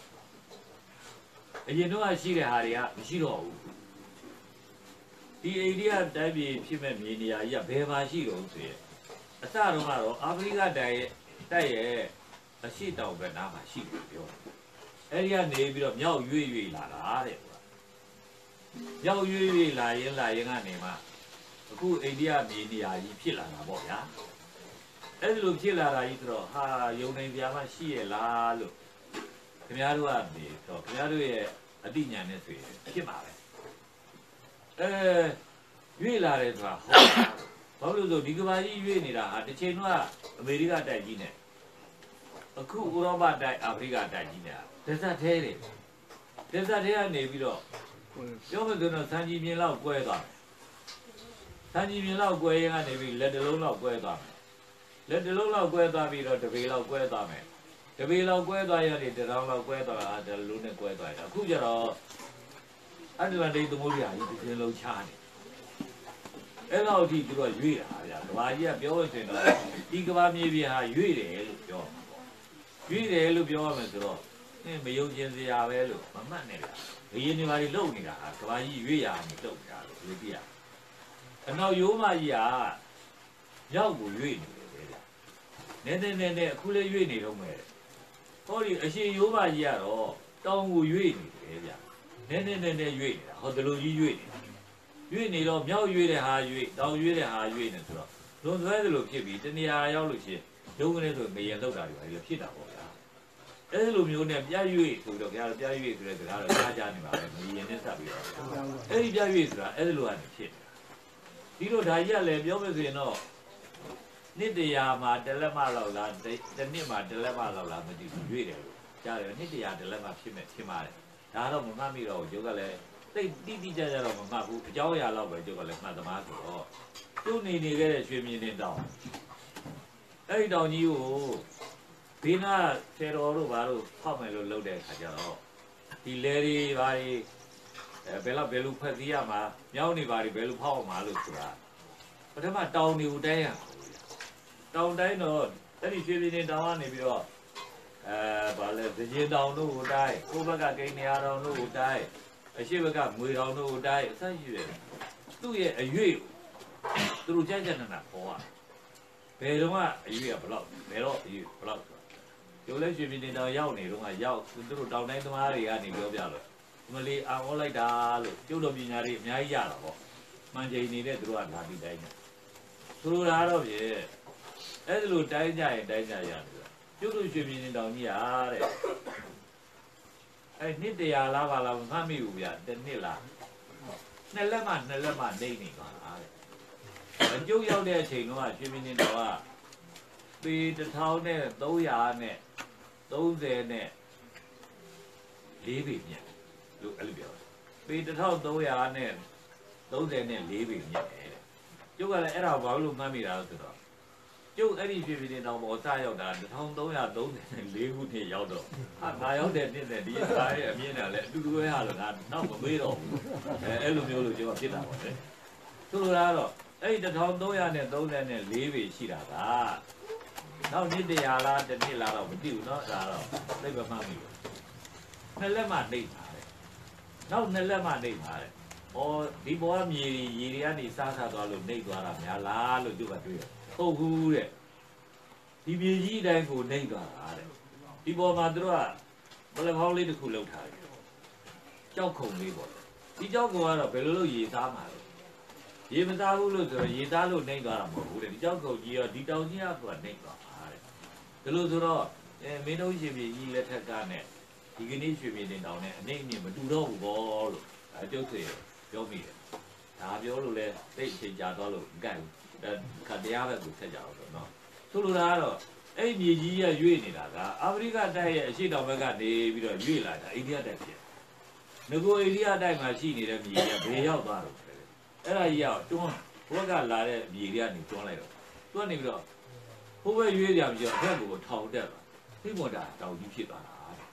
တဲ့အရင်တော့ရှိတဲ့ဟာတွေကမရှိတော့ဘူးဒီအိန္ဒိယတိုင်းပြည်ဖြစ်မဲ့မြေနေရာကြီးကဘယ်မှာရှိတော့ဆိုရင်အစတော့ကတော့အာဖရိကတိုက်ရဲ့အရှိတောင်ဘက်နားမှာရှိတယ်ပြောအဲ့ဒီကနေပြီးတော့မြောက်ရွေ့လာတာတဲ့မြောက်ရွေ့လာရင်ကနေမှအခုအိန္ဒိယမြေနေရာကြီးဖြစ်လာတာပေါ့ဗျာအဲ့ဒီလိုဖြစ်လာတာကြီးဆိုတော့ဟာယုံနိုင်ပြာမရှိရလားလို့ခင်ဗျားတို့ကနေတော့ခင်ဗျားတို့ရဲ့အတိညာနဲ့ဆိုရင်ဖြစ်ပါပဲရွေ့လာတယ်ဆိုတာဟုတ်ဘာလို့ဆိုဒီကဘာကြီးရွေ့နေတာဟာတစ်ချိန်ကအမေရိကတိုက်ကြီးနဲ့အခုဥရောပတိုက်အာဖရိကတိုက်ကြီးနဲ့ဒဇတ်သေးတယ်ဒဇတ်သေးကနေပြီးတော့ပြောမှဆိုတော့စံကြီးမြင်လောက်ကွဲသွားတယ်စံကြီးမြင်လောက်ကွဲရင်ကနေပြီးလက်တလုံးလောက်ကွဲသွားမယ်လက်တလုံးလောက်ကွဲသွားပြီးတော့တပေလောက်ကွဲသွားမယ်တပေလောက်ကွဲသွားရတယ်တရောင်းလောက်ကွဲသွားတာတလုံးနဲ့ကွဲသွားတယ်အခုကျတော့အတ္တလန္တိတ်သမုဒ္ဒရာကြီးတစ်ပြင်းလုံးချနေအဲ့လောက်အထိသူကရွေ့တာဗျာကဘာကြီးကပြောလို့ဆိုရင်တော့ဒီကဘာမြေပြင်ဟာရွေ့တယ်လို့ပြောမှာပေါ့ရွေ့တယ်လို့ပြောရမယ်ဆိုတော့မယုံကျင်စရာပဲလို့မမှတ်နဲ့ဗျာဘယင်းတွေဘာတွေလုံနေတာဟာကဘာကြီးရွေ့ရအောင်လုပ်နေတာလို့ဒီပြရအနောက်ရိုးမကြီးကရောက်ကိုရွေ့နေတယ်ဗျာနဲအခုလည်းရွေ့နေတော့မယ်ဟောဒီအရှင်ရိုးမကြီးကတော့တောင်ကိုရွေ့နေတယ်ဗျာနဲရွေ့နေတာဟောဒီလိုကြီးရွေ့နေတာရွေ့နေတော့မြောက်ရွေ့တဲ့ဟာရွေ့တောင်ရွေ့တဲ့ဟာရွေ့နေဆိုတော့လွန်ဆွဲသလိုဖြစ်ပြီးတနေရာရောက်လို့ရှိရင်ရုံးကနေဆိုငရင်လောက်တာတွေလည်းဖြစ်တာပေါ့ဗျာအဲ့လိုမျိုးနဲ့ပြရွေ့ဆိုတော့ဗျာပြရွေ့ဆိုတဲ့စကားတော့ကြားနေပါပဲငရင်နဲ့ဆက်ပြီးတော့အဲ့ဒီပြရွေ့ဆိုတာအဲ့လိုကနေဖြစ်ဒီလိုဒါကြီးကလည်းပြောမယ်ဆိုရင်တော့နှစ်တရာမှာတလက်မလောက်လားတစ်နှစ်မှာတလက်မလောက်လားမသိဘူးရွေ့တယ်လို့ကြားတယ်နှစ်တရာတလက်မဖြစ်မဲ့ဖြစ်ပါတယ်ဒါတော့မမှတ်မိတော့ဘူးကျုပ်ကလည်းတိကျကျတော့မမှတ်ဘူးအကြောင်းအရာလောက်ပဲကျုပ်ကလည်းမှတ်သမားဆိုတော့သူ့နေခဲ့တဲ့ရွှေမြင်းတင်တောင်အဲ့ဒီတောင်ကြီးကိုဘေးနာဆယ်တော်တို့ဘာလို့ဖောက်မယ်လို့လုပ်တဲ့အခါကျတော့ဒီလေတွေဘာတွေဘယ်လောက်ဘယ်လိုဖက်သေးရမှာမြောင်းနေပါလိဘယ်လိုဖောက်အောင်မှာလို့ဆိုတာပထမတောင်နေဦးတိုင်းရတောင်တိုင်းတော့အဲ့ဒီရွှေပြည်နေတောင်ကနေပြီးတော့ဘာလဲသင်းတောင်တို့ကိုတိုင်းကိုဘက်ကကိန်းနေရတော်တို့ကိုတိုင်းအရှိဘက်ကငွေတော်တို့ကိုတိုင်းအဆက်ရှိတယ်သူ့ရဲ့အရွေ့သူတို့ကြက်ကြက်နာနာပေါ်ရဘယ်တော့မှအရွေ့ကဘလောက်ဘယ်တော့အရွေ့ဘလောက်ကျိုးလဲရွှေပြည်နေတောင်ရောက်နေတော့ကရောက်သူတို့တောင်တိုင်းသမားတွေကနေပြောပြလို့မလေးအောင်လိုက်တာလို့ကျုပ်တော်ပညာတွေအများကြီးရတာပေါ့မှန်ချိန်နေတဲ့သူတို့ကလာပြီးတိုင်းတယ်သူတို့လာတော့ပြေအဲ့ဒါလိုတိုင်းကြရင်တိုင်းကြရတယ်ကျုပ်တို့ရွှေပြည်နေတောင်ကြီးအားတဲ့အဲ့နှစ်တရာလားပါလားမမှတ်မိဘူးဗျတစ်နှစ်လားနှစ်လက်မှနေပါအားတဲ့ကျုပ်ရောက်တဲ့အချိန်တော့ရွှေပြည်နေတောင်ကပေ1300နဲ့300နဲ့30နဲ့4ပေမြတ်လို့အဲ့လိုပြောပေ1300နဲ့34ပေမြတ်တယ်တဲ့ကျုပ်ကလည်းအဲ့ဒါဘာလို့မှတ်မိတာလဲဆိုတော့ကျုပ်အဲ့ဒီပြည်ပြည်တောင်ပေါ်စရောက်တာ1334ခုနှစ်ရောက်တော့ငါရောက်တဲ့နှစ်နဲ့ဒီသားရဲ့အမြင်နဲ့လည်းအတူတူပဲဟာလို့ငါတော့မမေးတော့ဘူးအဲ့လိုမျိုးလို့ကျုပ်ကဖြစ်တာပေါ့လေဆိုလိုတာကတော့အဲ့ဒီ1334ပေရှိတာကနောက်နှစ်တရာလားတစ်နှစ်လားတော့မသိဘူးเนาะဒါတော့သိပ်မမှတ်မိဘူးနှစ်လက်မှနှိပ်ပါတယ်နောက်နှစ်လက်မှနှိပ်ပါတယ်ဟောဒီဘောကမြေရေတွေကနေစားသွားလို့နှိပ်သွားတာများလားလို့ကျုပ်ကတွေးတယ်ဟုတ်ဘူးတဲ့ဒီမြေကြီးအတိုင်းကိုနှိပ်သွားတာတဲ့ဒီဘောမှာသူတို့ကဘလဖောင်းလေးတစ်ခုလောက်ထားတယ်ကြောက်ခုံလေးပေါ့ဒီကြောက်ခုံကတော့ဘယ်လိုလုပ်ရေသားမှာလဲရေမသားဘူးလို့ဆိုတော့ရေသားလို့နှိပ်သွားတာမဟုတ်ဘူးတဲ့ဒီကြောက်ခုံကြီးရောဒီတောင်ကြီးကသူကနှိပ်သွားတာတဲ့ဒါလို့ဆိုတော့မင်းတို့ရှင်ပြည်ကြီးလက်ထက်ကနဲ့ဒီကနေ့ရွှေပြည်နေတောင်နဲ့အနေအမြင်မတူတော့ဘူးဘောလို့ကျုပ်စီပြောမိတယ်ဒါပြောလို့လဲသိအချိန်ကြာသွားလို့မကြိုက်ဘူးခတ်တရားပဲကိုဆက်ကြအောင်ဆိုတော့ဆိုလိုတာကတော့အဲ့မြေကြီးကရွေ့နေတာကအာဖရိကတိုက်ရဲ့အရှေ့တောင်ဘက်ကနေပြီးတော့ရွေ့လာတာအိန္ဒိယတိုက်ဖြစ်ငကိုအိန္ဒိယတိုက်မှာရှိနေတဲ့မြေကြီးကဘယ်ရောက်သွားတော့လဲအဲ့ဒါကြီးကတွန်းဘဝကလာတဲ့မြေတွေကနေတွန်းလိုက်တော့တွန်းနေပြီးတော့ဟိုဘက်ရွေ့ကြပြီးတော့အထက်ကိုထောင်တက်သွားသိမော်တာတောင်ကြီးဖြစ်သွားတာ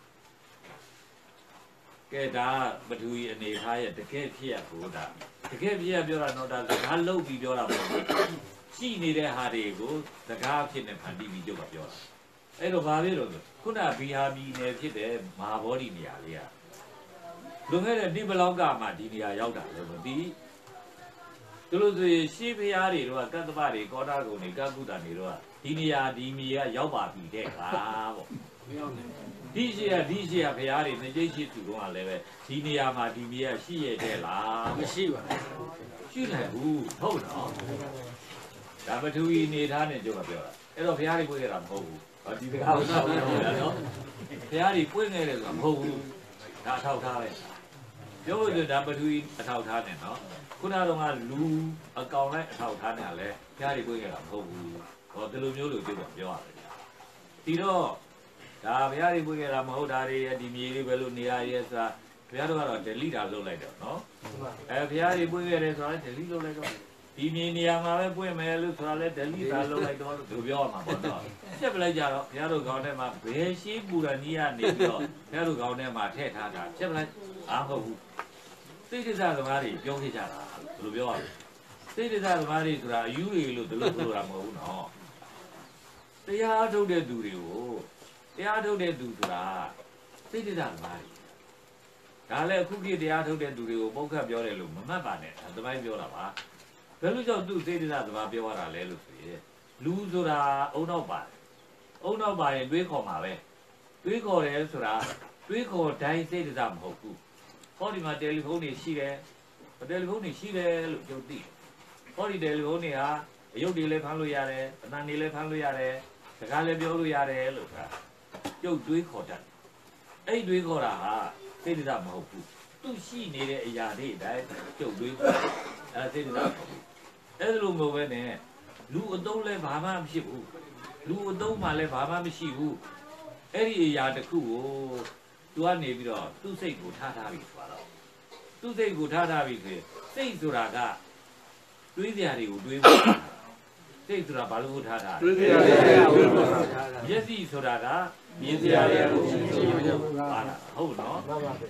ကဲဒါပထဝီအနေထားရဲ့တကယ်ဖြစ်ရကိုဒါတကယ်ဖြစ်ရပြောတာတော့ဒါစကားလုံးပြီးပြောတာမဟုတ်ဘူးရှိနေတဲ့ဟာတွေကိုစကားဖြစ်နေဖန်တီးပြီးကြုတ်ကပြောတာအဲ့တော့ဘာဖြစ်လို့လဲခုနဘီဟာမီနယ်ဖြစ်တဲ့မဟာဗောဓိနေရာလေးကလွန်ခဲ့တဲ့ဒီဘလောက်ကမှဒီနေရာရောက်တာလည်းမသိသူတို့ဆိုရင်ရှေးဖျားတွေတော့ကတ္တပတွေကောတာကုံတွေကကုတာတွေတော့ဒီနေရာဒီမြေကရောက်ပါပြီတဲ့ဟာပေါ့ဒီရှိရဖျားတွေနှစ်ကျိတ်ရှိသူကလည်းပဲဒီနေရာမှာဒီမြေကရှိရတဲ့လားမရှိပါဘူးရှိတယ်ဘူးဟုတ်တော့ဒါပထဝီနေထားနဲ့ပြောတာအဲ့တော့ဖျားတွေပွင့်ခဲ့တာမဟုတ်ဘူးဒီစကားကိုပြောတာနော်ဖျားတွေပွင့်ခဲ့တယ်ဆိုတာမဟုတ်ဘူးဒါအထောက်ထားပဲပြောလို့ဒါပထဝီအထောက်ထားနဲ့နော်ခုနကတော့ကလူအကောင်လိုက်အထောက်ထားနဲ့လည်းဖျားတွေပွင့်ခဲ့တာမဟုတ်ဘူးဟောဒီလိုမျိုးလို့ပြောရတယ်ဒီတော့ဒါဘုရားတွေပွင့်ခဲ့တာမဟုတ်တာတွေဒီမြေလေးပဲလို့နေရရဲဆိုတာဘုရားတို့ကတော့ delete တာလုပ်လိုက်တော့နော်ဘုရားတွေပွင့်ခဲ့တယ်ဆိုတာ delete လုပ်လိုက်တော့ဒီမြေနေရာမှာပဲပွင့်မယ်လို့ဆိုတာလဲ delete တာလုပ်လိုက်တော့သူပြောရမှာပေါ့နော်ချက်ပလိုက်ကြတော့ဘုရားတို့ခေါင်းထဲမှာဘယ်ရှိပူရနီးကနေပြီးတော့ဘုရားတို့ခေါင်းထဲမှာထည့်ထားတာချက်ပလိုက်အားမဟုတ်ဘူးသိက္ခာသမားတွေပြောခဲ့ကြတာဘယ်လိုပြောရလဲသိက္ခာသမားတွေဆိုတာအယူတွေလို့ဒီလိုဆိုတာမဟုတ်ဘူးနော်တရားထုတ်တဲ့သူတွေကိုတရားထုတ်တဲ့သူဆိုတာသိက္ခာသမားတွေဒါလည်းအခုခေတ်တရားထုတ်တဲ့သူတွေကိုပုတ်ခတ်ပြောတယ်လို့မမှတ်ပါနဲ့သမိုင်းပြောတာပါဘယ်လိုကြောင့်သူသိက္ခာသမားပြောရတာလဲလို့ဆိုရင်လူဆိုတာအုံနောက်ပါရင်တွေးခေါ်မှာပဲတွေးခေါ်တယ်ဆိုတာတွေးခေါ်တိုင်းသိက္ခာမဟုတ်ဘူးဟောဒီမှာတယ်လီဖုန်းတွေရှိတယ်တယ်လီဖုန်းတွေရှိတယ်လို့ကြုံသိဟောဒီတယ်လီဖုန်းတွေဟာအယုတ်တွေလည်းဖမ်းလို့ရတယ်အတန်တွေလည်းဖမ်းလို့ရတယ်စကားလည်းပြောလို့ရတယ်လို့ဆိုတာကျုပ်တွေးခေါ်တတ်အဲ့တွေးခေါ်တာဟာသိက္ခာမဟုတ်ဘူးသူရှိနေတဲ့အရာတွေအတိုင်းကျုပ်တွေးခေါ်အဲ့သိက္ခာမဟုတ်ဘူးအဲ့လိုမျိုးပဲနဲ့လူအတုံးလည်းဘာမှမဖြစ်ဘူးလူအတုံးမှလည်းဘာမှမရှိဘူးအဲ့ဒီအရာတစ်ခုကိုသူကနေပြီးတော့သူ့စိတ်ကိုထားပြီဆိုတော့သူ့စိတ်ကိုထားပြီဆိုရင်စိတ်ဆိုတာကတွေးစရာတွေကိုတွေးဖို့စိတ်ဆိုတာဘာလို့ထားတာတွေးစရာတွေကိုတွေးဖို့ထားတာမျက်စိဆိုတာကမြင်စရာတွေကိုရှင်းရှင်းပါတာဟုတ်နော်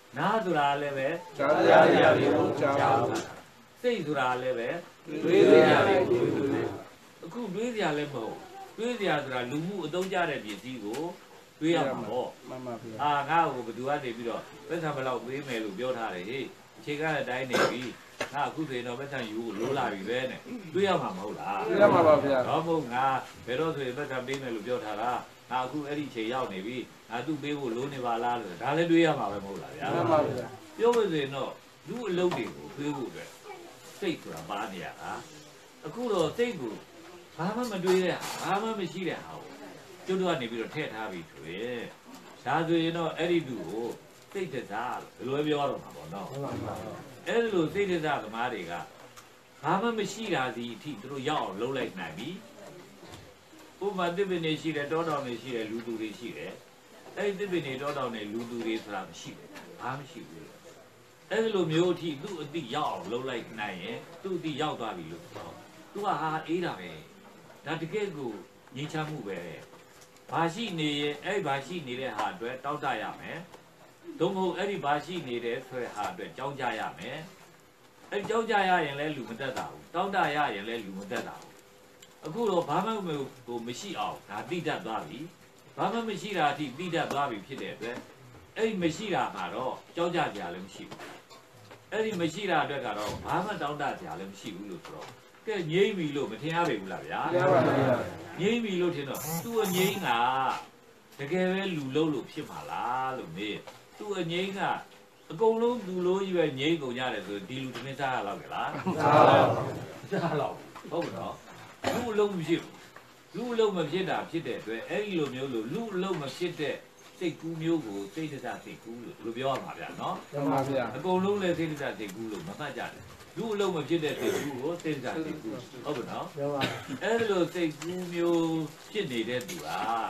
နာဆိုတာလည်းပဲကြားရရတယ်ကြားပါစိတ်ဆိုတာလည်းပဲတွေးရရတယ်အခုတွေးစရာလည်းမဟုတ်တွေးစရာဆိုတာလူမှုအသုံးကျတဲ့ပစ္စည်းကိုတွေးရမှာပေါ့မှန်ပါဗျာအာငါ့ကိုဘယ်သူကနေပြီးတော့ပတ်စံဘယ်လောက်ပေးမယ်လို့ပြောထားတယ်ဟေ့အခြေခံတဲ့အတိုင်းနေပြီငါအခုဆိုရင်တော့ပတ်စံယူကိုလိုးလာပြီပဲနဲ့တွေးရမှာမဟုတ်လားတွေးရမှာပါဗျာတော့မဟုတ်ငါဘယ်တော့ဆိုရင်ပတ်စံပေးမယ်လို့ပြောထားတာငါအခုအဲ့ဒီချိန်ရောက်နေပြီငါသူ့ပေးဖို့လိုးနေပါလားလို့ဒါလည်းတွေးရမှာပဲမဟုတ်လားဗျာမှန်ပါဗျာပြောလို့ဆိုရင်တော့လူအလုပ်တွေကိုတွေးဖို့အတွက်စိတ်ဆိုတာပါနေရတာအခုတော့စိတ်ကိုဘာမှမတွေးတဲ့ဘာမှမရှိတဲ့ဟာကိုကျွတ်တော့ကနေပြီးတော့ထည့်ထားပြီဆိုရင်ဒါဆိုရင်တော့အဲ့ဒီသူကိုစိတ်တစားလို့ဘယ်လိုပြောရတော့မှာပေါ့နော်အဲ့လိုစိတ်တစားသမားတွေကဘာမှမရှိတာစီအထိသူတို့ရောက်အောင်လုပ်လိုက်နိုင်ပြီဥပမာတစ်ပင်နေရှိတယ်တောတောင်နေရှိတယ်လူသူတွေရှိတယ်အဲ့ဒီတစ်ပင်နေတောတောင်နေလူသူတွေဆိုတာမရှိတယ်ဘာမှမရှိဘူးအဲ့လိုမျိုးအထိသူ့အတိရောက်အောင်လုပ်လိုက်နိုင်ရင်သူ့အတိရောက်သွားပြီလို့ပြောသူကဟာအေးတာပဲဒါတကယ်ကိုငြိမ်းချမ်းမှုပဲဘာရှိနေရင်အဲ့ဘာရှိနေတဲ့ဟာအတွက်တောက်တရမယ်သို့မဟုတ်အဲ့ဒီဘာရှိနေတဲ့ဆိုတဲ့ဟာအတွက်ကြောင်းကြရမယ်အဲ့ကြောင်းကြရရင်လည်းလူမတက်တာဘူးတောက်တရရင်လည်းလူမတက်တာဘူးအခုတော့ဘာမှကိုမရှိအောင်ဒါတိတတ်သွားပြီဘာမှမရှိတာအထိတိတတ်သွားပြီဖြစ်တဲ့အတွက်အဲ့ဒီမရှိတာကတော့ကြောက်ကြကြလည်းမရှိဘူးအဲ့ဒီမရှိတာအတွက်ကတော့ဘာမှတောင်းတကြလည်းမရှိဘူးလို့ဆိုတော့ကဲငြိမ့်ပြီလို့မထင်ရပေဘူးလားဗျာရပါဗျာငြိမ့်ပြီလို့ထင်တော့သူ့အငြိမ့်ကတကယ်ပဲလူလုံးလို့ဖြစ်ပါလားလို့မေးသူ့အငြိမ့်ကအကုန်လုံးလူလုံးကြီးပဲငြိမ့်ကုန်ကြတယ်ဆိုဒီလူတစ်မိစားရလောက်ကြလားစားလောက်ဟုတ်နော်လူအလုံးမဖြစ်ဘူးလူအလုံးမဖြစ်တာဖြစ်တဲ့အတွက်အဲ့ဒီလိုမျိုးလို့လူအလုံးမဖြစ်တဲ့စိတ်ကူးမျိုးကိုစိတ်တစားစိတ်ကူးလို့ပြောရမှာဗျာနော်မှန်ပါဗျာအကုန်လုံးလည်းစိတ်တစားစိတ်ကူးလို့မမှတ်ကြတယ်လူအလုံးမဖြစ်တဲ့စိတ်ကူးကိုစိတ်တစားစိတ်ကူးဟုတ်ကဲ့နော်ပြောပါအဲ့လိုစိတ်ကူးမျိုးဖြစ်နေတဲ့သူက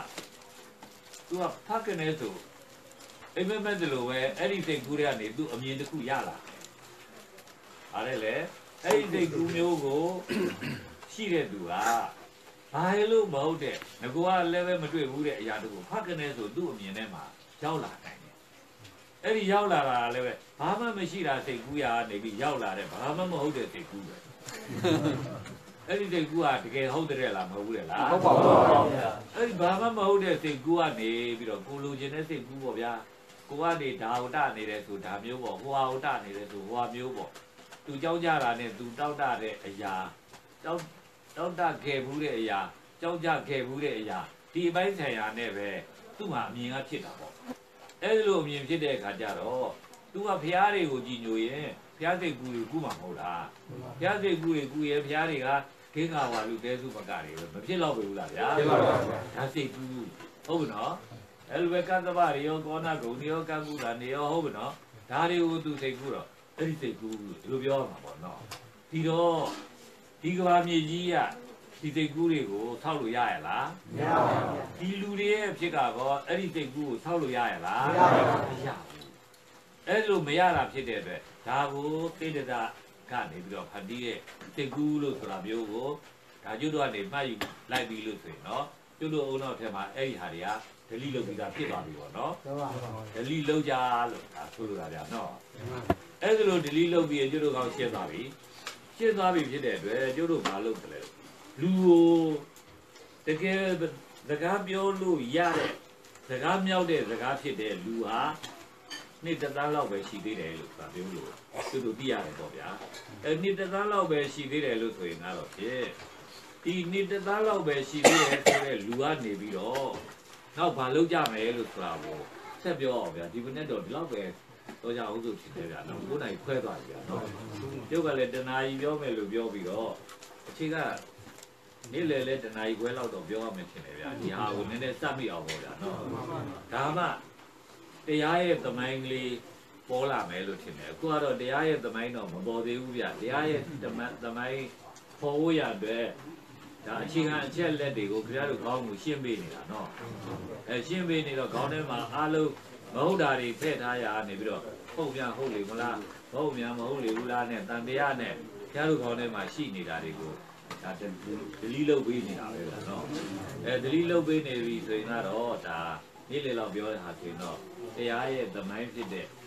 ဖတ်ကနေဆိုအိမ်မက်မဲ့တယ်လို့ပဲအဲ့ဒီစိတ်ကူးတွေကနေသူအမြင်တစ်ခုရလာအားလည်းလေအဲ့ဒီစိတ်ကူးမျိုးကိုရှိတဲ့သူကဘာလို့မဟုတ်တဲ့ငကောကလည်းပဲမတွေ့ဘူးတဲ့အရာတို့ကိုဖတ်ကနေဆိုသူ့အမြင်ထဲမှာရောက်လာတယ်အဲ့ဒီရောက်လာတာလည်းပဲဘာမှမရှိတာစိတ်ကူးရနေပြီးရောက်လာတဲ့ဘာမှမဟုတ်တဲ့စိတ်ကူးပဲအဲ့ဒီစိတ်ကူးကတကယ်ဟုတ်တယ်လားမဟုတ်ဘူးလေလားဟုတ်ပါဘူးဗျာအဲ့ဒီဘာမှမဟုတ်တဲ့စိတ်ကူးကနေပြီးတော့ကိုလိုချင်တဲ့စိတ်ကူးပေါ့ဗျာကိုကနေဒါဝတနေတယ်ဆိုဒါမျိုးပေါ့ဟိုဟာဝတနေတယ်ဆိုဟိုဟာမျိုးပေါ့သူကြောက်ကြတာနဲ့သူတောက်တတဲ့အရာတောက်တခဲ့ဘူးတဲ့အရာကြောက်ကြခဲ့ဘူးတဲ့အရာဒီအပိုင်းဆိုင်ရာနဲ့ပဲသူ့ဟာအမြင်ကဖြစ်တာပေါ့အဲ့ဒီလိုအမြင်ဖြစ်တဲ့အခါကျတော့သူကဖျားတွေကိုကြည်ညိုရင်ဖျားစိတ်ကူးတွေကူးမှာမဟုတ်လားဖျားစိတ်ကူးတွေကူးရင်ဖျားတွေကခေခါဝါလူတဲစုမကတွေမဖြစ်တော့ဘူးလားဗျာဖြစ်ပါပါဒါစိတ်ကူးဟုတ်နော်အဲ့လိုပဲကသဗ္ဗတွေရောကောနာဂုံတွေရောကံကူလာနေရောဟုတ်နော်ဒါတွေကိုသူစိတ်ကူးတော့အဲ့ဒီစိတ်ကူးဒီလိုပြောမှာပေါ့နော်ဒီတော့ဒီကဘာမြေကြီးကဒီစိတ်ကူးတွေကိုဆောက်လို့ရရလားမရပါဘူးဒီလူတွေရဲ့အဖြစ်ကတော့အဲ့ဒီစိတ်ကူးကိုဆောက်လို့ရရလားမရပါဘူးမရဘူးအဲ့လိုမရတာဖြစ်တဲ့အတွက်ဒါကိုသိတဲ့ကနေပြီးတော့ဖန်တီးတဲ့စိတ်ကူးလို့ဆိုတာမျိုးကိုဒါကျွတ်တော့ကနေမှတ်ယူလိုက်ပြီးလို့ဆိုရင်နော်ကျွတ်တို့အုံနောက်ထဲမှာအဲ့ဒီဟာတွေကဒလီလုပ်ပြီးသားဖြစ်သွားပြီပေါ့နော်ပြောပါဒလီလုပ်ကြလို့ဒါဆိုလိုတာဗျာနော်အဲ့ဒါလိုဒလီလုပ်ပြီးကျွတ်တို့ကောင်းရှင်းသွားပြီရှင်းသွားပြီဖြစ်တဲ့အတွက်ကျွတ်တို့မလုပ်တယ်လူကိုတကယ်စကားပြောလို့ရတဲ့စကားမြောက်တဲ့စကားဖြစ်တဲ့လူဟာနှစ်တသားလောက်ပဲရှိသေးတယ်လို့ပြောလို့သူတို့သိရတယ်ပေါ့ဗျာအဲနှစ်တသားလောက်ပဲရှိသေးတယ်လို့ဆိုရင်ကတော့ဖြစ်ဒီနှစ်တသားလောက်ပဲရှိသေးတယ်ဆိုတဲ့လူကနေပြီးတော့နောက်ဘာလုပ်ကြမယ်လို့ဆိုတာကိုဆက်ပြောအောင်ဗျာဒီမနေ့တော့ဒီလောက်ပဲတော့ကြအောင်ဆိုဖြစ်တယ်ဗျာနော်9နိုင်ခွဲသွားပြီဗျာနော်ကျုပ်ကလည်းတနာကြီးပြောမယ်လို့ပြောပြီးတော့အခြေကနေ့လေလေတနာကြီးခွဲလောက်တော့ပြောရမယ်ထင်တယ်ဗျာဒီဟာကိုနည်းနည်းစပ်မိအောင်ပေါ့ဗျာနော်ဒါမှတရားရဲ့သမိုင်းလေးပေါ်လာမယ်လို့ထင်တယ်အခုကတော့တရားရဲ့သမိုင်းတော့မပေါ်သေးဘူးဗျတရားရဲ့သမိုင်းပေါ်ဖို့ရတဲ့ဒါအခြေခံအချက်လက်တွေကိုခင်ဗျားတို့ခေါင်းကိုရှင်းပေးနေတာနော်ရှင်းပေးနေတော့ခေါင်းထဲမှာအားလုံးမဟုတ်တာတွေဖဲ့ထားရနေပြီးတော့ဟုတ်ပြန်ဟုတ်လေမလားမဟုတ်ပြန်မဟုတ်လေဘူးလားနဲ့တန်တရားနဲ့ခင်ဗျားတို့ခေါင်းထဲမှာရှိနေတာတွေကိုဒါဒလီလုပ်ပေးနေတာပဲဗျာနော်ဒလီလုပ်ပေးနေပြီဆိုရင်တော့ဒါနေ့လေလောက်ပြောတဲ့ဟာဆိုရင်တော့တရားရဲ့သမိုင်းဖြစ်တဲ့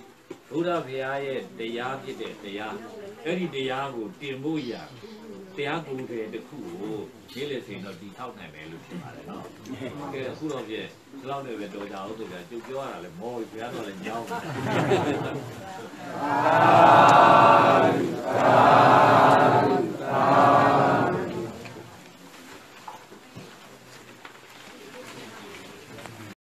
ဘုရားဘုရားရဲ့တရားဖြစ်တဲ့တရားအဲ့ဒီတရားကိုတင်ဖို့ရတရားကိုယ်တည်းတစ်ခုကိုရေးလက်စင်တော့ဒီထောက်နိုင်မယ်လို့ဖြစ်ပါတယ်နော်ကဲအခုတော့ပြည့်ဒီလောက်နဲ့ပဲတော်ကြအောင်ဆိုကြကျုပ်ပြောရတာလေမောဘုရားတော့လည်းညောင်း